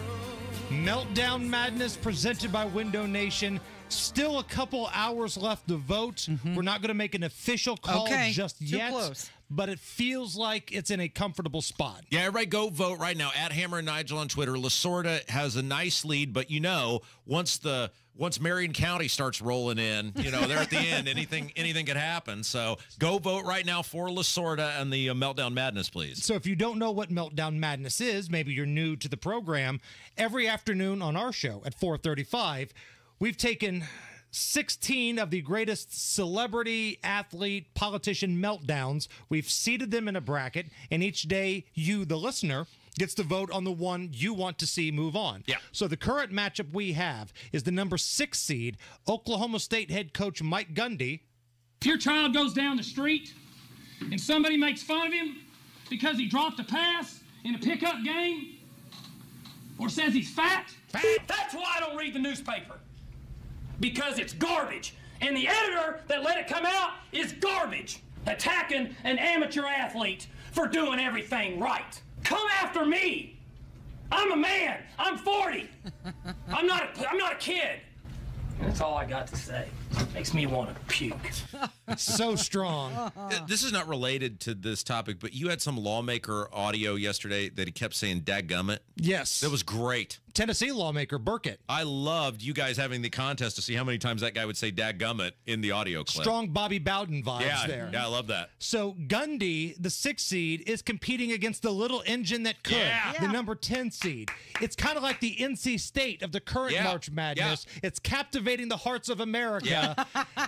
Meltdown Madness presented by Window Nation. Still a couple hours left to vote. Mm-hmm. We're not going to make an official call okay. just Too yet. Close. But it feels like it's in a comfortable spot. Yeah, everybody go vote right now. At Hammer and Nigel on Twitter. Lasorda has a nice lead, but you know, once the once Marion County starts rolling in, you know, they're at the end. Anything anything could happen. So go vote right now for Lasorda and the uh, Meltdown Madness, please. So if you don't know what Meltdown Madness is, maybe you're new to the program, every afternoon on our show at four thirty-five, we've taken sixteen of the greatest celebrity, athlete, politician meltdowns. We've seated them in a bracket, and each day you, the listener, gets to vote on the one you want to see move on. Yeah. So the current matchup we have is the number six seed, Oklahoma State head coach Mike Gundy. If your child goes down the street and somebody makes fun of him because he dropped a pass in a pickup game or says he's fat, fat. That's why I don't read the newspaper. Because it's garbage. And the editor that let it come out is garbage. Attacking an amateur athlete for doing everything right. Come after me. I'm a man. I'm forty. I'm not a, I'm not a kid. That's all I got to say. Makes me want to puke. So strong. This is not related to this topic, but you had some lawmaker audio yesterday that he kept saying dadgummit. Yes. That was great. Tennessee lawmaker Burkett. I loved you guys having the contest to see how many times that guy would say dadgummit in the audio clip. Strong Bobby Bowden vibes yeah, there. Yeah, I love that. So Gundy, the six seed, is competing against the little engine that could, yeah. the number ten seed. It's kind of like the N C State of the current yeah. March Madness. Yeah. It's captivating the hearts of America. Yeah.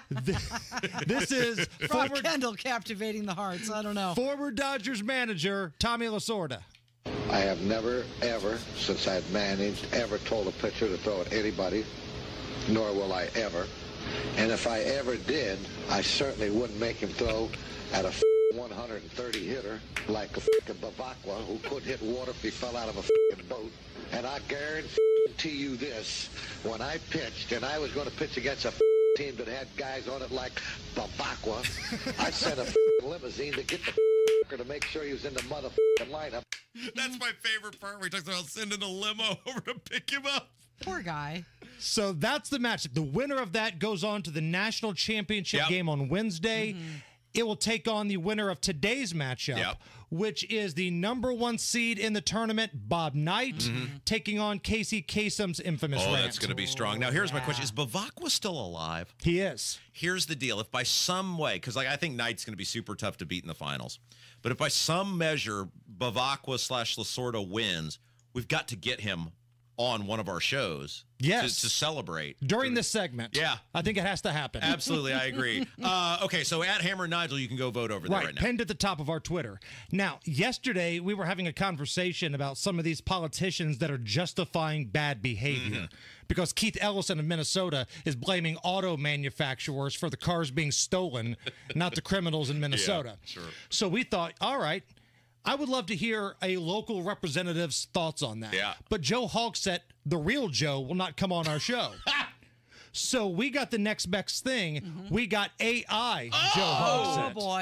This is Rob former, Kendall captivating the hearts. I don't know. Former Dodgers manager Tommy Lasorda. I have never, ever, since I've managed, ever told a pitcher to throw at anybody, nor will I ever. And if I ever did, I certainly wouldn't make him throw at a one hundred thirty hitter like a f***ing Bavacqua who could hit water if he fell out of a f***ing boat. And I guarantee you this, when I pitched, and I was going to pitch against a team that had guys on it like Bavacqua, I sent a limousine to get the to make sure he was in the motherfucking lineup. That's my favorite part where he talks about sending a limo over to pick him up. Poor guy. So that's the matchup. The winner of that goes on to the national championship Yep. game on Wednesday. Mm-hmm. It will take on the winner of today's matchup, Yep. which is the number one seed in the tournament, Bob Knight, Mhm. taking on Casey Kasem's infamous Oh, rant. that's going to be strong. Now, here's my question. Is Bavacqua still alive? He is. Here's the deal. If by some way, because like I think Knight's going to be super tough to beat in the finals, but if by some measure Bavacqua slash Lasorda wins, we've got to get him on one of our shows Yes. to, to celebrate. During this segment. Yeah. I think it has to happen. Absolutely, I agree. Uh, okay, so at Hammer Nigel, you can go vote over there Right, right now. pinned at the top of our Twitter. Now, yesterday we were having a conversation about some of these politicians that are justifying bad behavior. Mm-hmm. Because Keith Ellison of Minnesota is blaming auto manufacturers for the cars being stolen, not the criminals in Minnesota. Yeah, sure. So we thought, all right, I would love to hear a local representative's thoughts on that. Yeah. But Joe Hogsett, the real Joe, will not come on our show. So we got the next best thing. Mm-hmm. We got A I Joe Oh, Hogsett. boy.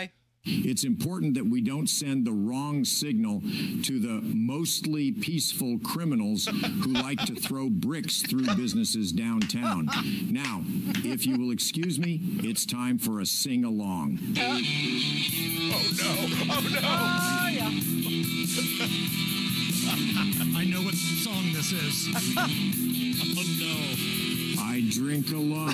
It's important that we don't send the wrong signal to the mostly peaceful criminals who like to throw bricks through businesses downtown. Now, if you will excuse me, it's time for a sing-along. Oh, no. Oh, no. Oh, yeah. I know what song this is. Oh, no. I drink alone.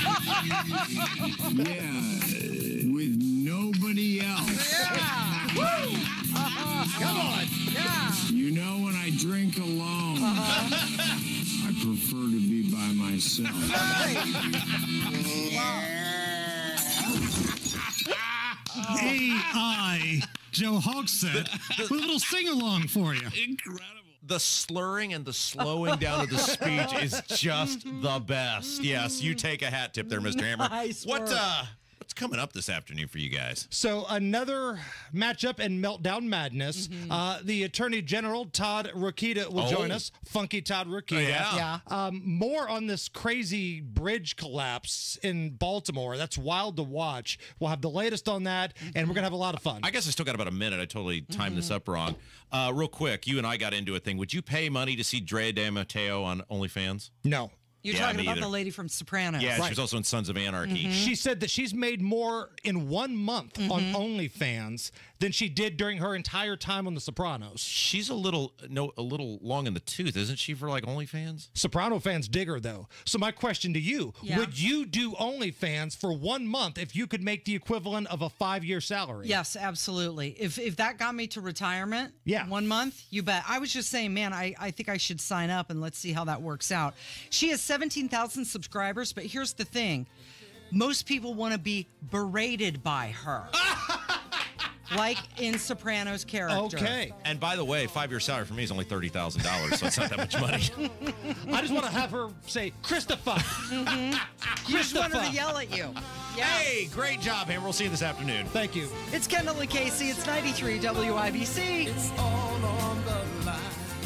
Yeah, with nobody else. Yeah. Woo! Uh-huh. Come on. Yeah. You know, when I drink alone, uh-huh. I prefer to be by myself. A I Joe Hogsett with a little sing-along for you. Incredible. The slurring and the slowing down of the speech is just the best. Yes, you take a hat tip there, Mister Hammer. Nice what work. uh what's coming up this afternoon for you guys? So another matchup in Meltdown Madness. Mm-hmm. Uh, the Attorney General, Todd Rokita, will Oh. join us. Funky Todd Rokita. Oh, yeah. Yeah. Um, more on this crazy bridge collapse in Baltimore. That's wild to watch. We'll have the latest on that, and we're going to have a lot of fun. I guess I still got about a minute. I totally timed Mm-hmm. this up wrong. Uh, real quick, you and I got into a thing. Would you pay money to see Drea De Matteo on OnlyFans? No. You're Yeah, talking me about either. the lady from Sopranos. Yeah, she was also in Sons of Anarchy. Mhm. She said that she's made more in one month on Mhm. OnlyFans than she did during her entire time on The Sopranos. She's a little no a little long in the tooth, isn't she, for like OnlyFans? Soprano fans dig her, though. So my question to you, Yeah. would you do OnlyFans for one month if you could make the equivalent of a five-year salary? Yes, absolutely. If if that got me to retirement, Yeah. one month, you bet. I was just saying, man, I, I think I should sign up and let's see how that works out. She has seventeen thousand subscribers, but here's the thing. Most people want to be berated by her. Like in Sopranos character. Okay. And by the way, five-year salary for me is only thirty thousand dollars, so it's not that much money. I just want to have her say, Christopher. Mm-hmm. You just want her to yell at you. Yeah. Hey, great job, Hammer. We'll see you this afternoon. Thank you. It's Kendall and Casey. It's ninety-three W I B C. It's all on the line.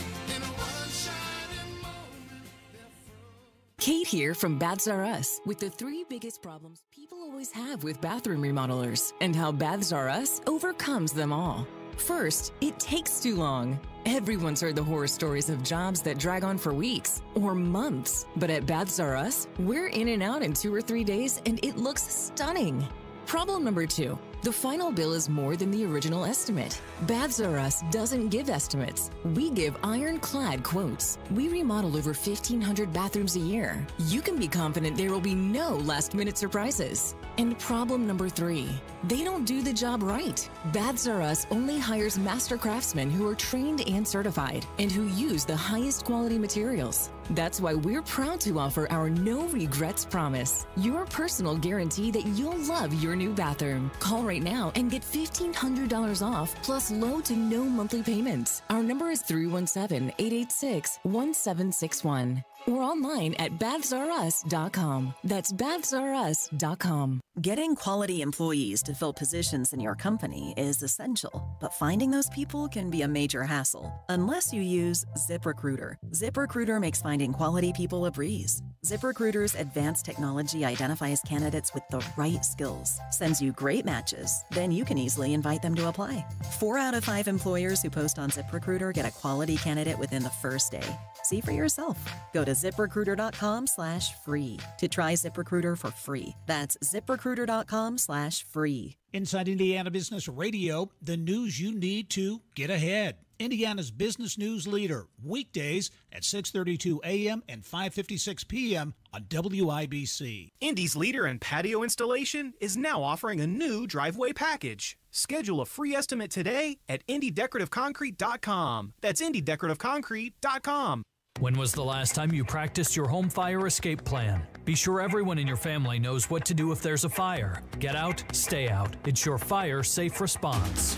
Kate here from Baths R Us with the three biggest problems people always have with bathroom remodelers and how Baths R Us overcomes them all. First, it takes too long. Everyone's heard the horror stories of jobs that drag on for weeks or months. But at Baths R Us, we're in and out in two or three days and it looks stunning. Problem number two. The final bill is more than the original estimate. Baths R Us doesn't give estimates. We give ironclad quotes. We remodel over fifteen hundred bathrooms a year. You can be confident there will be no last-minute surprises. And problem number three. They don't do the job right. Baths R Us only hires master craftsmen who are trained and certified and who use the highest quality materials. That's why we're proud to offer our no regrets promise. Your personal guarantee that you'll love your new bathroom. Call right now and get fifteen hundred dollars off plus low to no monthly payments. Our number is three one seven, eight eight six, one seven six one. Or online at baths r us dot com. That's baths r us dot com. Getting quality employees to fill positions in your company is essential, but finding those people can be a major hassle unless you use ZipRecruiter. ZipRecruiter makes finding quality people a breeze. ZipRecruiter's advanced technology identifies candidates with the right skills, sends you great matches, then you can easily invite them to apply. Four out of five employers who post on ZipRecruiter get a quality candidate within the first day. See for yourself. Go to ZipRecruiter.com slash free to try ZipRecruiter for free. That's ZipRecruiter.com slash free. Inside Indiana Business Radio, the news you need to get ahead. Indiana's business news leader, weekdays at six thirty-two a m and five fifty-six p m on W I B C. Indy's leader in patio installation is now offering a new driveway package. Schedule a free estimate today at Indy Decorative Concrete dot com. That's Indy Decorative Concrete dot com. When was the last time you practiced your home fire escape plan? Be sure everyone in your family knows what to do if there's a fire. Get out, stay out. It's your fire safe response.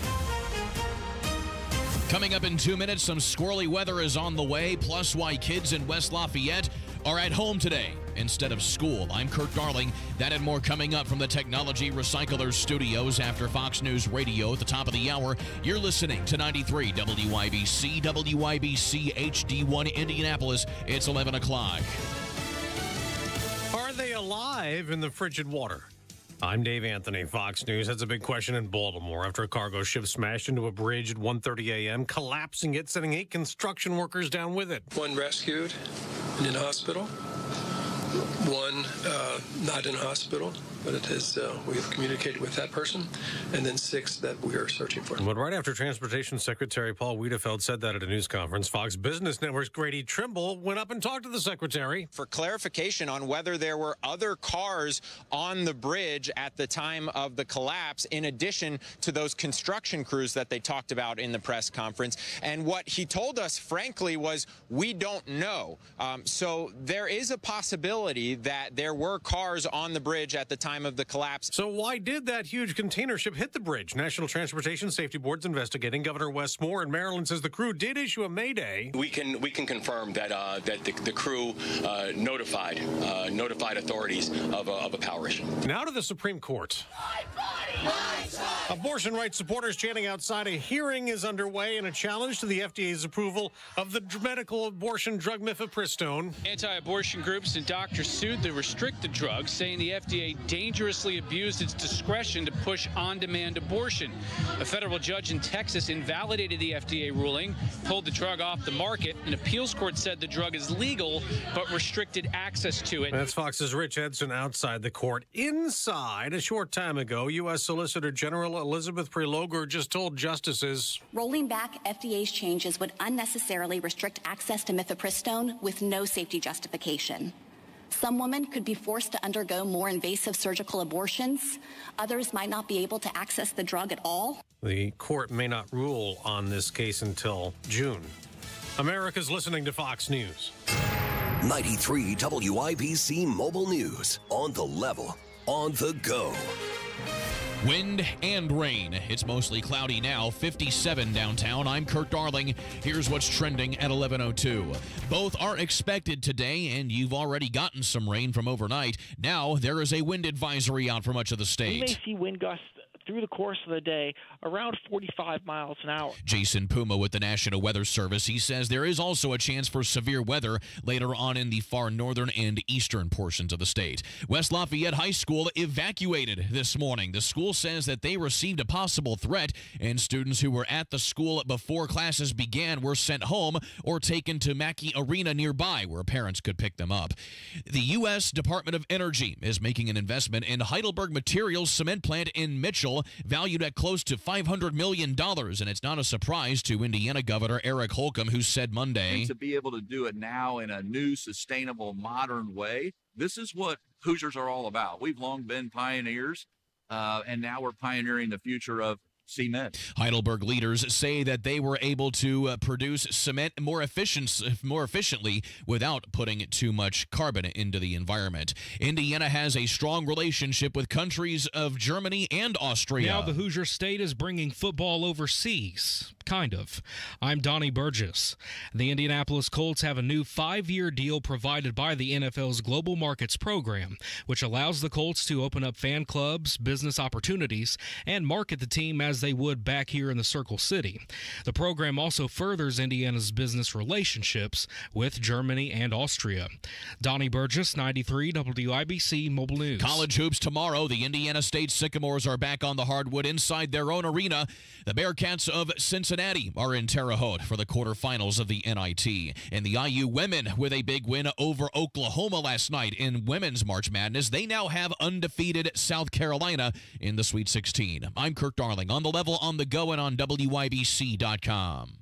Coming up in two minutes, some squirrely weather is on the way, plus why kids in West Lafayette are at home today instead of school. I'm Kurt Darling. That and more coming up from the Technology Recyclers Studios after Fox News Radio at the top of the hour. You're listening to ninety-three W I B C, W I B C H D one Indianapolis. It's eleven o'clock. Are they alive in the frigid water? I'm Dave Anthony, Fox News. That's a big question in Baltimore after a cargo ship smashed into a bridge at one thirty a.m., collapsing it, sending eight construction workers down with it. One rescued and in hospital. One uh, not in hospital, but it is, uh, we have communicated with that person, and then six that we are searching for. But right after Transportation Secretary Paul Wiedefeld said that at a news conference, Fox Business Network's Grady Trimble went up and talked to the secretary for clarification on whether there were other cars on the bridge at the time of the collapse, in addition to those construction crews that they talked about in the press conference. And what he told us, frankly, was we don't know. Um, so there is a possibility that there were cars on the bridge at the time of the collapse. So why did that huge container ship hit the bridge? National Transportation Safety Board's investigating. Governor Wes Moore in Maryland says the crew did issue a mayday. We can we can confirm that uh, that the, the crew uh, notified uh, notified authorities of a, of a power issue. Now to the Supreme Court. Abortion rights supporters chanting outside a hearing is underway in a challenge to the F D A's approval of the medical abortion drug mifepristone. Anti-abortion groups and doctors sued the restricted drug, saying the F D A dangerously abused its discretion to push on-demand abortion. A federal judge in Texas invalidated the F D A ruling, pulled the drug off the market. An appeals court said the drug is legal, but restricted access to it. That's Fox's Rich Edson outside the court. Inside, a short time ago, U S Solicitor General Elizabeth Prelogar just told justices, rolling back F D A's changes would unnecessarily restrict access to mifepristone with no safety justification. Some women could be forced to undergo more invasive surgical abortions. Others might not be able to access the drug at all. The court may not rule on this case until June. America's listening to Fox News. ninety-three W I B C Mobile News. On the level, on the go. Wind and rain. It's mostly cloudy now, fifty-seven downtown. I'm Kurt Darling. Here's what's trending at eleven oh two. Both are expected today, and you've already gotten some rain from overnight. Now there is a wind advisory out for much of the state. We may see wind gusts through the course of the day around forty-five miles an hour. Jason Puma with the National Weather Service. He says there is also a chance for severe weather later on in the far northern and eastern portions of the state. West Lafayette High School evacuated this morning. The school says that they received a possible threat, and students who were at the school before classes began were sent home or taken to Mackey Arena nearby where parents could pick them up. The U S Department of Energy is making an investment in Heidelberg Materials cement plant in Mitchell, valued at close to five hundred million dollars, and it's not a surprise to Indiana Governor Eric Holcomb, who said Monday, to be able to do it now in a new, sustainable, modern way. This is what Hoosiers are all about. We've long been pioneers, uh, and now we're pioneering the future of cement. Heidelberg leaders say that they were able to uh, produce cement more efficient, more efficiently without putting too much carbon into the environment. Indiana has a strong relationship with countries of Germany and Austria. Now the Hoosier State is bringing football overseas. Kind of. I'm Donnie Burgess. The Indianapolis Colts have a new five-year deal provided by the N F L's Global Markets program, which allows the Colts to open up fan clubs, business opportunities, and market the team as they would back here in the Circle City. The program also furthers Indiana's business relationships with Germany and Austria. Donnie Burgess, ninety-three W I B C Mobile News. College hoops tomorrow. The Indiana State Sycamores are back on the hardwood inside their own arena. The Bearcats of Cincinnati are in Terre Haute for the quarterfinals of the N I T. And the I U women with a big win over Oklahoma last night in women's March Madness. They now have undefeated South Carolina in the Sweet sixteen. I'm Kirk Darling on the level, on the go, and on W I B C dot com.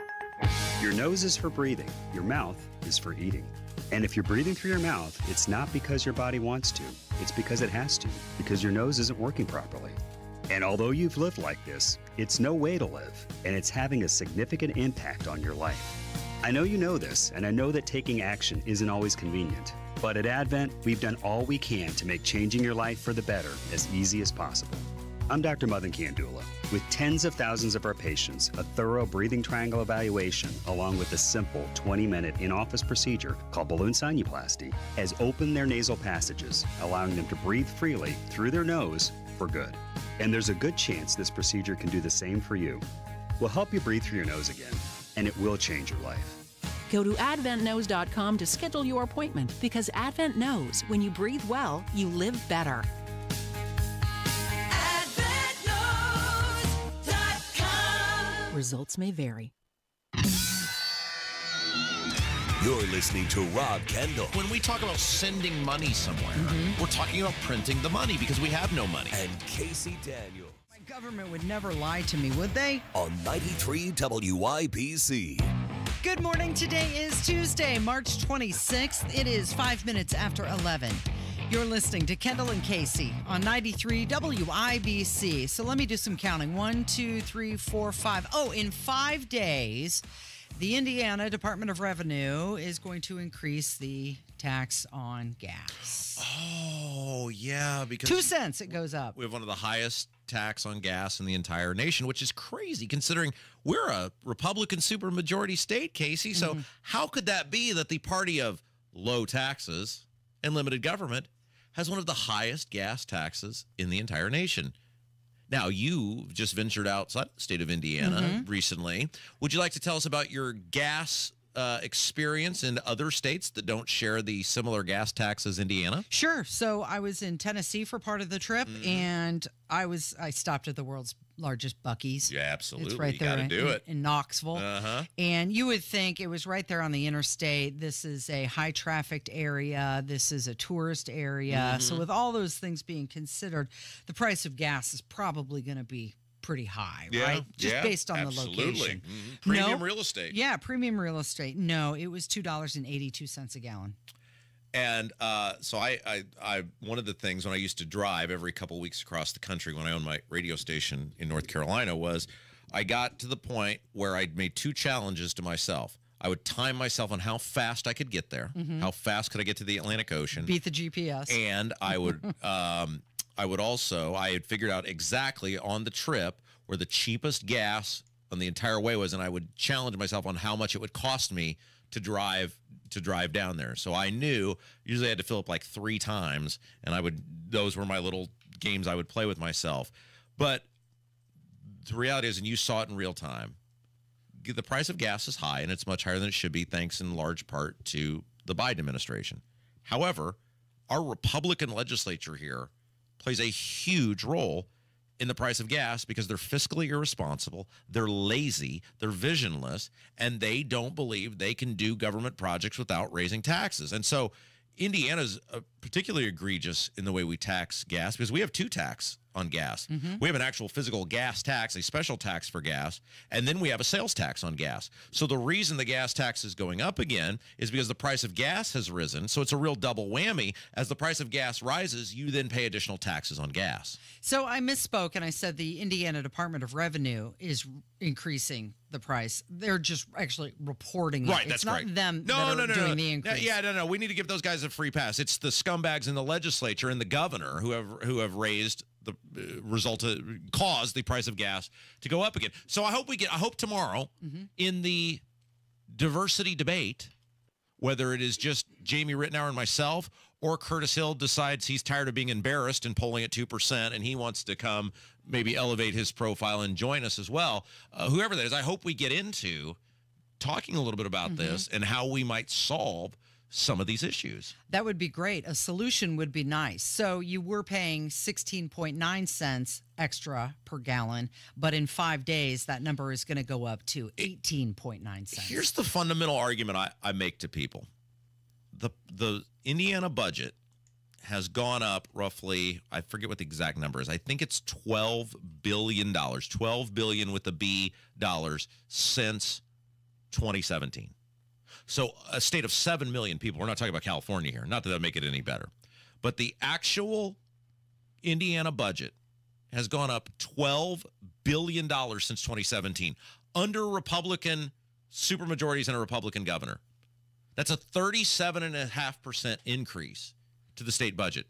Your nose is for breathing. Your mouth is for eating. And if you're breathing through your mouth, it's not because your body wants to. It's because it has to, because your nose isn't working properly. And although you've lived like this, it's no way to live, and it's having a significant impact on your life. I know you know this, and I know that taking action isn't always convenient. But at Advent, we've done all we can to make changing your life for the better as easy as possible. I'm Doctor Madan Kandula. With tens of thousands of our patients, a thorough breathing triangle evaluation, along with a simple twenty-minute in-office procedure called balloon sinuplasty, has opened their nasal passages, allowing them to breathe freely through their nose for good. And there's a good chance this procedure can do the same for you. We'll help you breathe through your nose again, and it will change your life. Go to advent nose dot com to schedule your appointment, because Advent knows when you breathe well, you live better. Results may vary. You're listening to Rob Kendall. When we talk about sending money somewhere, Mm-hmm. we're talking about printing the money because we have no money. And Casey Daniels. My government would never lie to me, would they? On ninety-three W I B C. Good morning. Today is Tuesday, March twenty-sixth. It is five minutes after eleven. You're listening to Kendall and Casey on ninety-three W I B C. So let me do some counting. One, two, three, four, five. Oh, in five days, the Indiana Department of Revenue is going to increase the tax on gas. Oh, yeah, because Two cents it goes up. we have one of the highest tax on gas in the entire nation, which is crazy considering we're a Republican supermajority state, Casey. So how could that be that the party of low taxes and limited government has one of the highest gas taxes in the entire nation? Now, you just ventured outside the state of Indiana Mhm. recently. Would you like to tell us about your gas uh, experience in other states that don't share the similar gas tax as Indiana? Sure. So I was in Tennessee for part of the trip, and I was I stopped at the world's largest Buc-ee's. Yeah, absolutely. It's right You there gotta in, do in- it. in Knoxville. Uh-huh. And you would think it was right there on the interstate. This is a high trafficked area. This is a tourist area. So Mhm. with all those things being considered, the price of gas is probably going to be pretty high, Yeah, right? Just yeah, based on absolutely. the location. Mhm. Premium No. real estate. Yeah, premium real estate. No, it was two dollars and eighty-two cents a gallon. And uh, so I, I, I, one of the things when I used to drive every couple of weeks across the country when I owned my radio station in North Carolina was I got to the point where I'd made two challenges to myself. I would time myself on how fast I could get there. Mhm. How fast could I get to the Atlantic Ocean? Beat the G P S. And I would, um, I would also, I had figured out exactly on the trip where the cheapest gas on the entire way was, and I would challenge myself on how much it would cost me to drive to drive down there. So I knew usually I had to fill up like three times, and I would those were my little games I would play with myself. But the reality is, and you saw it in real time, the price of gas is high, and it's much higher than it should be, thanks in large part to the Biden administration. However, our Republican legislature here plays a huge role in the price of gas because they're fiscally irresponsible, they're lazy, they're visionless, and they don't believe they can do government projects without raising taxes. And so Indiana's uh, particularly egregious in the way we tax gas because we have two tax on gas. Mhm. We have an actual physical gas tax, a special tax for gas, and then we have a sales tax on gas. So the reason the gas tax is going up again is because the price of gas has risen. So it's a real double whammy. As the price of gas rises, you then pay additional taxes on gas. So I misspoke and I said the Indiana Department of Revenue is increasing the price. They're just actually reporting it. Right, it's that's not correct. them No, that are no, no, doing no. the No, increase. yeah, no, no. We need to give those guys a free pass. It's the scumbags in the legislature and the governor who have who have raised the uh, result of, caused the price of gas to go up again. So I hope we get. I hope tomorrow Mhm. in the diversity debate, whether it is just Jamie Rittenauer and myself, or Curtis Hill decides he's tired of being embarrassed and polling at two percent and he wants to come maybe elevate his profile and join us as well. Uh, whoever that is, I hope we get into talking a little bit about Mhm. this and how we might solve some of these issues. That would be great. A solution would be nice. So you were paying sixteen point nine cents extra per gallon, but in five days, that number is going to go up to eighteen point nine cents. Here's the fundamental argument I, I make to people. The the Indiana budget has gone up roughly, I forget what the exact number is. I think it's twelve billion dollars, twelve billion dollars with a B dollars since twenty seventeen. So a state of seven million people, we're not talking about California here, not that that would make it any better, but the actual Indiana budget has gone up twelve billion dollars since twenty seventeen under Republican supermajorities and a Republican governor. That's a thirty-seven point five percent increase to the state budget.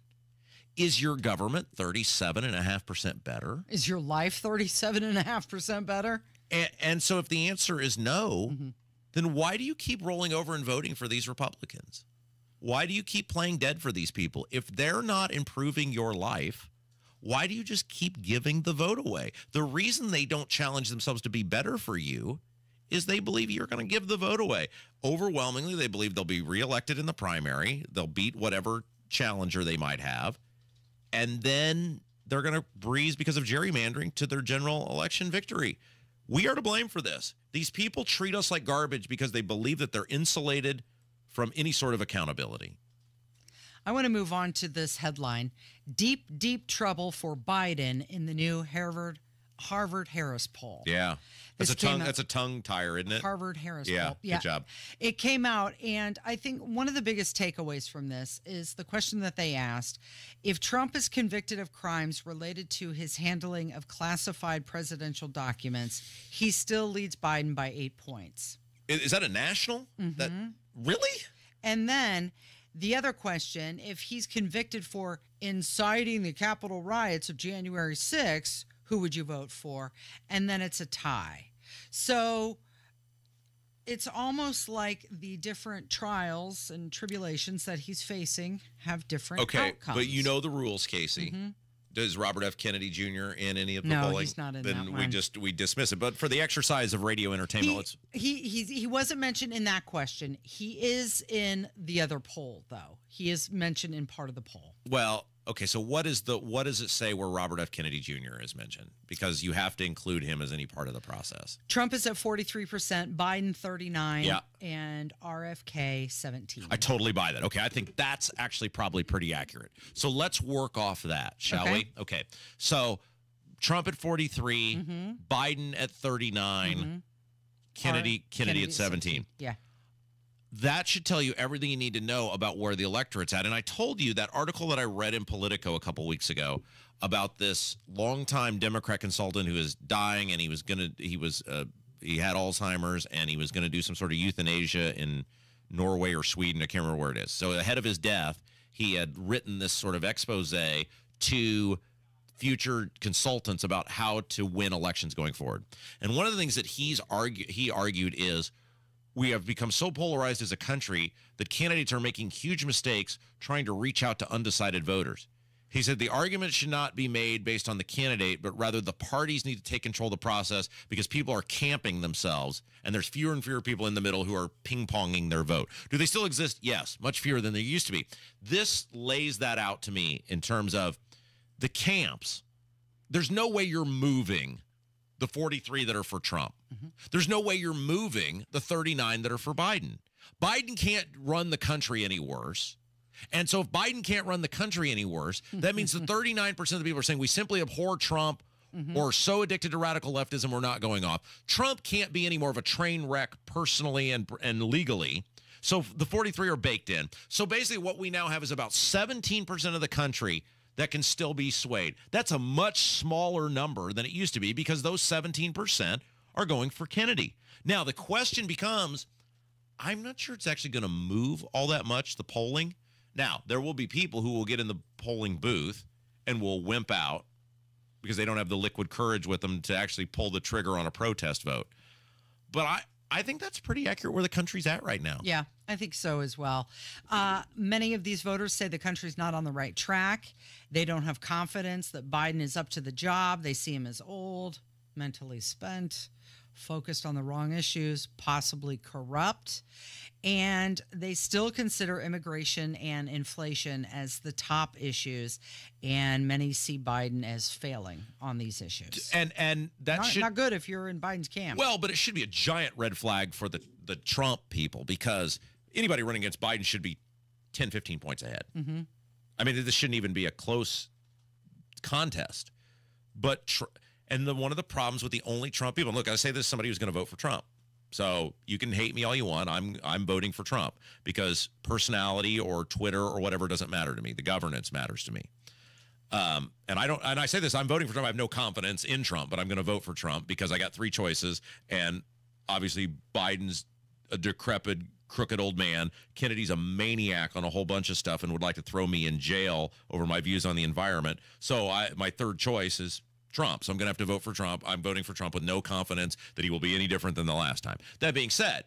Is your government thirty-seven point five percent better? Is your life thirty-seven point five percent better? And, and so if the answer is no, Mm-hmm. then why do you keep rolling over and voting for these Republicans? Why do you keep playing dead for these people? If they're not improving your life, why do you just keep giving the vote away? The reason they don't challenge themselves to be better for you is they believe you're going to give the vote away. Overwhelmingly, they believe they'll be reelected in the primary. They'll beat whatever challenger they might have. And then they're going to breeze because of gerrymandering to their general election victory. We are to blame for this. These people treat us like garbage because they believe that they're insulated from any sort of accountability. I want to move on to this headline. Deep, deep trouble for Biden in the new Harvard Harvard Harris poll. Yeah. That's This a tongue came out- that's a tongue tire, isn't it? Harvard Harris yeah, poll. Yeah. Good job. It came out, and I think one of the biggest takeaways from this is the question that they asked: if Trump is convicted of crimes related to his handling of classified presidential documents, he still leads Biden by eight points. Is, is that a national? That really? And then the other question, if he's convicted for inciting the Capitol riots of January sixth, who would you vote for? And then it's a tie. So it's almost like the different trials and tribulations that he's facing have different Okay, outcomes. but you know the rules, Casey. Mm-hmm. Does Robert F. Kennedy Junior in any of the No, polling? he's not in then that we one. just we dismiss it. But for the exercise of radio entertainment, let's He he he wasn't mentioned in that question. He is in the other poll, though. He is mentioned in part of the poll. well, okay, so what is the what does it say where Robert F. Kennedy Junior is mentioned? Because you have to include him as any part of the process. Trump is at forty-three percent, Biden thirty-nine, Yeah. and R F K seventeen. I totally buy that. Okay, I think that's actually probably pretty accurate. So let's work off that, shall Okay. we? Okay. So Trump at forty-three, Mm-hmm. Biden at thirty-nine, Kennedy R- Kennedy at seventeen. Yeah. That should tell you everything you need to know about where the electorate's at. And I told you that article that I read in Politico a couple weeks ago about this longtime Democrat consultant who is dying, and he was gonna he was uh, he had Alzheimer's, and he was gonna do some sort of euthanasia in Norway or Sweden. I can't remember where it is. So ahead of his death, he had written this sort of expose to future consultants about how to win elections going forward. And one of the things that he's argue he argued is, we have become so polarized as a country that candidates are making huge mistakes trying to reach out to undecided voters. He said the argument should not be made based on the candidate, but rather the parties need to take control of the process because people are camping themselves, and there's fewer and fewer people in the middle who are ping-ponging their vote. Do they still exist? Yes, much fewer than there used to be. This lays that out to me in terms of the camps. There's no way you're moving the forty-three that are for Trump. Mm-hmm. There's no way you're moving the thirty-nine that are for Biden. Biden can't run the country any worse. And so if Biden can't run the country any worse, that means that thirty-nine percent of the people are saying we simply abhor Trump Mm-hmm. or so addicted to radical leftism we're not going off. Trump can't be any more of a train wreck personally and, and legally. So the forty-three are baked in. So basically what we now have is about seventeen percent of the country that can still be swayed. That's a much smaller number than it used to be because those seventeen percent are going for Kennedy. Now, the question becomes, I'm not sure it's actually going to move all that much, the polling. Now, there will be people who will get in the polling booth and will wimp out because they don't have the liquid courage with them to actually pull the trigger on a protest vote. But I, I think that's pretty accurate where the country's at right now. Yeah, I think so as well. Uh, many of these voters say the country's not on the right track. They don't have confidence that Biden is up to the job. They see him as old, mentally spent, focused on the wrong issues, possibly corrupt. And they still consider immigration and inflation as the top issues. And many see Biden as failing on these issues. And and that not, should not good if you're in Biden's camp. Well, but it should be a giant red flag for the, the Trump people because anybody running against Biden should be ten, fifteen points ahead. Mm-hmm. I mean, this shouldn't even be a close contest. But tr- and the, one of the problems with the only Trump people, and look, I say this as somebody who's going to vote for Trump. So you can hate me all you want. I'm I'm voting for Trump because personality or Twitter or whatever doesn't matter to me. The governance matters to me. Um, and I don't. And I say this: I'm voting for Trump. I have no confidence in Trump, but I'm going to vote for Trump because I got three choices, and obviously Biden's a decrepit, crooked old man. Kennedy's a maniac on a whole bunch of stuff and would like to throw me in jail over my views on the environment. So I, my third choice is Trump. So I'm going to have to vote for Trump. I'm voting for Trump with no confidence that he will be any different than the last time. That being said,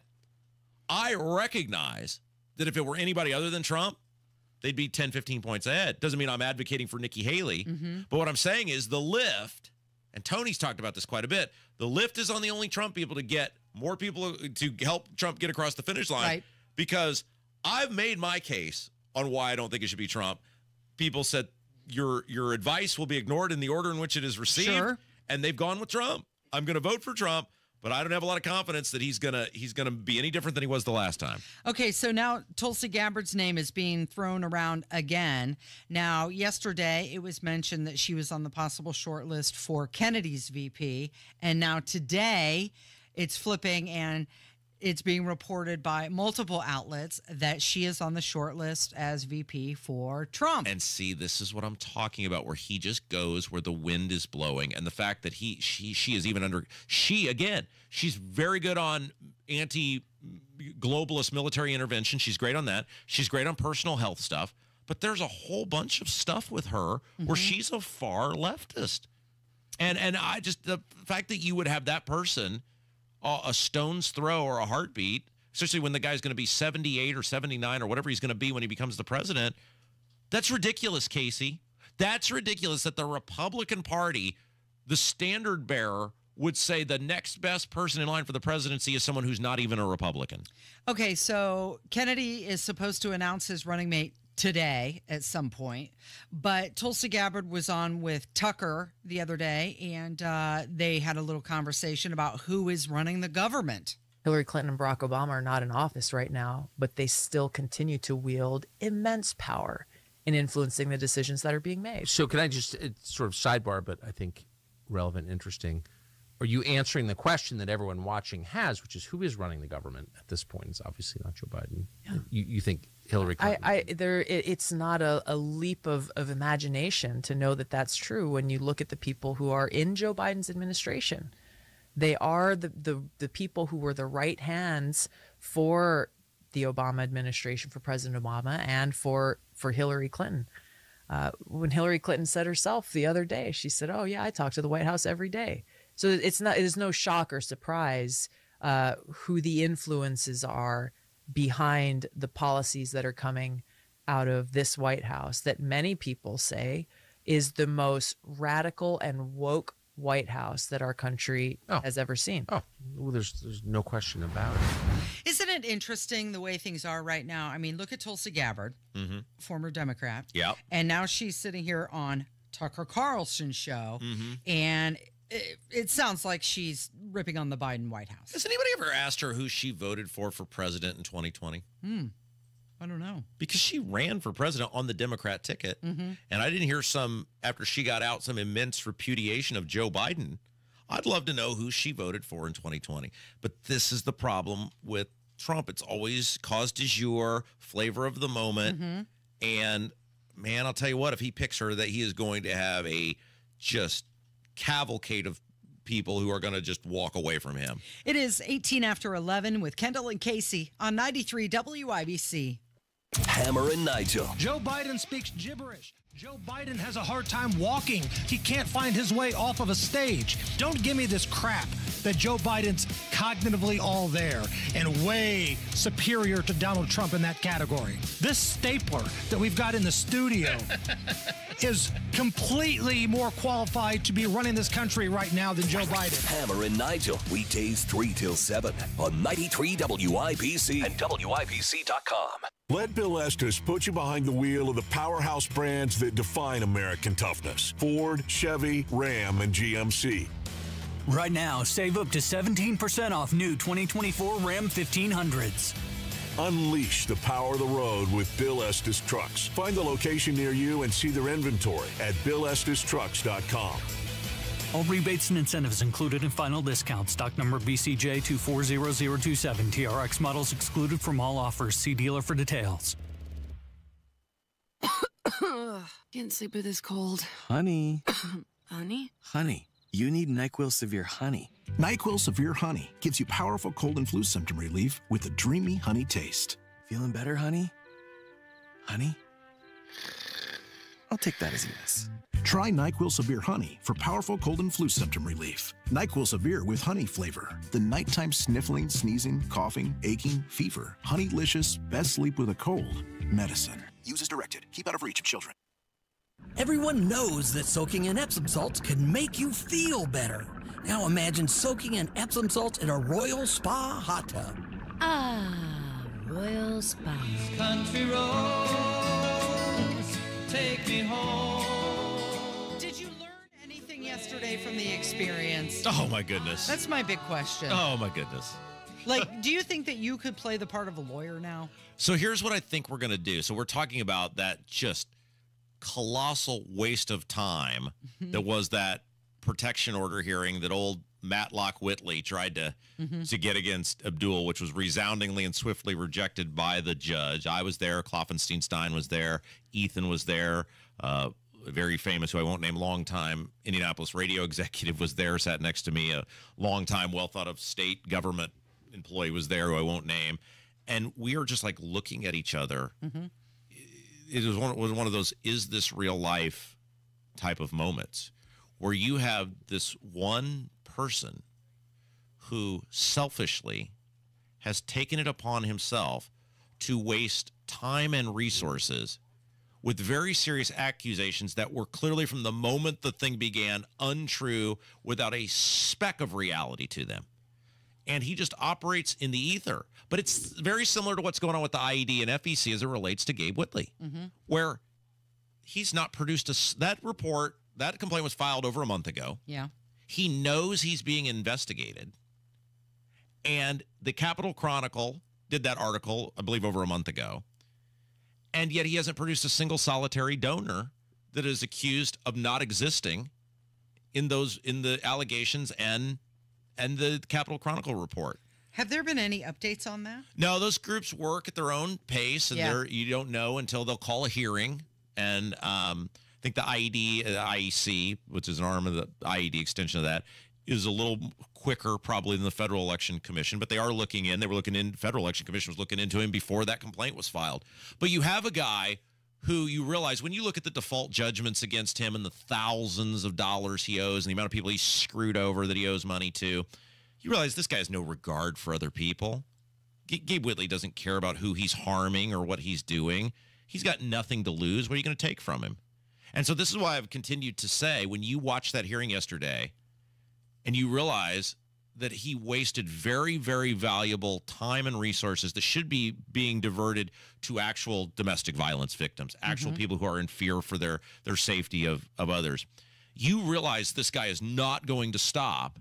I recognize that if it were anybody other than Trump, they'd be ten, fifteen points ahead. Doesn't mean I'm advocating for Nikki Haley. Mm-hmm. But what I'm saying is the lift, and Tony's talked about this quite a bit, the lift is on the only Trump people to get more people to help Trump get across the finish line. Right. Because I've made my case on why I don't think it should be Trump. People said, your your advice will be ignored in the order in which it is received. Sure. And they've gone with Trump. I'm going to vote for Trump, but I don't have a lot of confidence that he's going to he's going to be any different than he was the last time. Okay, so now Tulsi Gabbard's name is being thrown around again. Now, yesterday it was mentioned that she was on the possible short list for Kennedy's V P, and now today it's flipping and it's being reported by multiple outlets that she is on the short list as V P for Trump. And see, this is what I'm talking about, where he just goes where the wind is blowing. And the fact that he, she, she is even under, she, again, she's very good on anti-globalist military intervention. She's great on that. She's great on personal health stuff. But there's a whole bunch of stuff with her mm-hmm. where she's a far leftist. And, and I just, the fact that you would have that person a stone's throw or a heartbeat, especially when the guy's going to be seventy-eight or seventy-nine or whatever he's going to be when he becomes the president. That's ridiculous, Casey. That's ridiculous that the Republican Party, the standard bearer, would say the next best person in line for the presidency is someone who's not even a Republican. Okay, so Kennedy is supposed to announce his running mate today at some point, but Tulsi Gabbard was on with Tucker the other day, and uh, they had a little conversation about who is running the government. Hillary Clinton and Barack Obama are not in office right now, but they still continue to wield immense power in influencing the decisions that are being made. So can I just it's sort of sidebar, but I think relevant, interesting. Are you answering the question that everyone watching has, which is who is running the government at this point? It's obviously not Joe Biden. Yeah. You, you think Hillary Clinton? I, I, there, it, it's not a, a leap of, of imagination to know that that's true when you look at the people who are in Joe Biden's administration. They are the, the, the people who were the right hands for the Obama administration, for President Obama, and for, for Hillary Clinton. Uh, when Hillary Clinton said herself the other day, she said, oh, yeah, I talk to the White House every day. So it's not, it is no shock or surprise uh, who the influences are behind the policies that are coming out of this White House that many people say is the most radical and woke White House that our country oh. has ever seen. Oh, well, there's there's no question about it. Isn't it interesting the way things are right now? I mean, look at Tulsi Gabbard, mm-hmm. former Democrat. Yeah. And now she's sitting here on Tucker Carlson's show, mm-hmm. and It, it sounds like she's ripping on the Biden White House. Has anybody ever asked her who she voted for for president in twenty twenty? Hmm. I don't know. Because she ran for president on the Democrat ticket. Mm-hmm. And I didn't hear some, after she got out, some immense repudiation of Joe Biden. I'd love to know who she voted for in twenty twenty. But this is the problem with Trump. It's always cause du jour, flavor of the moment. Mm-hmm. And, man, I'll tell you what, if he picks her, that he is going to have a just cavalcade of people who are going to just walk away from him. It is eighteen after eleven with Kendall and Casey on ninety-three W I B C. Hammer and Nigel. Joe Biden speaks gibberish. Joe Biden has a hard time walking. He can't find his way off of a stage. Don't give me this crap that Joe Biden's cognitively all there and way superior to Donald Trump in that category. This stapler that we've got in the studio is completely more qualified to be running this country right now than Joe Biden. Hammer and Nigel, weekdays three till seven on ninety-three W I B C and W I B C dot com. Let Bill Estes put you behind the wheel of the powerhouse brands that define American toughness: Ford, Chevy, Ram, and G M C. Right now, save up to seventeen percent off new twenty twenty-four Ram fifteen hundreds. Unleash the power of the road with Bill Estes Trucks. Find the location near you and see their inventory at bill estes trucks dot com. All rebates and incentives included in final discount. Stock number B C J two four zero zero two seven. T R X models excluded from all offers. See dealer for details. Can't sleep with this cold. Honey. Honey? Honey, you need NyQuil Severe Honey. NyQuil Severe Honey gives you powerful cold and flu symptom relief with a dreamy honey taste. Feeling better, honey? Honey? I'll take that as a yes. Try NyQuil Severe Honey for powerful cold and flu symptom relief. NyQuil Severe with honey flavor. The nighttime sniffling, sneezing, coughing, aching, fever. Honeylicious, best sleep with a cold. Medicine. Use as directed. Keep out of reach of children. Everyone knows that soaking in Epsom salts can make you feel better. Now imagine soaking in Epsom salts in a Royal Spa hot tub. Ah, Royal Spa. Country roads, take me home. Did you learn anything yesterday they from the experience? Oh, my goodness. That's my big question. Oh, my goodness. Like, do you think that you could play the part of a lawyer now? So here's what I think we're going to do. So we're talking about that just colossal waste of time that was that protection order hearing that old Matlock Whitley tried to Mm-hmm. to get against Abdul, which was resoundingly and swiftly rejected by the judge. I was there. Kloffenstein was there. Ethan was there. Uh, a very famous, who I won't name, long-time Indianapolis radio executive was there, sat next to me. A long-time, well-thought-of state government employee was there, who I won't name. And we were just like looking at each other. Mm-hmm. It was one, it was one of those, is this real life type of moments where you have this one person who selfishly has taken it upon himself to waste time and resources with very serious accusations that were clearly, from the moment the thing began, untrue, without a speck of reality to them. And he just operates in the ether. But it's very similar to what's going on with the I E D and F E C as it relates to Gabe Whitley, Mm-hmm. where he's not produced a, that report. That complaint was filed over a month ago. Yeah. He knows he's being investigated. And the Capitol Chronicle did that article, I believe, over a month ago. And yet he hasn't produced a single solitary donor that is accused of not existing in those in the allegations and and the Capitol Chronicle report. Have there been any updates on that? No, those groups work at their own pace, and Yeah. they're you don't know until they'll call a hearing. And um, I think the I E D, uh, I E C, which is an arm of the I E D extension of that, is a little quicker probably than the Federal Election Commission, but they are looking in. They were looking in. Federal Election Commission was looking into him before that complaint was filed. But you have a guy who you realize when you look at the default judgments against him and the thousands of dollars he owes and the amount of people he's screwed over that he owes money to, you realize this guy has no regard for other people. G- Gabe Whitley doesn't care about who he's harming or what he's doing. He's got nothing to lose. What are you going to take from him? And so this is why I've continued to say, when you watch that hearing yesterday and you realize that he wasted very, very valuable time and resources that should be being diverted to actual domestic violence victims, actual Mhm. people who are in fear for their, their safety of, of others. You realize this guy is not going to stop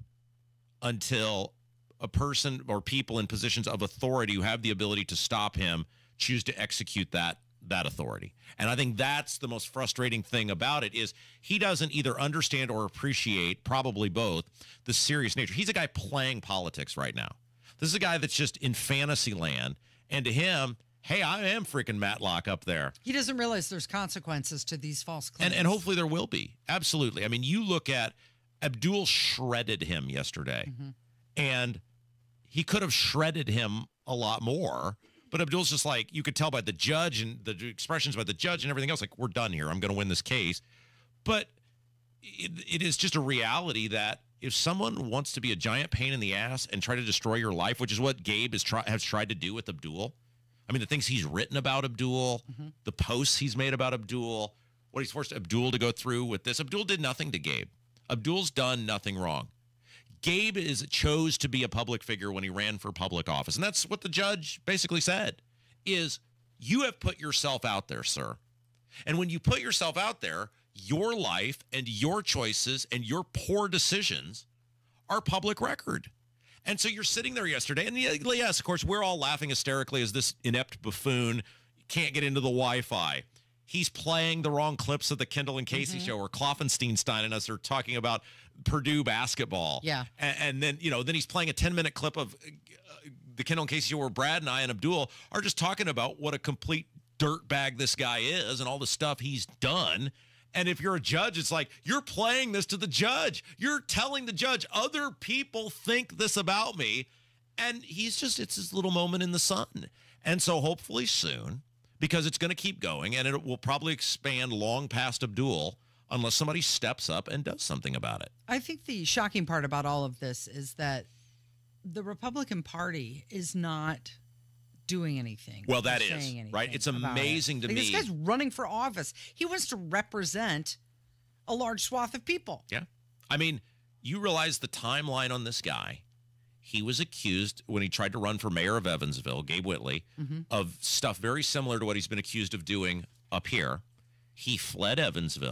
until a person or people in positions of authority who have the ability to stop him choose to execute that that authority. And I think that's the most frustrating thing about it is he doesn't either understand or appreciate, probably both, the serious nature. He's a guy playing politics right now. This is a guy that's just in fantasy land. And to him, hey, I am freaking Matlock up there. He doesn't realize there's consequences to these false claims. And and hopefully there will be. Absolutely. I mean, you look at Abdul shredded him yesterday. Mm-hmm. And he could have shredded him a lot more. But Abdul's just like, you could tell by the judge and the expressions by the judge and everything else, like, we're done here. I'm going to win this case. But it, it is just a reality that if someone wants to be a giant pain in the ass and try to destroy your life, which is what Gabe has, try, has tried to do with Abdul. I mean, the things he's written about Abdul, Mm-hmm. the posts he's made about Abdul, what he's forced Abdul to go through with this. Abdul did nothing to Gabe. Abdul's done nothing wrong. Gabe is chose to be a public figure when he ran for public office. And that's what the judge basically said, is you have put yourself out there, sir. And when you put yourself out there, your life and your choices and your poor decisions are public record. And so you're sitting there yesterday, and yes, of course, we're all laughing hysterically as this inept buffoon can't get into the Wi-Fi. He's playing the wrong clips of the Kendall and Casey Mm-hmm. show where Kloffenstein and us are talking about Purdue basketball. Yeah. And, and then, you know, then he's playing a ten-minute clip of uh, the Kendall and Casey show where Brad and I and Abdul are just talking about what a complete dirtbag this guy is and all the stuff he's done. And if you're a judge, it's like, you're playing this to the judge. You're telling the judge, other people think this about me. And he's just, it's his little moment in the sun. And so hopefully soon, because it's going to keep going, and it will probably expand long past Abdul unless somebody steps up and does something about it. I think the shocking part about all of this is that the Republican Party is not doing anything. Well, or that is, saying anything right? It's about amazing it. to Like, me. This guy's running for office. He wants to represent a large swath of people. Yeah. I mean, you realize the timeline on this guy. He was accused when he tried to run for mayor of Evansville, Gabe Whitley, Mhm. of stuff very similar to what he's been accused of doing up here. He fled Evansville,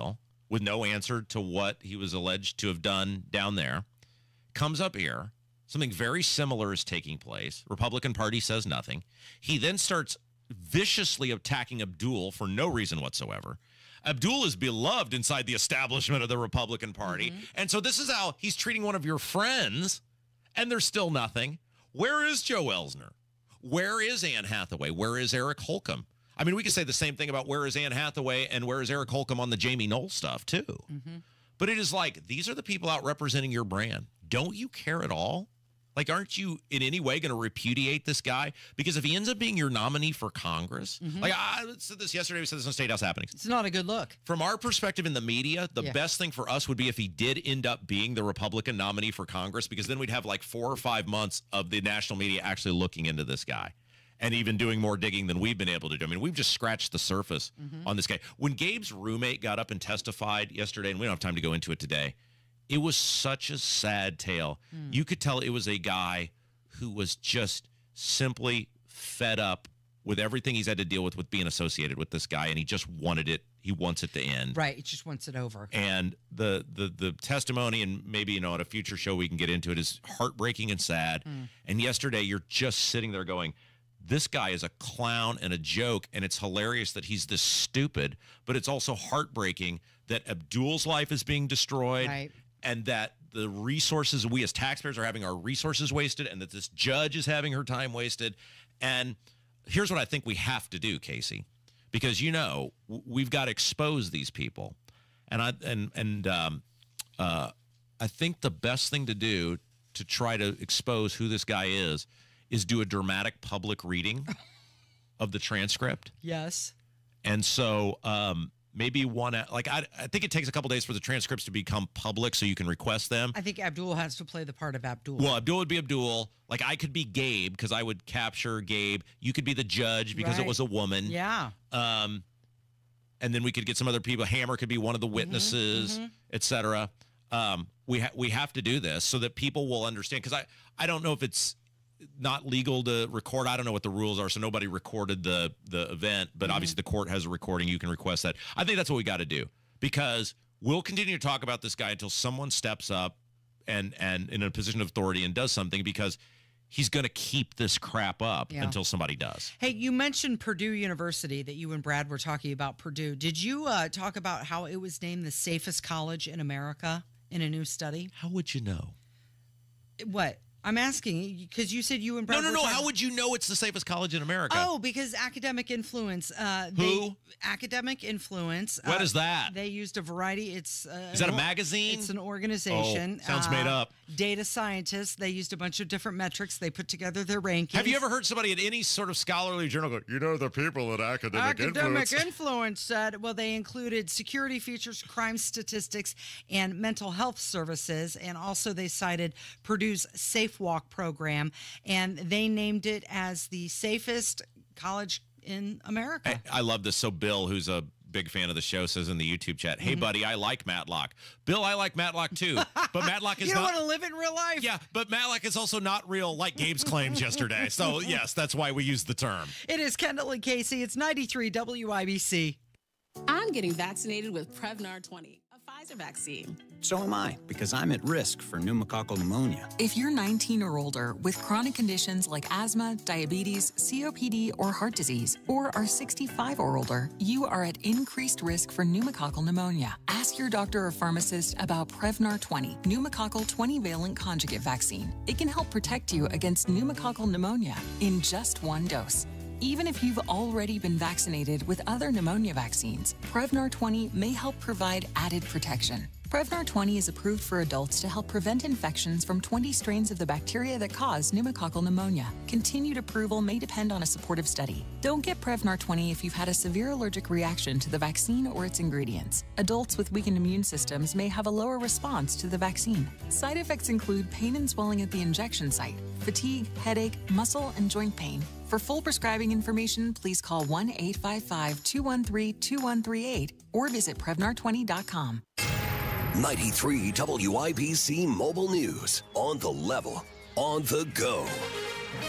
with no answer to what he was alleged to have done down there. Comes up here. Something very similar is taking place. Republican Party says nothing. He then starts viciously attacking Abdul for no reason whatsoever. Abdul is beloved inside the establishment of the Republican Party. Mm-hmm. And so this is how he's treating one of your friends, and there's still nothing. Where is Joe Elsner? Where is Anne Hathaway? Where is Eric Holcomb? I mean, we could say the same thing about where is Anne Hathaway and where is Eric Holcomb on the Jamie Knoll stuff, too. Mm-hmm. But it is like, these are the people out representing your brand. Don't you care at all? Like, aren't you in any way going to repudiate this guy? Because if he ends up being your nominee for Congress, mm-hmm. like I said this yesterday, we said this on State House Happenings. It's not a good look. From our perspective in the media, the Yeah. best thing for us would be if he did end up being the Republican nominee for Congress, because then we'd have like four or five months of the national media actually looking into this guy and even doing more digging than we've been able to do. I mean, we've just scratched the surface Mm-hmm. on this guy. When Gabe's roommate got up and testified yesterday, and we don't have time to go into it today, it was such a sad tale. Mm. You could tell it was a guy who was just simply fed up with everything he's had to deal with with being associated with this guy, and he just wanted it. He wants it to end. Right. He just wants it over. And the the the testimony, and maybe, you know, at a future show we can get into it, is heartbreaking and sad. Mm. And yesterday you're just sitting there going, this guy is a clown and a joke, and it's hilarious that he's this stupid, but it's also heartbreaking that Abdul's life is being destroyed. Right. And that the resources, we as taxpayers are having our resources wasted, and that this judge is having her time wasted. And here's what I think we have to do, Casey, because, you know, w- we've got to expose these people. And I and and um, uh, I think the best thing to do to try to expose who this guy is is do a dramatic public reading of the transcript. Yes. And so um, maybe one, like, I, I think it takes a couple days for the transcripts to become public so you can request them. I think Abdul has to play the part of Abdul. Well, Abdul would be Abdul. Like, I could be Gabe because I would capture Gabe. You could be the judge because Right. it was a woman. Yeah. Um, and then we could get some other people. Hammer could be one of the witnesses, mhm. et cetera. Um, we, ha- we have to do this so that people will understand. Because I, I don't know if it's not legal to record. I don't know what the rules are, so nobody recorded the the event, but Mhm. obviously the court has a recording. You can request that. I think that's what we got to do, because we'll continue to talk about this guy until someone steps up and and in a position of authority and does something, because he's going to keep this crap up Yeah. until somebody does. Hey, you mentioned Purdue University, that you and Brad were talking about Purdue. Did you uh, talk about how it was named the safest college in America in a new study? How would you know? What? I'm asking because you said you and Brad No, no, were no. talking- How would you know it's the safest college in America? Oh, because academic influence. Uh, Who? They, academic influence. What uh, is that? They used a variety. It's uh, Is that a an or- magazine? It's an organization. Oh, sounds made up. Data scientists. They used a bunch of different metrics. They put together their rankings. Have you ever heard somebody at any sort of scholarly journal go, you know, the people at academic, Academic influence? influence said, well, they included security features, crime statistics, and mental health services. And also they cited Purdue's Safe Walk program, and they named it as the safest college in America. I, I love this. So Bill, who's a big fan of the show, says in the YouTube chat, hey, Mhm. buddy, I like Matlock. Bill, I like Matlock too. But Matlock is you don't not. want to live in real life? Yeah, but Matlock is also not real, like Gabe's claims yesterday. So, yes, that's why we use the term. It is Kendall and Casey. It's ninety-three W I B C. I'm getting vaccinated with Prevnar twenty, a Pfizer vaccine. So am I, because I'm at risk for pneumococcal pneumonia. If you're nineteen or older with chronic conditions like asthma, diabetes, C O P D, or heart disease, or are sixty-five or older, you are at increased risk for pneumococcal pneumonia. Ask your doctor or pharmacist about Prevnar twenty, pneumococcal twenty-valent conjugate vaccine. It can help protect you against pneumococcal pneumonia in just one dose. Even if you've already been vaccinated with other pneumonia vaccines, Prevnar twenty may help provide added protection. Prevnar twenty is approved for adults to help prevent infections from twenty strains of the bacteria that cause pneumococcal pneumonia. Continued approval may depend on a supportive study. Don't get Prevnar twenty if you've had a severe allergic reaction to the vaccine or its ingredients. Adults with weakened immune systems may have a lower response to the vaccine. Side effects include pain and swelling at the injection site, fatigue, headache, muscle, and joint pain. For full prescribing information, please call one eight five five, two one three, two one three eight or visit Prevnar twenty dot com. ninety-three W I B C Mobile News. On the level, on the go.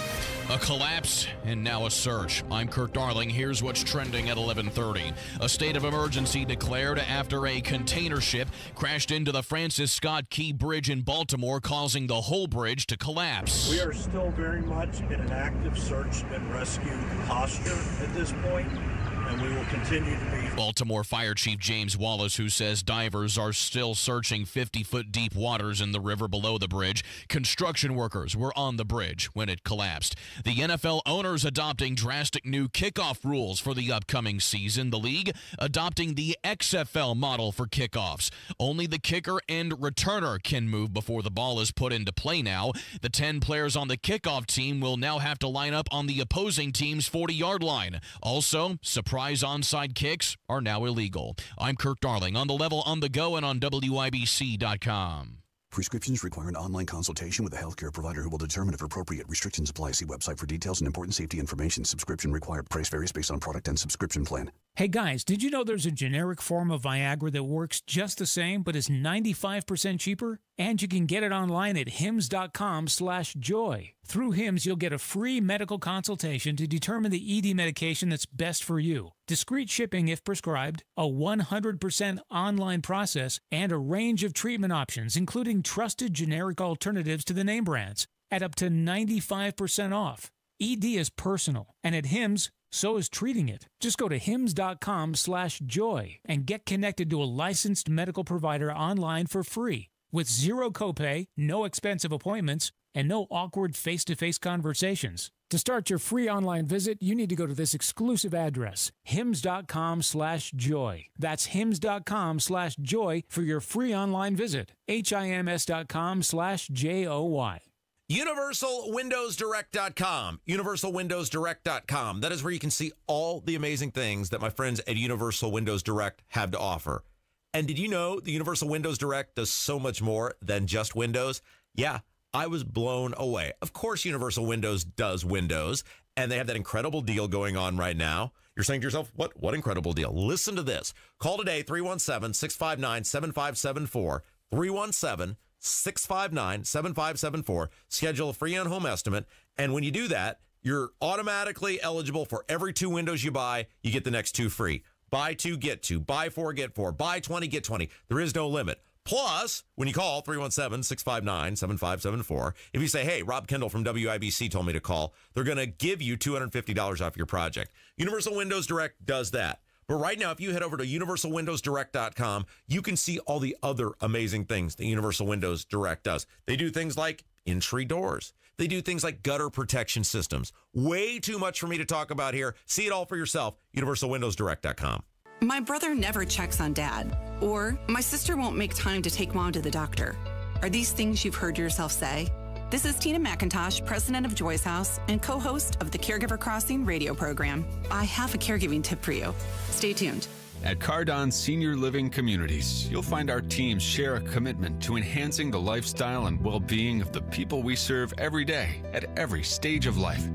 A collapse and now a search. I'm Kurt Darling. Here's what's trending at eleven thirty. A state of emergency declared after a container ship crashed into the Francis Scott Key Bridge in Baltimore, causing the whole bridge to collapse. We are still very much in an active search and rescue posture at this point, and we will continue to be. Baltimore Fire Chief James Wallace, who says divers are still searching fifty-foot deep waters in the river below the bridge. Construction workers were on the bridge when it collapsed. The N F L owners adopting drastic new kickoff rules for the upcoming season. The league adopting the X F L model for kickoffs. Only the kicker and returner can move before the ball is put into play now. The ten players on the kickoff team will now have to line up on the opposing team's forty-yard line. Also, surprise onside kicks are now illegal. I'm Kirk Darling, on the level, on the go, and on W I B C dot com. Prescriptions require an online consultation with a healthcare provider who will determine if appropriate. Restrictions apply. See website for details and important safety information. Subscription required. Price varies based on product and subscription plan. Hey guys, did you know there's a generic form of Viagra that works just the same but is ninety-five percent cheaper? And you can get it online at hims dot com slash joy. Through Hims, you'll get a free medical consultation to determine the E D medication that's best for you. Discreet shipping if prescribed, a one hundred percent online process, and a range of treatment options, including trusted generic alternatives to the name brands, at up to ninety-five percent off. E D is personal, and at Hims, so is treating it. Just go to hims dot com slash joy and get connected to a licensed medical provider online for free, with zero copay, no expensive appointments, and no awkward face-to-face conversations. To start your free online visit, you need to go to this exclusive address, hims dot com slash joy. That's hims dot com slash joy for your free online visit. H-I-M-S dot com slash J O Y. Universal Windows Direct dot com. Universal Windows Direct dot com. That is where you can see all the amazing things that my friends at Universal Windows Direct have to offer. And did you know the Universal Windows Direct does so much more than just Windows? Yeah, I was blown away. Of course, Universal Windows does Windows, and they have that incredible deal going on right now. You're saying to yourself, what, what incredible deal? Listen to this. Call today, three one seven, six five nine, seven five seven four, three one seven, six five nine, seven five seven four. Schedule a free on-home estimate, and when you do that, you're automatically eligible for every two windows you buy, you get the next two free. Buy two, get two. Buy four, get four. Buy twenty, get twenty. There is no limit. Plus, when you call three one seven, six five nine, seven five seven four, if you say, hey, Rob Kendall from W I B C told me to call, they're going to give you two hundred fifty dollars off your project. Universal Windows Direct does that. But right now, if you head over to Universal Windows Direct dot com, you can see all the other amazing things that Universal Windows Direct does. They do things like entry doors. They do things like gutter protection systems. Way too much for me to talk about here. See it all for yourself. Universal Windows Direct dot com. My brother never checks on dad. Or my sister won't make time to take mom to the doctor. Are these things you've heard yourself say? This is Tina McIntosh, president of Joy's House and co-host of the Caregiver Crossing radio program. I have a caregiving tip for you. Stay tuned. At Cardon Senior Living Communities, you'll find our teams share a commitment to enhancing the lifestyle and well-being of the people we serve every day at every stage of life.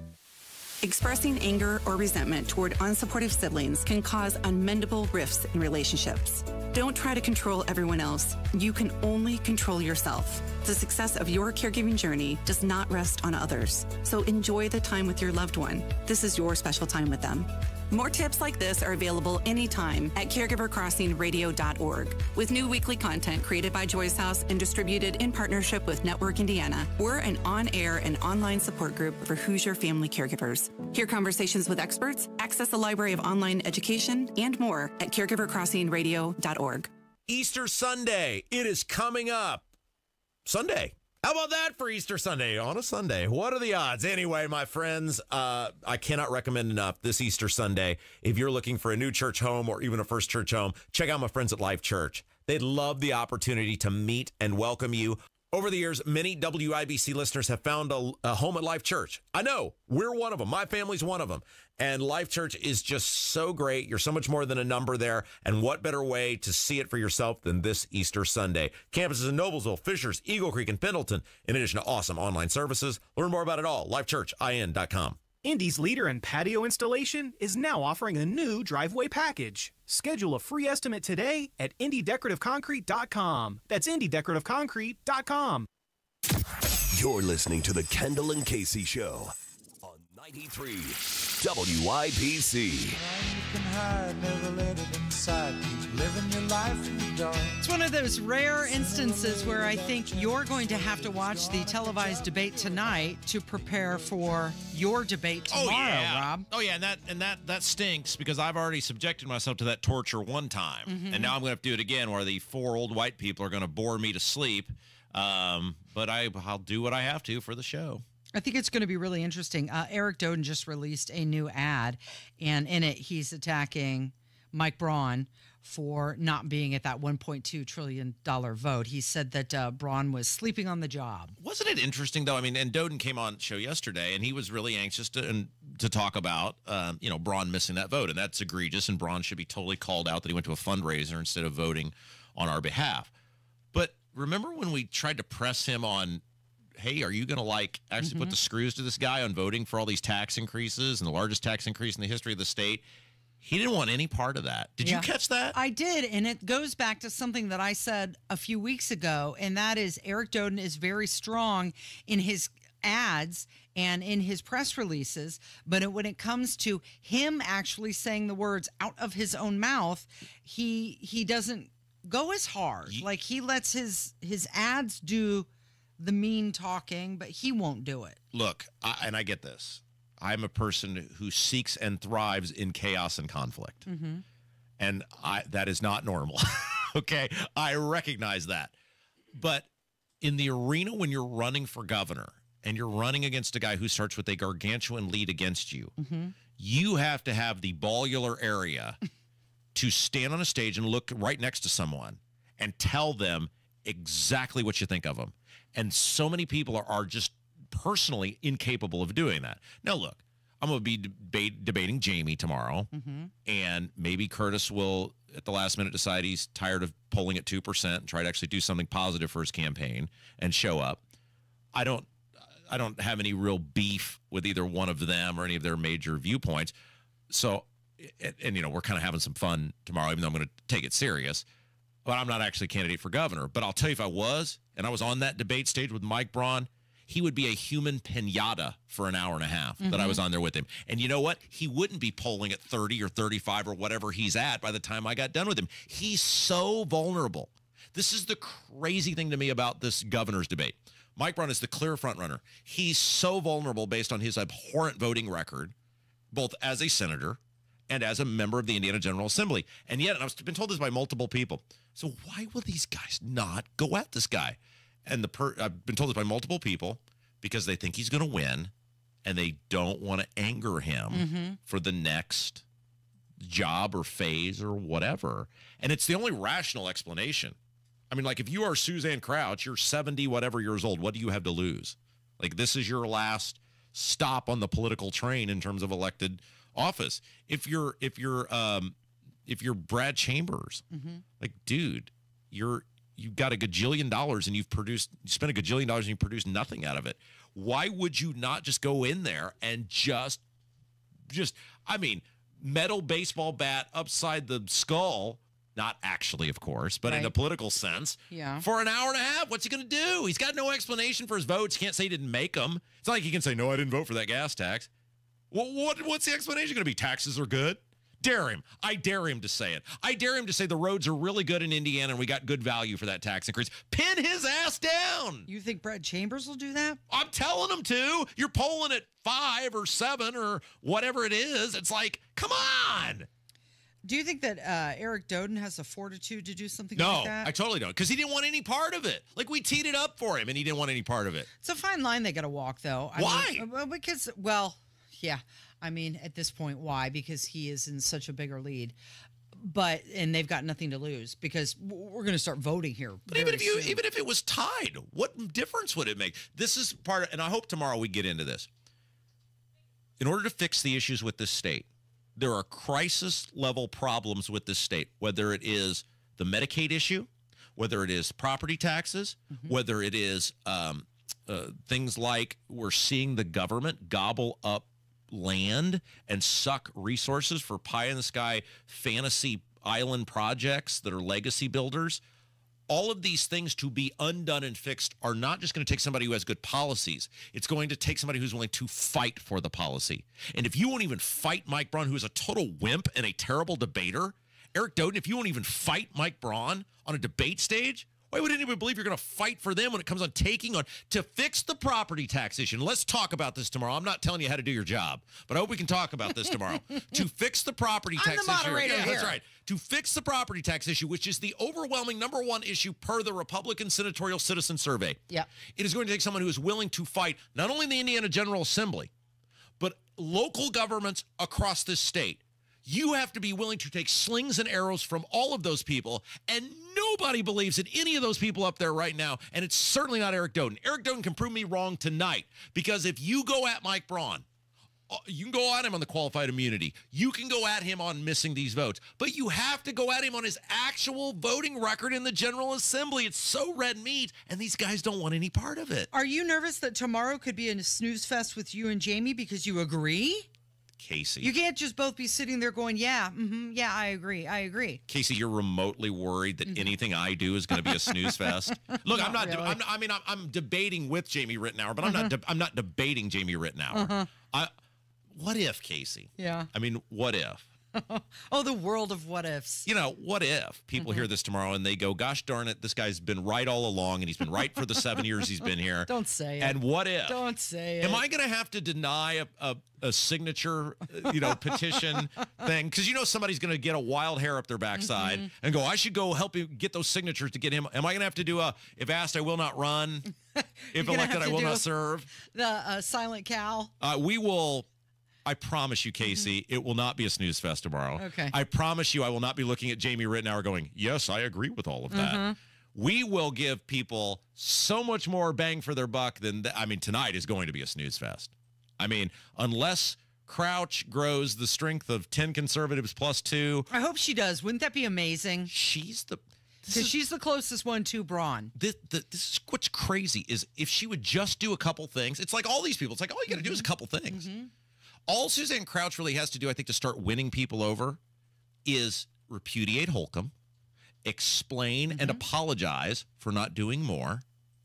Expressing anger or resentment toward unsupportive siblings can cause unmendable rifts in relationships. Don't try to control everyone else. You can only control yourself. The success of your caregiving journey does not rest on others. So enjoy the time with your loved one. This is your special time with them. More tips like this are available anytime at caregiver crossing radio dot org. With new weekly content created by Joy's House and distributed in partnership with Network Indiana, we're an on-air and online support group for Hoosier family caregivers. Hear conversations with experts, access a library of online education, and more at caregiver crossing radio dot org. Easter Sunday. It is coming up. Sunday. How about that for Easter Sunday on a Sunday? What are the odds? Anyway, my friends, uh, I cannot recommend enough this Easter Sunday. If you're looking for a new church home or even a first church home, check out my friends at Life Church. They'd love the opportunity to meet and welcome you. Over the years, many W I B C listeners have found a, a home at Life Church. I know, we're one of them. My family's one of them. And Life Church is just so great. You're so much more than a number there. And what better way to see it for yourself than this Easter Sunday? Campuses in Noblesville, Fishers, Eagle Creek, and Pendleton, in addition to awesome online services. Learn more about it all, life church I N dot com. Indy's leader in patio installation is now offering a new driveway package. Schedule a free estimate today at indy decorative concrete dot com. That's indy decorative concrete dot com. You're listening to the Kendall and Casey Show. ninety-three W I B C. You can hide, never let it inside. Keep living your life in the dark. It's one of those rare instances where I think you're going to have to watch the televised debate tonight to prepare for your debate tomorrow, oh, yeah. Rob. Oh yeah, and that and that that stinks because I've already subjected myself to that torture one time, Mhm. and now I'm going to have to do it again, where the four old white people are going to bore me to sleep. Um, but I I'll do what I have to for the show. I think it's going to be really interesting. Uh, Eric Doden just released a new ad, and in it, he's attacking Mike Braun for not being at that one point two trillion dollars vote. He said that uh, Braun was sleeping on the job. Wasn't it interesting, though? I mean, and Doden came on show yesterday, and he was really anxious to and, to talk about, um, you know, Braun missing that vote, and that's egregious, and Braun should be totally called out that he went to a fundraiser instead of voting on our behalf. But remember when we tried to press him on, hey, are you going to, like, actually Mm-hmm. put the screws to this guy on voting for all these tax increases and the largest tax increase in the history of the state? He didn't want any part of that. Did Yeah. you catch that? I did, and it goes back to something that I said a few weeks ago, and that is Eric Doden is very strong in his ads and in his press releases, but it, when it comes to him actually saying the words out of his own mouth, he he doesn't go as hard. Like, he lets his his ads do the mean talking, but he won't do it. Look, I, and I get this. I'm a person who seeks and thrives in chaos and conflict. Mm-hmm. And I that is not normal. Okay? I recognize that. But in the arena when you're running for governor and you're running against a guy who starts with a gargantuan lead against you, Mm-hmm. you have to have the ballular area to stand on a stage and look right next to someone and tell them exactly what you think of them. And so many people are, are just personally incapable of doing that. Now, look, I'm going to be debate, debating Jamie tomorrow, Mm-hmm. and maybe Curtis will, at the last minute, decide he's tired of polling at two percent and try to actually do something positive for his campaign and show up. I don't, I don't have any real beef with either one of them or any of their major viewpoints. So, and, and you know, we're kind of having some fun tomorrow, even though I'm going to take it serious. But I'm not actually a candidate for governor. But I'll tell you, if I was, and I was on that debate stage with Mike Braun, he would be a human pinata for an hour and a half that I Mhm. was on there with him. And you know what? He wouldn't be polling at thirty or thirty-five or whatever he's at by the time I got done with him. He's so vulnerable. This is the crazy thing to me about this governor's debate. Mike Braun is the clear front runner. He's so vulnerable based on his abhorrent voting record, both as a senator and as a member of the Indiana General Assembly. And yet, and I've been told this by multiple people, so why will these guys not go at this guy? And the per, I've been told this by multiple people because they think he's going to win and they don't want to anger him Mhm. for the next job or phase or whatever. And it's the only rational explanation. I mean, like, if you are Suzanne Crouch, you're seventy whatever years old, what do you have to lose? Like, this is your last stop on the political train in terms of elected office. If you're if you're um if you're Brad Chambers, Mm-hmm. like, dude, you're you've got a gajillion dollars and you've produced you spent a gajillion dollars and you produced nothing out of it. Why would you not just go in there and just just I mean, metal baseball bat upside the skull? Not actually, of course, but in a Right. political sense. Yeah. For an hour and a half, what's he going to do? He's got no explanation for his votes. He can't say he didn't make them. It's not like he can say, no, I didn't vote for that gas tax. What, what What's the explanation going to be? Taxes are good? Dare him. I dare him to say it. I dare him to say the roads are really good in Indiana and we got good value for that tax increase. Pin his ass down. You think Brad Chambers will do that? I'm telling him to. You're polling at five or seven or whatever it is. It's like, come on. Do you think that uh, Eric Doden has the fortitude to do something No, like that? I totally don't. Because he didn't want any part of it. Like, we teed it up for him, and he didn't want any part of it. It's a fine line they got to walk, though. I Why? Mean, well, because, well, yeah. I mean, at this point, why? Because he is in such a bigger lead. But, and they've got nothing to lose because w- we're going to start voting here. But even if you, even if it was tied, what difference would it make? This is part of, and I hope tomorrow we get into this. In order to fix the issues with this state, there are crisis level problems with this state, whether it is the Medicaid issue, whether it is property taxes, Mm-hmm. whether it is um, uh, things like we're seeing the government gobble up land and suck resources for pie in the sky fantasy island projects that are legacy builders. all of these things to be undone and fixed are not just going to take somebody who has good policies. It's going to take somebody who's willing to fight for the policy. And if you won't even fight Mike Braun, who is a total wimp and a terrible debater, Eric Doden, if you won't even fight Mike Braun on a debate stage, why would anyone believe you're going to fight for them when it comes on taking on to fix the property tax issue? And let's talk about this tomorrow. I'm not telling you how to do your job, but I hope we can talk about this tomorrow. To fix the property I'm tax the issue. moderator Yeah, here. that's right. To fix the property tax issue, which is the overwhelming number one issue per the Republican Senatorial Citizen Survey. Yeah. It is going to take someone who is willing to fight not only the Indiana General Assembly, but local governments across this state. You have to be willing to take slings and arrows from all of those people, and nobody believes in any of those people up there right now, and it's certainly not Eric Doden. Eric Doden can prove me wrong tonight, because if you go at Mike Braun, you can go at him on the qualified immunity. You can go at him on missing these votes, but you have to go at him on his actual voting record in the General Assembly. It's so red meat, and these guys don't want any part of it. Are you nervous that tomorrow could be a snooze fest with you and Jamie because you agree? Casey. You can't just both be sitting there going, yeah, mm-hmm, yeah, I agree, I agree. Casey, you're remotely worried that anything I do is going to be a snooze fest. Look, Not I'm not. really. I'm, I mean, I'm, I'm debating with Jamie Rittenauer, but I'm Uh-huh. not. De- I'm not debating Jamie Rittenauer. Uh-huh. I. What if, Casey? Yeah. I mean, what if? Oh, the world of what ifs. You know, what if people Mm-hmm. hear this tomorrow and they go, "Gosh darn it, this guy's been right all along, and he's been right for the seven years he's been here." Don't say it. And what if? Don't say it. Am I going to have to deny a, a, a signature, uh, you know, petition thing? Because you know somebody's going to get a wild hair up their backside Mm-hmm. and go, "I should go help you get those signatures to get him." Am I going to have to do a, "If asked, I will not run. If gonna elected, have I to will do not serve." The uh, silent cow. Uh, we will. I promise you, Casey, it will not be a snooze fest tomorrow. Okay. I promise you, I will not be looking at Jamie Rittenauer going, "Yes, I agree with all of that." Mhm. We will give people so much more bang for their buck than th- I mean, tonight is going to be a snooze fest. I mean, unless Crouch grows the strength of ten conservatives plus two. I hope she does. Wouldn't that be amazing? She's the because she's the closest one to Braun. This, the, this is what's crazy is if she would just do a couple things. It's like all these people. It's like all you got to do is a couple things. All Suzanne Crouch really has to do, I think, to start winning people over is repudiate Holcomb, explain and apologize for not doing more,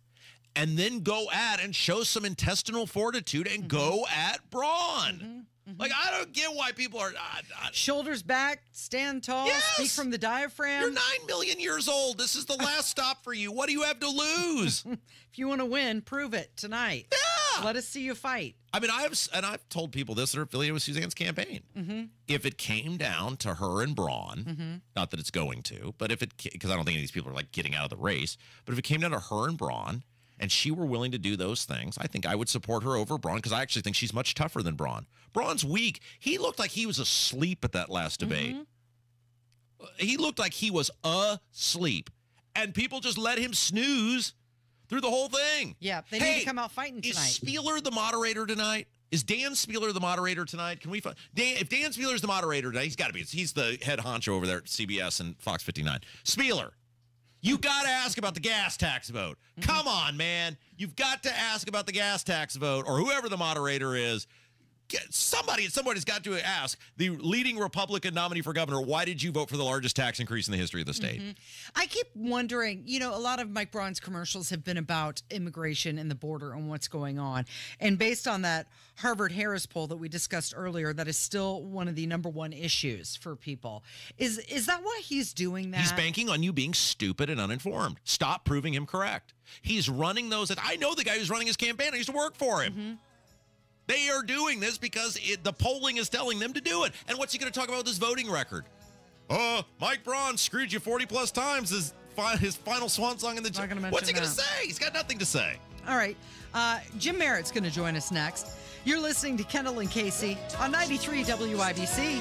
and then go at and show some intestinal fortitude and go at Braun. Like, I don't get why people are... Uh, uh, Shoulders back, stand tall, Yes! speak from the diaphragm. You're nine million years old. This is the last stop for you. What do you have to lose? If you want to win, prove it tonight. Yeah. Let us see you fight. I mean, I've and I've told people this that are affiliated with Suzanne's campaign. Mm-hmm. If it came down to her and Braun, Mm-hmm. not that it's going to, but if it, because I don't think any of these people are like getting out of the race, but if it came down to her and Braun, and she were willing to do those things, I think I would support her over Braun because I actually think she's much tougher than Braun. Braun's weak. He looked like he was asleep at that last debate. Mm-hmm. He looked like he was asleep, and people just let him snooze through the whole thing. Yeah, they Hey, need to come out fighting Is tonight. Spieler the moderator tonight? Is Dan Spieler the moderator tonight? Can we find Dan? If Dan Spieler's the moderator tonight, he's got to be. He's the head honcho over there at C B S and Fox fifty-nine. Spieler, you got to ask about the gas tax vote. Come on, man. You've got to ask about the gas tax vote, or whoever the moderator is. Get, somebody, somebody's got to ask the leading Republican nominee for governor, why did you vote for the largest tax increase in the history of the state? Mhm. I keep wondering, you know, a lot of Mike Braun's commercials have been about immigration and the border and what's going on. And based on that Harvard Harris poll that we discussed earlier, that is still one of the number one issues for people. Is is that why he's doing that? He's banking on you being stupid and uninformed. Stop proving him correct. He's running those. I know the guy who's running his campaign. I used to work for him. Mm-hmm. They are doing this because it, the polling is telling them to do it. And what's he going to talk about with his voting record? Uh, Mike Braun screwed you forty plus times. His, fi- his final swan song in the. Not gonna mention What's he going to that. say? He's got nothing to say. All right. Uh, Jim Merritt's going to join us next. You're listening to Kendall and Casey on ninety-three W I B C.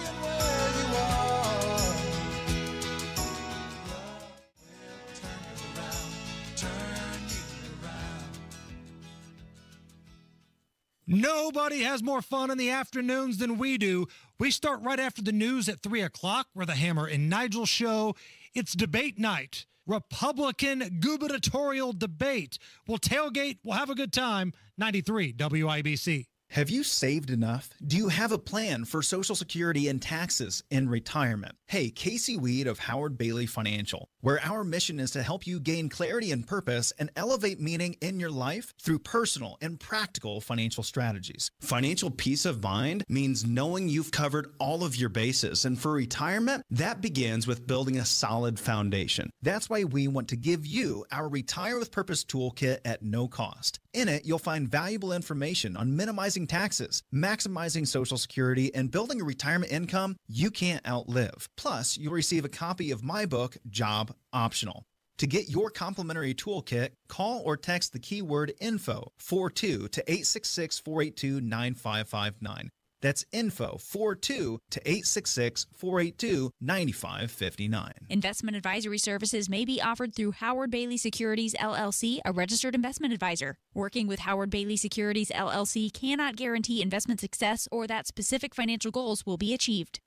Nobody has more fun in the afternoons than we do. We start right after the news at three o'clock. We're the Hammer and Nigel show. It's debate night. Republican gubernatorial debate. We'll tailgate. We'll have a good time. ninety-three W I B C. Have you saved enough? Do you have a plan for Social Security and taxes in retirement? Hey, Casey Weed of Howard Bailey Financial, where our mission is to help you gain clarity and purpose and elevate meaning in your life through personal and practical financial strategies. Financial peace of mind means knowing you've covered all of your bases, and for retirement, that begins with building a solid foundation. That's why we want to give you our Retire with Purpose toolkit at no cost. In it, you'll find valuable information on minimizing taxes, maximizing Social Security, and building a retirement income you can't outlive. Plus, you'll receive a copy of my book, Job Optional. To get your complimentary toolkit, call or text the keyword info four two to eight six six, four eight two, nine five five nine. That's info four two to eight six six, four eight two, nine five five nine. Investment advisory services may be offered through Howard Bailey Securities, L L C, a registered investment advisor. Working with Howard Bailey Securities, L L C cannot guarantee investment success or that specific financial goals will be achieved.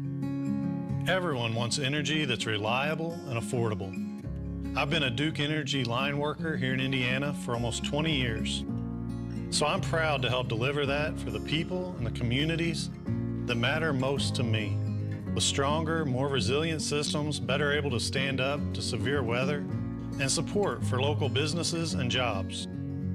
Everyone wants energy that's reliable and affordable. I've been a Duke Energy line worker here in Indiana for almost twenty years. So I'm proud to help deliver that for the people and the communities that matter most to me. With stronger, more resilient systems, better able to stand up to severe weather, and support for local businesses and jobs.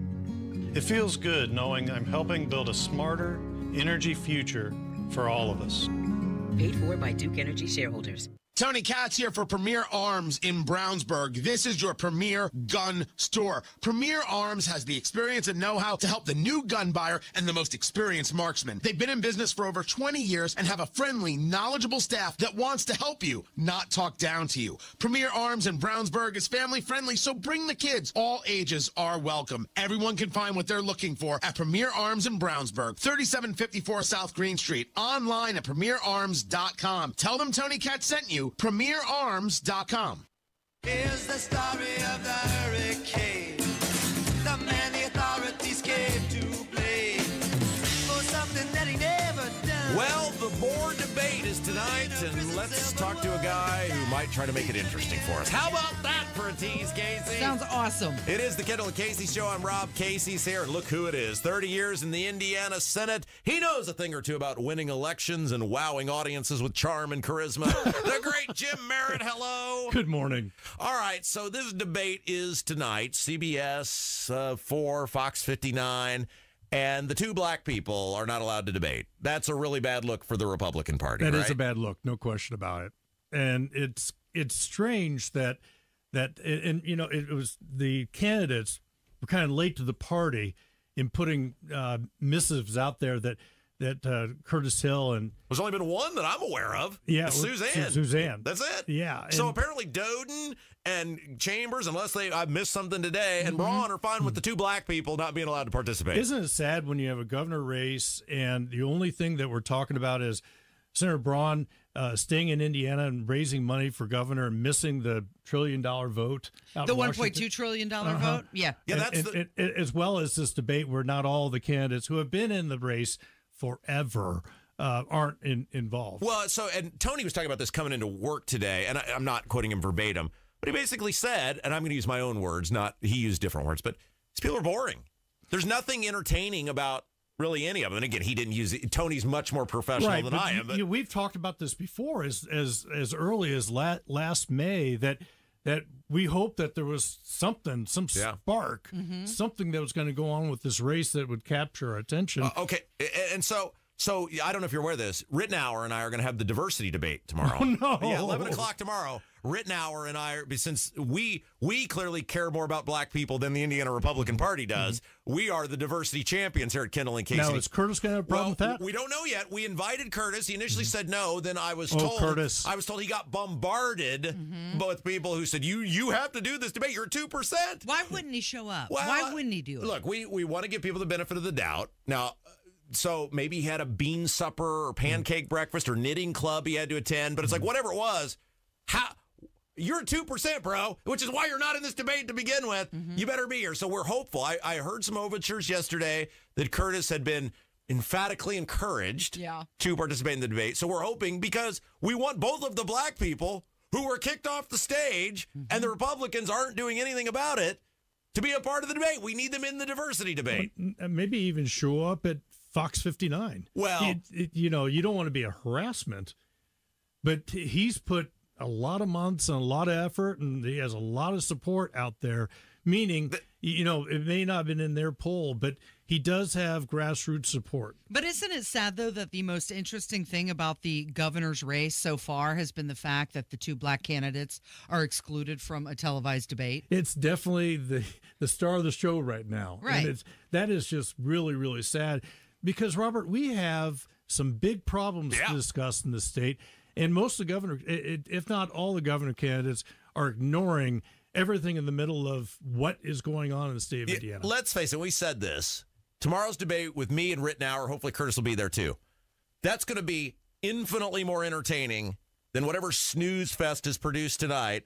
It feels good knowing I'm helping build a smarter energy future for all of us. Paid for by Duke Energy shareholders. Tony Katz here for Premier Arms in Brownsburg. This is your premier gun store. Premier Arms has the experience and know-how to help the new gun buyer and the most experienced marksman. They've been in business for over twenty years and have a friendly, knowledgeable staff that wants to help you, not talk down to you. Premier Arms in Brownsburg is family-friendly, so bring the kids. All ages are welcome. Everyone can find what they're looking for at Premier Arms in Brownsburg, thirty-seven fifty-four South Green Street, online at premier arms dot com. Tell them Tony Katz sent you. premier arms dot com. Here's the story of the hurricane. The man the authorities came to blame for something that he never done. Well, the board debate is tonight, and let's talk to a guy who might try to make it interesting for us. How about that for a tease, Casey? Sounds awesome. It is the Kendall and Casey Show. I'm Rob. Casey's here, and look who it is. thirty years in the Indiana Senate. He knows a thing or two about winning elections and wowing audiences with charm and charisma. The great Jim Merritt. Hello. Good morning. All right, so this debate is tonight. C B S uh, four, Fox fifty-nine. And the two black people are not allowed to debate. That's a really bad look for the Republican Party. That right? is a bad look, no question about it. And it's it's strange that that and, and you know it was the candidates were kind of late to the party in putting uh, missives out there that that uh, Curtis Hill and there's only been one that I'm aware of. Yeah, it's Suzanne. Suzanne. That's it. Yeah. So and, apparently Doden and Chambers, unless they I missed something today, and mm-hmm. Braun are fine with the two black people not being allowed to participate. Isn't it sad when you have a governor race and the only thing that we're talking about is Senator Braun uh, staying in Indiana and raising money for governor and missing the trillion dollar vote? The one point two trillion dollar uh-huh. vote? Yeah. Yeah, and, that's and, the... and, and, as well as this debate where not all the candidates who have been in the race forever uh, aren't in, involved. Well, so, and Tony was talking about this coming into work today, and I, I'm not quoting him verbatim, but he basically said, and I'm going to use my own words, not he used different words, but these people are boring. There's nothing entertaining about really any of them. And again, he didn't use it. Tony's much more professional right, than but I am. But you know, we've talked about this before as as as early as la- last May that that we hoped that there was something, some yeah. spark, Mm-hmm. something that was going to go on with this race that would capture our attention. Uh, okay, and so so I don't know if you're aware of this. Rittenhour and I are going to have the diversity debate tomorrow. Oh, no. Yeah, eleven o'clock tomorrow. Rittenhour and I, are, since we we clearly care more about black people than the Indiana Republican Party does, mm-hmm. we are the diversity champions here at Kendall and Casey. Now, is Curtis going to have a problem well, with that? We don't know yet. We invited Curtis. He initially mm-hmm. said no. Then I was oh, told Curtis. I was told he got bombarded mm-hmm. with people who said, you you have to do this debate. You're two percent. Why wouldn't he show up? Well, Why wouldn't he do it? Look, we, we want to give people the benefit of the doubt. Now, so maybe he had a bean supper or pancake mm-hmm. breakfast or knitting club he had to attend. But it's like, whatever it was, how... You're two percent, bro, which is why you're not in this debate to begin with. Mm-hmm. You better be here. So we're hopeful. I, I heard some overtures yesterday that Curtis had been emphatically encouraged yeah. to participate in the debate. So we're hoping because we want both of the black people who were kicked off the stage mm-hmm. and the Republicans aren't doing anything about it to be a part of the debate. We need them in the diversity debate. Maybe even show up at Fox fifty-nine. Well, it, it, you know, you don't want to be a harassment, but he's put a lot of months and a lot of effort, and he has a lot of support out there, meaning, you know, it may not have been in their poll, but he does have grassroots support. But isn't it sad, though, that the most interesting thing about the governor's race so far has been the fact that the two black candidates are excluded from a televised debate? It's definitely the the star of the show right now. Right. And it's, that is just really, really sad because, Robert, we have some big problems yeah. to discuss in the state. And most of the governor, if not all the governor candidates, are ignoring everything in the middle of what is going on in the state of yeah, Indiana. Let's face it, we said this. Tomorrow's debate with me and Rittenauer, hopefully Curtis will be there too. That's going to be infinitely more entertaining than whatever snooze fest is produced tonight.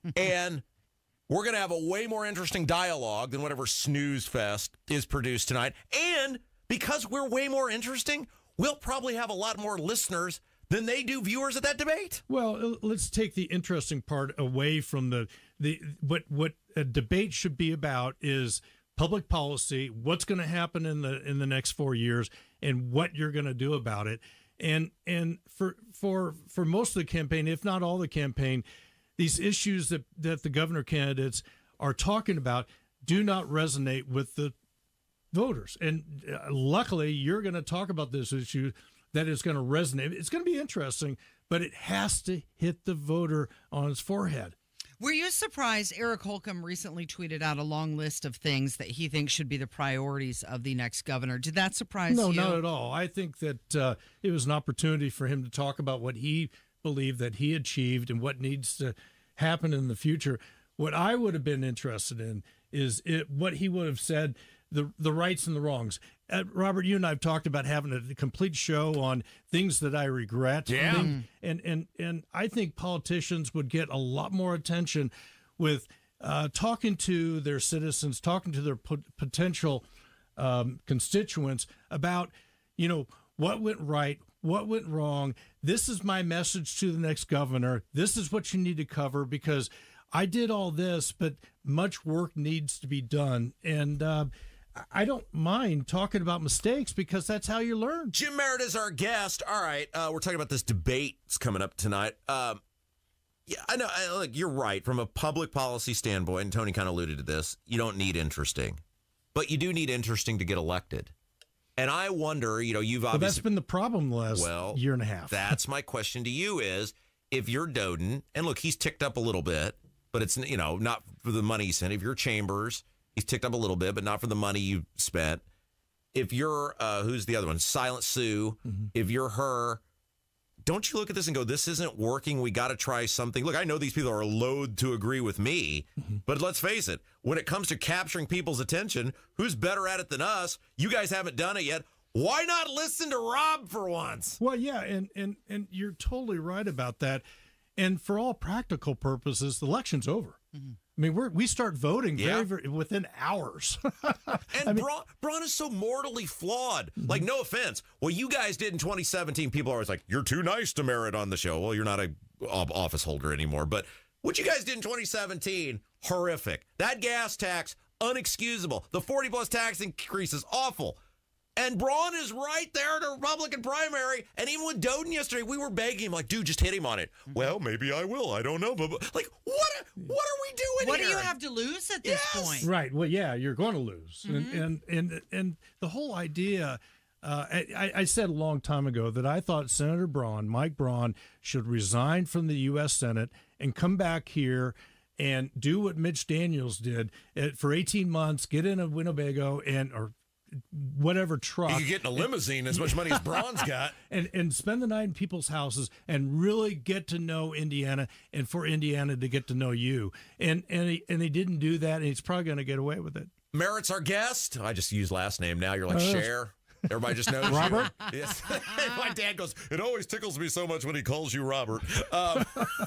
And we're going to have a way more interesting dialogue than whatever snooze fest is produced tonight. And because we're way more interesting, we'll probably have a lot more listeners than they do viewers at that debate. Well, let's take the interesting part away from the the what what a debate should be about is public policy, what's going to happen in the in the next four years, and what you're going to do about it. And and for for for most of the campaign, if not all the campaign, these issues that that the governor candidates are talking about do not resonate with the voters. And uh, luckily, you're going to talk about this issue that is going to resonate. It's going to be interesting, but it has to hit the voter on his forehead. Were you surprised Eric Holcomb recently tweeted out a long list of things that he thinks should be the priorities of the next governor? Did that surprise no, you? No, not at all. I think that uh, it was an opportunity for him to talk about what he believed that he achieved and what needs to happen in the future. What I would have been interested in is it, what he would have said, the the rights and the wrongs. Uh, Robert, you and I have talked about having a complete show on things that I regret. Yeah. And, and, and, and I think politicians would get a lot more attention with uh, talking to their citizens, talking to their pot- potential um, constituents about, you know, what went right, what went wrong. This is my message to the next governor. This is what you need to cover because I did all this, but much work needs to be done. And, uh, I don't mind talking about mistakes because that's how you learn. Jim Merritt is our guest. All right, uh, we're talking about this debate that's coming up tonight. Um, yeah, I know. I, like you're right from a public policy standpoint, and Tony kind of alluded to this. You don't need interesting, but you do need interesting to get elected. And I wonder, you know, you've obviously but that's been the problem the last well, year and a half. That's my question to you: is if you're Doden, and look, he's ticked up a little bit, but it's you know not for the money he sent. If you're Chambers. He's ticked up a little bit, but not for the money you spent. If you're, uh, who's the other one? Silent Sue. Mm-hmm. If you're her, don't you look at this and go, this isn't working. We got to try something. Look, I know these people are loath to agree with me, mm-hmm. but let's face it. When it comes to capturing people's attention, who's better at it than us? You guys haven't done it yet. Why not listen to Rob for once? Well, yeah, and, and, and you're totally right about that. And for all practical purposes, the election's over. Mm-hmm. I mean, we're, we start voting very, yeah. very within hours. and I mean, Braun, Braun is so mortally flawed. Mm-hmm. Like, no offense. What you guys did in twenty seventeen, people are always like, you're too nice to Merritt on the show. Well, you're not a office holder anymore. But what you guys did in twenty seventeen, horrific. That gas tax, unexcusable. The forty plus tax increase is awful. And Braun is right there in a Republican primary. And even with Doden yesterday, we were begging him, like, dude, just hit him on it. Mm-hmm. Well, maybe I will. I don't know. But, but like, what what are we doing what here? What do you have to lose at this yes. point? Right. Well, yeah, you're going to lose. Mm-hmm. And, and, and, and the whole idea, uh, I, I said a long time ago that I thought Senator Braun, Mike Braun, should resign from the U S Senate and come back here and do what Mitch Daniels did for eighteen months, get in a Winnebago and or whatever truck. You could get in a limousine as much money as Braun's got. And and spend the night in people's houses and really get to know Indiana and for Indiana to get to know you. And and he, and he didn't do that, and he's probably going to get away with it. Merritt's our guest. I just use last name now. You're like, uh, Cher. Everybody just knows Robert? You. Yes. My dad goes, it always tickles me so much when he calls you Robert. Um,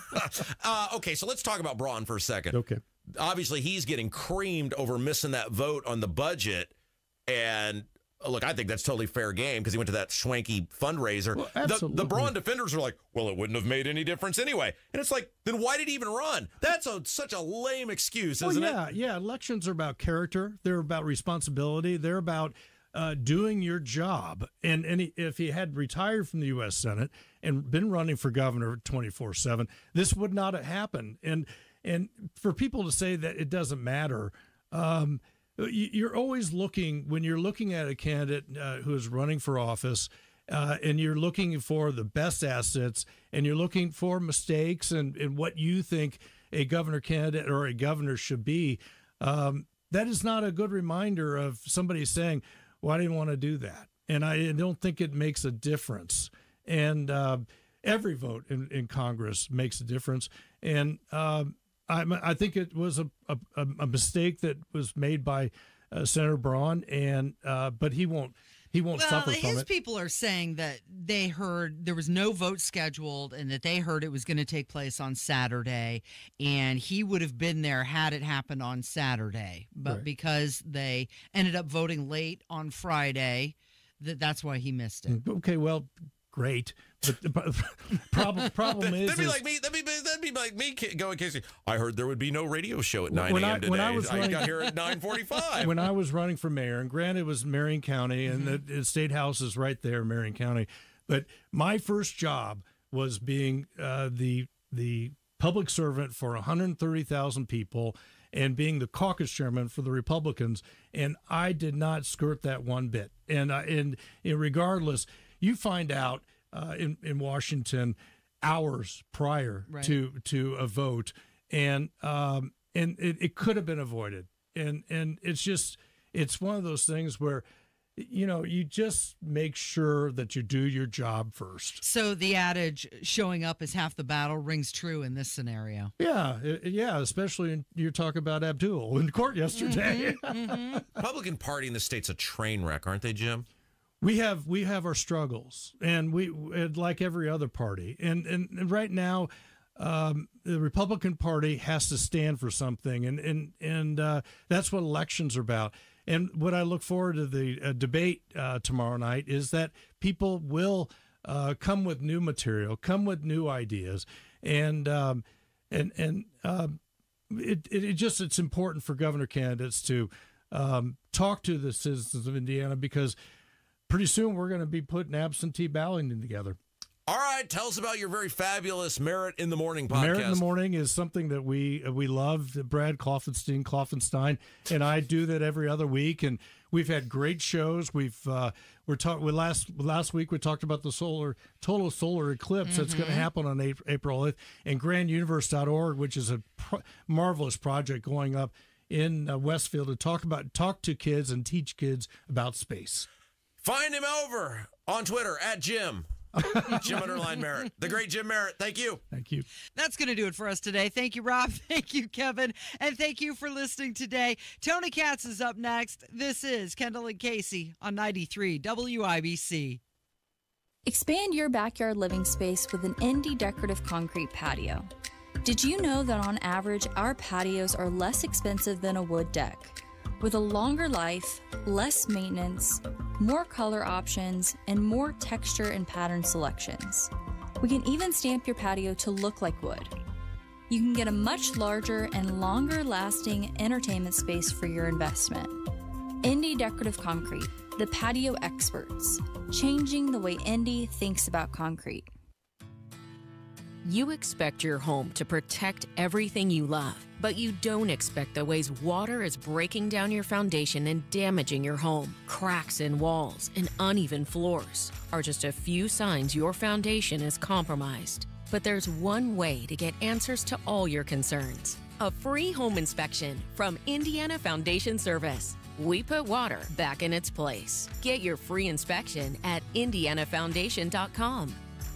uh, okay, so let's talk about Braun for a second. Okay. Obviously, he's getting creamed over missing that vote on the budget. And look, I think that's totally fair game because he went to that swanky fundraiser. Well, the, the Braun defenders are like, well, it wouldn't have made any difference anyway. And it's like, then why did he even run? That's a, such a lame excuse, well, isn't yeah, it? Yeah, elections are about character. They're about responsibility. They're about uh, doing your job. And, and he, if he had retired from the U S Senate and been running for governor twenty-four seven, this would not have happened. And and for people to say that it doesn't matter, um, you're always looking, when you're looking at a candidate uh, who is running for office, uh, and you're looking for the best assets, and you're looking for mistakes and, and what you think a governor candidate or a governor should be, um, that is not a good reminder of somebody saying, well, I didn't want to do that. And I don't think it makes a difference. And uh, every vote in, in Congress makes a difference. And uh, I, I think it was a, a, a mistake that was made by uh, Senator Braun, and uh, but he won't he won't well, suffer from his it. people are saying that they heard there was no vote scheduled and that they heard it was going to take place on Saturday, and he would have been there had it happened on Saturday. But Right. because they ended up voting late on Friday, that that's why he missed it. Okay, well, great. But the problem problem is, that'd be is like me. That'd be that'd be like me going, Casey. I heard there would be no radio show at When nine I- a.m. today. when I was I running- got here at nine forty-five. when I was running for mayor, and granted it was Marion County, and the, the state house is right there, Marion County. But my first job was being uh, the the public servant for one hundred thirty thousand people, and being the caucus chairman for the Republicans. And I did not skirt that one bit. And I, and, and regardless, you find out uh, in in Washington hours prior Right. to to a vote, and um, and it, it could have been avoided. And and it's just it's one of those things where, you know, you just make sure that you do your job first. So the adage "showing up is half the battle" rings true in this scenario. Yeah, i- yeah, especially in, you're talking about Abdul in court yesterday. Republican Party in the state's a train wreck, aren't they, Jim? We have we have our struggles, and we and like every other party, and and, and right now, um, the Republican Party has to stand for something, and and and uh, that's what elections are about. And what I look forward to the uh, debate uh, tomorrow night is that people will uh, come with new material, come with new ideas, and um, and and um, it, it it just it's important for governor candidates to um, talk to the citizens of Indiana, because pretty soon we're going to be putting absentee balloting together. All right, tell us about your very fabulous Merit in the Morning podcast. Merit in the Morning is something that we we love. Brad Klopfenstein, Klopfenstein, and I do that every other week, and we've had great shows. We've uh, we're talking. We last last week we talked about the solar total solar eclipse that's going to happen on April April eighth, and grand universe dot org, which is a pro- marvelous project going up in uh, Westfield to talk about talk to kids and teach kids about space. Find him over on Twitter at Jim. Jim underline Merritt. The great Jim Merritt. Thank you. Thank you. That's going to do it for us today. Thank you, Rob. Thank you, Kevin. And thank you for listening today. Tony Katz is up next. This is Kendall and Casey on ninety-three W I B C. Expand your backyard living space with an Indy decorative concrete patio. Did you know that on average, our patios are less expensive than a wood deck? With a longer life, less maintenance, more color options, and more texture and pattern selections. We can even stamp your patio to look like wood. You can get a much larger and longer lasting entertainment space for your investment. Indy Decorative Concrete, the patio experts, changing the way Indy thinks about concrete. You expect your home to protect everything you love, but you don't expect the ways water is breaking down your foundation and damaging your home. Cracks in walls and uneven floors are just a few signs your foundation is compromised. But there's one way to get answers to all your concerns. A free home inspection from Indiana Foundation Service. We put water back in its place. Get your free inspection at indiana foundation dot com.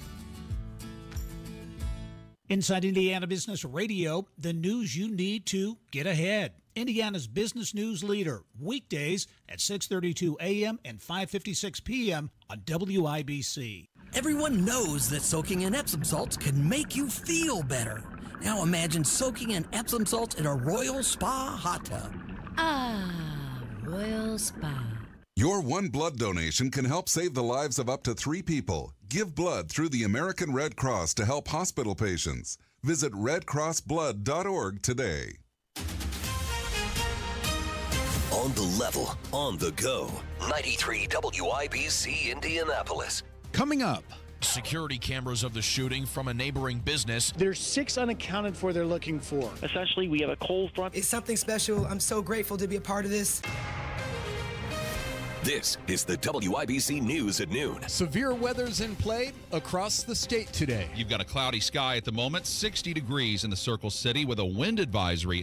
Inside Indiana Business Radio, the news you need to get ahead. Indiana's business news leader, weekdays at six thirty-two a.m. and five fifty-six p.m. on W I B C. Everyone knows that soaking in Epsom salts can make you feel better. Now imagine soaking in Epsom salts in a Royal Spa hot tub. Ah, Royal Spa. Your one blood donation can help save the lives of up to three people. Give blood through the American Red Cross to help hospital patients. Visit red cross blood dot org today. On the level, on the go. ninety-three W I B C Indianapolis. Coming up, security cameras of the shooting from a neighboring business. There's six unaccounted for they're looking for. Essentially, we have a cold front. It's something special. I'm so grateful to be a part of this. This is the W I B C News at noon. Severe weather's in play across the state today. You've got a cloudy sky at the moment, sixty degrees in the Circle City with a wind advisory